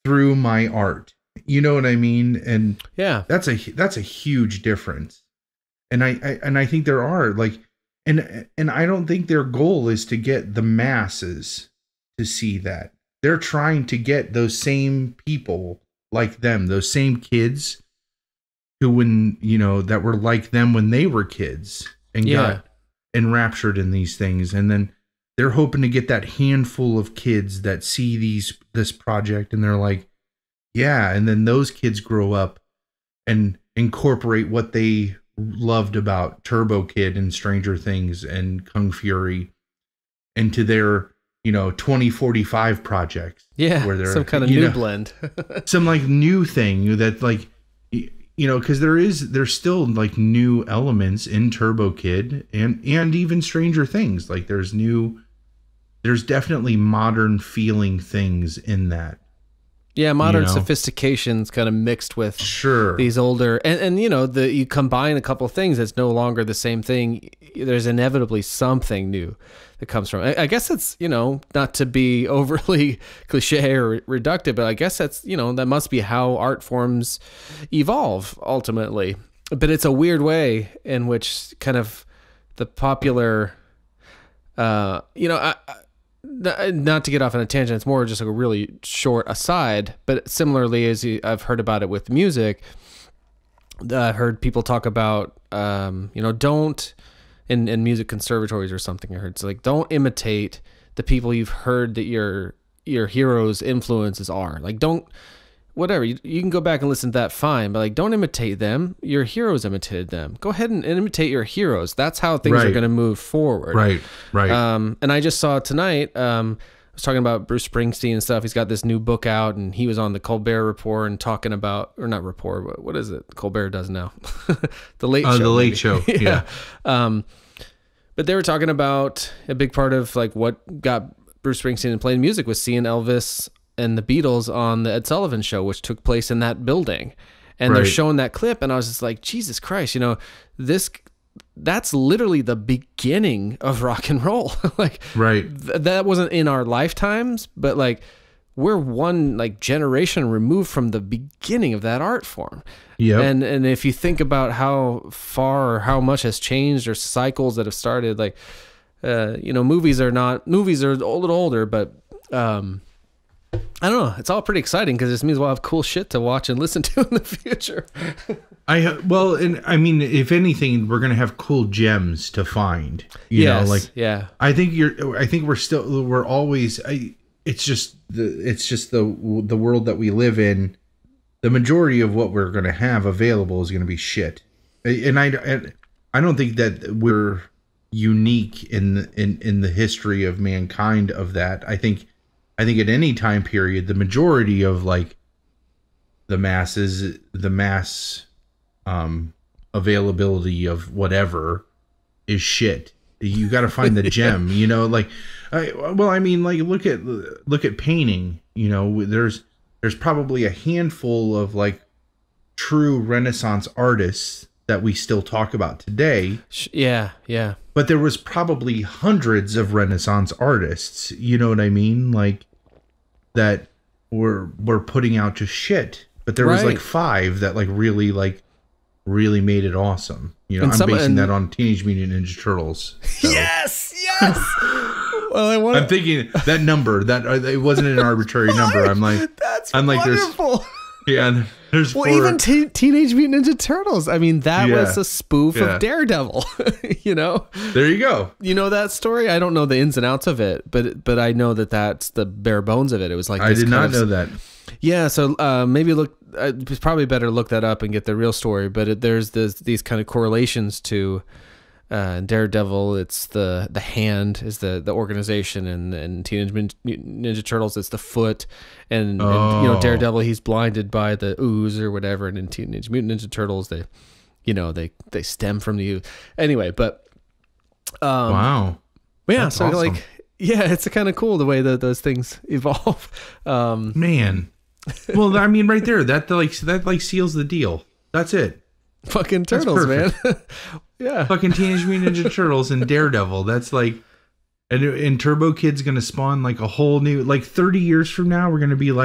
through my art. You know what I mean? And Yeah. that's a huge difference. And I think there are like, and I don't think their goal is to get the masses to see that. They're trying to get those same people like them, those same kids who, when, you know, that were like them when they were kids and got enraptured in these things. And then they're hoping to get that handful of kids that see this project and they're like, yeah. And then those kids grow up and incorporate what they loved about Turbo Kid and Stranger Things and Kung Fury into their, you know, 2045 projects. Yeah. Where they're some kind of new blend. Some like new thing that like, you know, because there's still like new elements in Turbo Kid and even Stranger Things. Like there's definitely modern feeling things in that. Yeah, modern sophistication's kind of mixed with these older, and you know, you combine a couple of things that's no longer the same thing. There's inevitably something new that comes from it. I guess it's, you know, not to be overly cliche or reductive, but I guess that's, you know, that must be how art forms evolve ultimately. But it's a weird way in which kind of the popular, you know, not to get off on a tangent, it's more just like a really short aside, but similarly, as I've heard about it with music, I've heard people talk about, you know, don't, in music conservatories or something, I heard, it's like, don't imitate the people you've heard that your heroes' influences are. Like, don't, whatever, you can go back and listen to that, fine, but like, don't imitate them. Your heroes imitated them. Go ahead and imitate your heroes. That's how things are going to move forward. Right. And I just saw tonight, I was talking about Bruce Springsteen and stuff. He's got this new book out, and he was on the Colbert Report and talking about, or not Report, what is it Colbert does now? The Late Show. The Late Show, yeah. But they were talking about a big part of like what got Bruce Springsteen to play music was seeing Elvis and the Beatles on the Ed Sullivan Show, which took place in that building. And they're showing that clip, and I was just like, Jesus Christ, you know, that's literally the beginning of rock and roll. Like, that wasn't in our lifetimes, but like, we're one like generation removed from the beginning of that art form. Yeah. And if you think about how far or how much has changed, or cycles that have started, like, you know, movies are a little older, but, I don't know. It's all pretty exciting because this means we'll have cool shit to watch and listen to in the future. Well, and I mean, if anything, we're gonna have cool gems to find. You know, like, yeah. I think we're always. It's just the world that we live in. The majority of what we're gonna have available is gonna be shit, and I don't think that we're unique in the history of mankind of that. I think at any time period, the majority of like the mass availability of whatever is shit. You got to find the gem, you know, like, I mean, like, look at painting, you know, there's probably a handful of like true Renaissance artists that we still talk about today. Yeah. Yeah. But there was probably hundreds of Renaissance artists, you know what I mean? Like, that were putting out just shit. But there was like 5 that like really made it awesome. You know, I'm basing that on Teenage Mutant Ninja Turtles. So. Yes. Well, I'm thinking that number, that it wasn't an arbitrary number. I'm like, wonderful. There's 4. Even Teenage Mutant Ninja Turtles. I mean, that was a spoof of Daredevil. You know, there you go. You know that story? I don't know the ins and outs of it, but I know that's the bare bones of it. It was like, I did not know that. Yeah, so maybe it's probably better look that up and get the real story. But there's these kind of correlations to Daredevil. It's the hand is the organization, and Teenage Mutant Ninja Turtles, it's the foot, and you know, Daredevil, he's blinded by the ooze or whatever, and in Teenage Mutant Ninja Turtles, they stem from the ooze. Anyway, but wow, yeah, that's so awesome. like, yeah, it's kind of cool the way that those things evolve. Man, well, I mean, right there, that seals the deal. That's it. Fucking turtles, man. Yeah. Fucking Teenage Mutant Ninja Turtles and Daredevil. That's like, and Turbo Kid's gonna spawn like a whole new, like 30 years from now, we're gonna be like,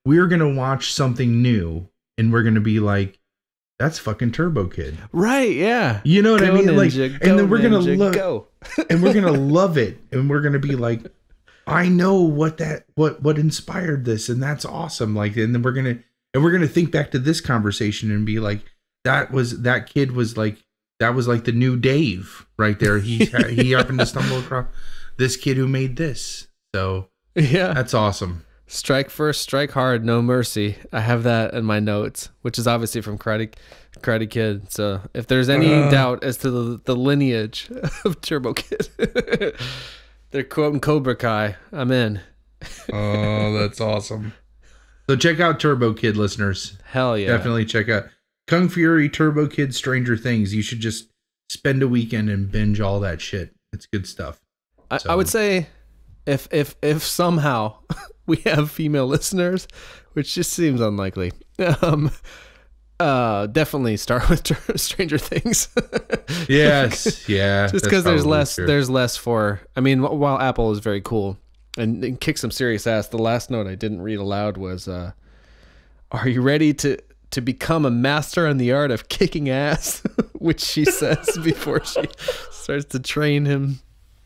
we're going to watch something new and we're going to be like, that's fucking Turbo Kid. Right, yeah. You know what Go I mean? Ninja, Like, and then we're going to love, go. and we're going to love it. And we're going to be like, I know what inspired this. And that's awesome. Like, and then we're going to think back to this conversation and be like, that kid was like the new Dave right there. He happened to stumble across this kid who made this. So yeah, that's awesome. Strike first, strike hard, no mercy. I have that in my notes, which is obviously from Karate Kid. So if there's any doubt as to the lineage of Turbo Kid, they're quoting Cobra Kai. I'm in. Oh, that's awesome. So check out Turbo Kid, listeners. Hell yeah. Definitely check out Kung Fury, Turbo Kid, Stranger Things. You should just spend a weekend and binge all that shit. It's good stuff. I would say if somehow we have female listeners, which just seems unlikely, definitely start with Stranger Things. Yes, yeah. Just because there's less for. I mean, while Apple is very cool and kicks some serious ass, the last note I didn't read aloud was, "Are you ready to become a master in the art of kicking ass?" Which she says before she starts to train him.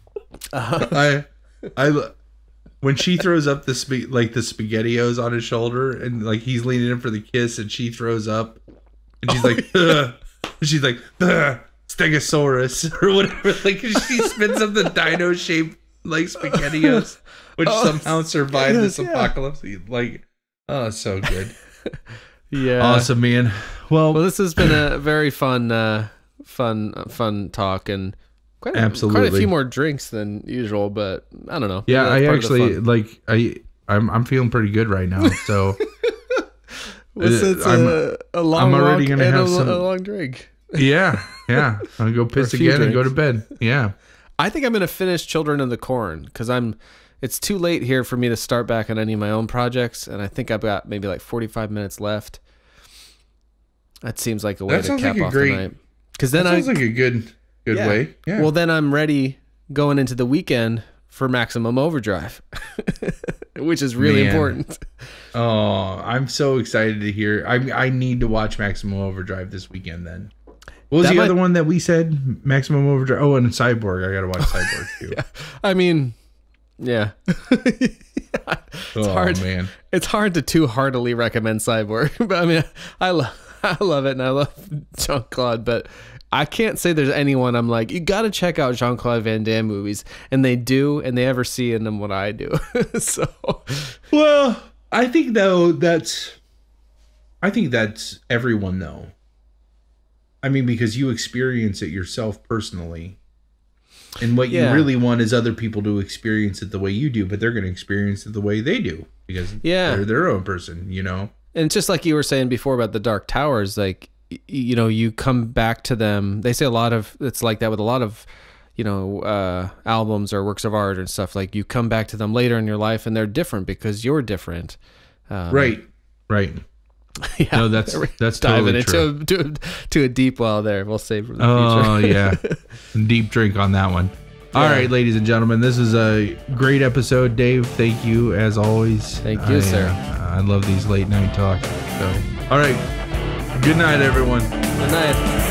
When she throws up the SpaghettiOs on his shoulder and like he's leaning in for the kiss and she throws up and she's like, ugh. She's like, ugh, Stegosaurus or whatever. Like she spins up the dino shaped like SpaghettiOs, which somehow survived this apocalypse. Like, oh, so good. Yeah, awesome, man. Well, this has been a very fun talk and. Quite a few more drinks than usual, but I don't know. Yeah, I actually I'm feeling pretty good right now. So a long I'm already walk gonna and have a long drink. Yeah. I'll go piss again and go to bed. Yeah. I think I'm gonna finish Children of the Corn because it's too late here for me to start back on any of my own projects, and I think I've got maybe like 45 minutes left. That seems like a way to cap off the night. Because then sounds like a good way. Yeah. Well, then I'm ready going into the weekend for Maximum Overdrive, which is really important. Oh, I'm so excited to hear. I need to watch Maximum Overdrive this weekend then. What was the other one that we said? Maximum Overdrive. Oh, and Cyborg. I got to watch Cyborg too. Yeah. I mean, yeah. Hard, man. It's hard to too heartily recommend Cyborg, but I mean, I love it and I love Jean-Claude, but I can't say there's anyone I'm like, you got to check out Jean-Claude Van Damme movies. And they do, and they ever see in them what I do. So, well, I think that's everyone though. I mean, because you experience it yourself personally. And what you really want is other people to experience it the way you do, but they're going to experience it the way they do because they're their own person, you know? And just like you were saying before about the Dark Towers, like, you know, you come back to them. They say it's like that with a lot of, you know, albums or works of art and stuff. Like you come back to them later in your life and they're different because you're different. Right. Yeah, no, that's diving totally into a deep well there. We'll save for the future. Oh yeah, deep drink on that one. All right, ladies and gentlemen, this is a great episode. Dave, thank you as always. Thank you, sir. I love these late night talks. So, all right. Good night, everyone. Good night.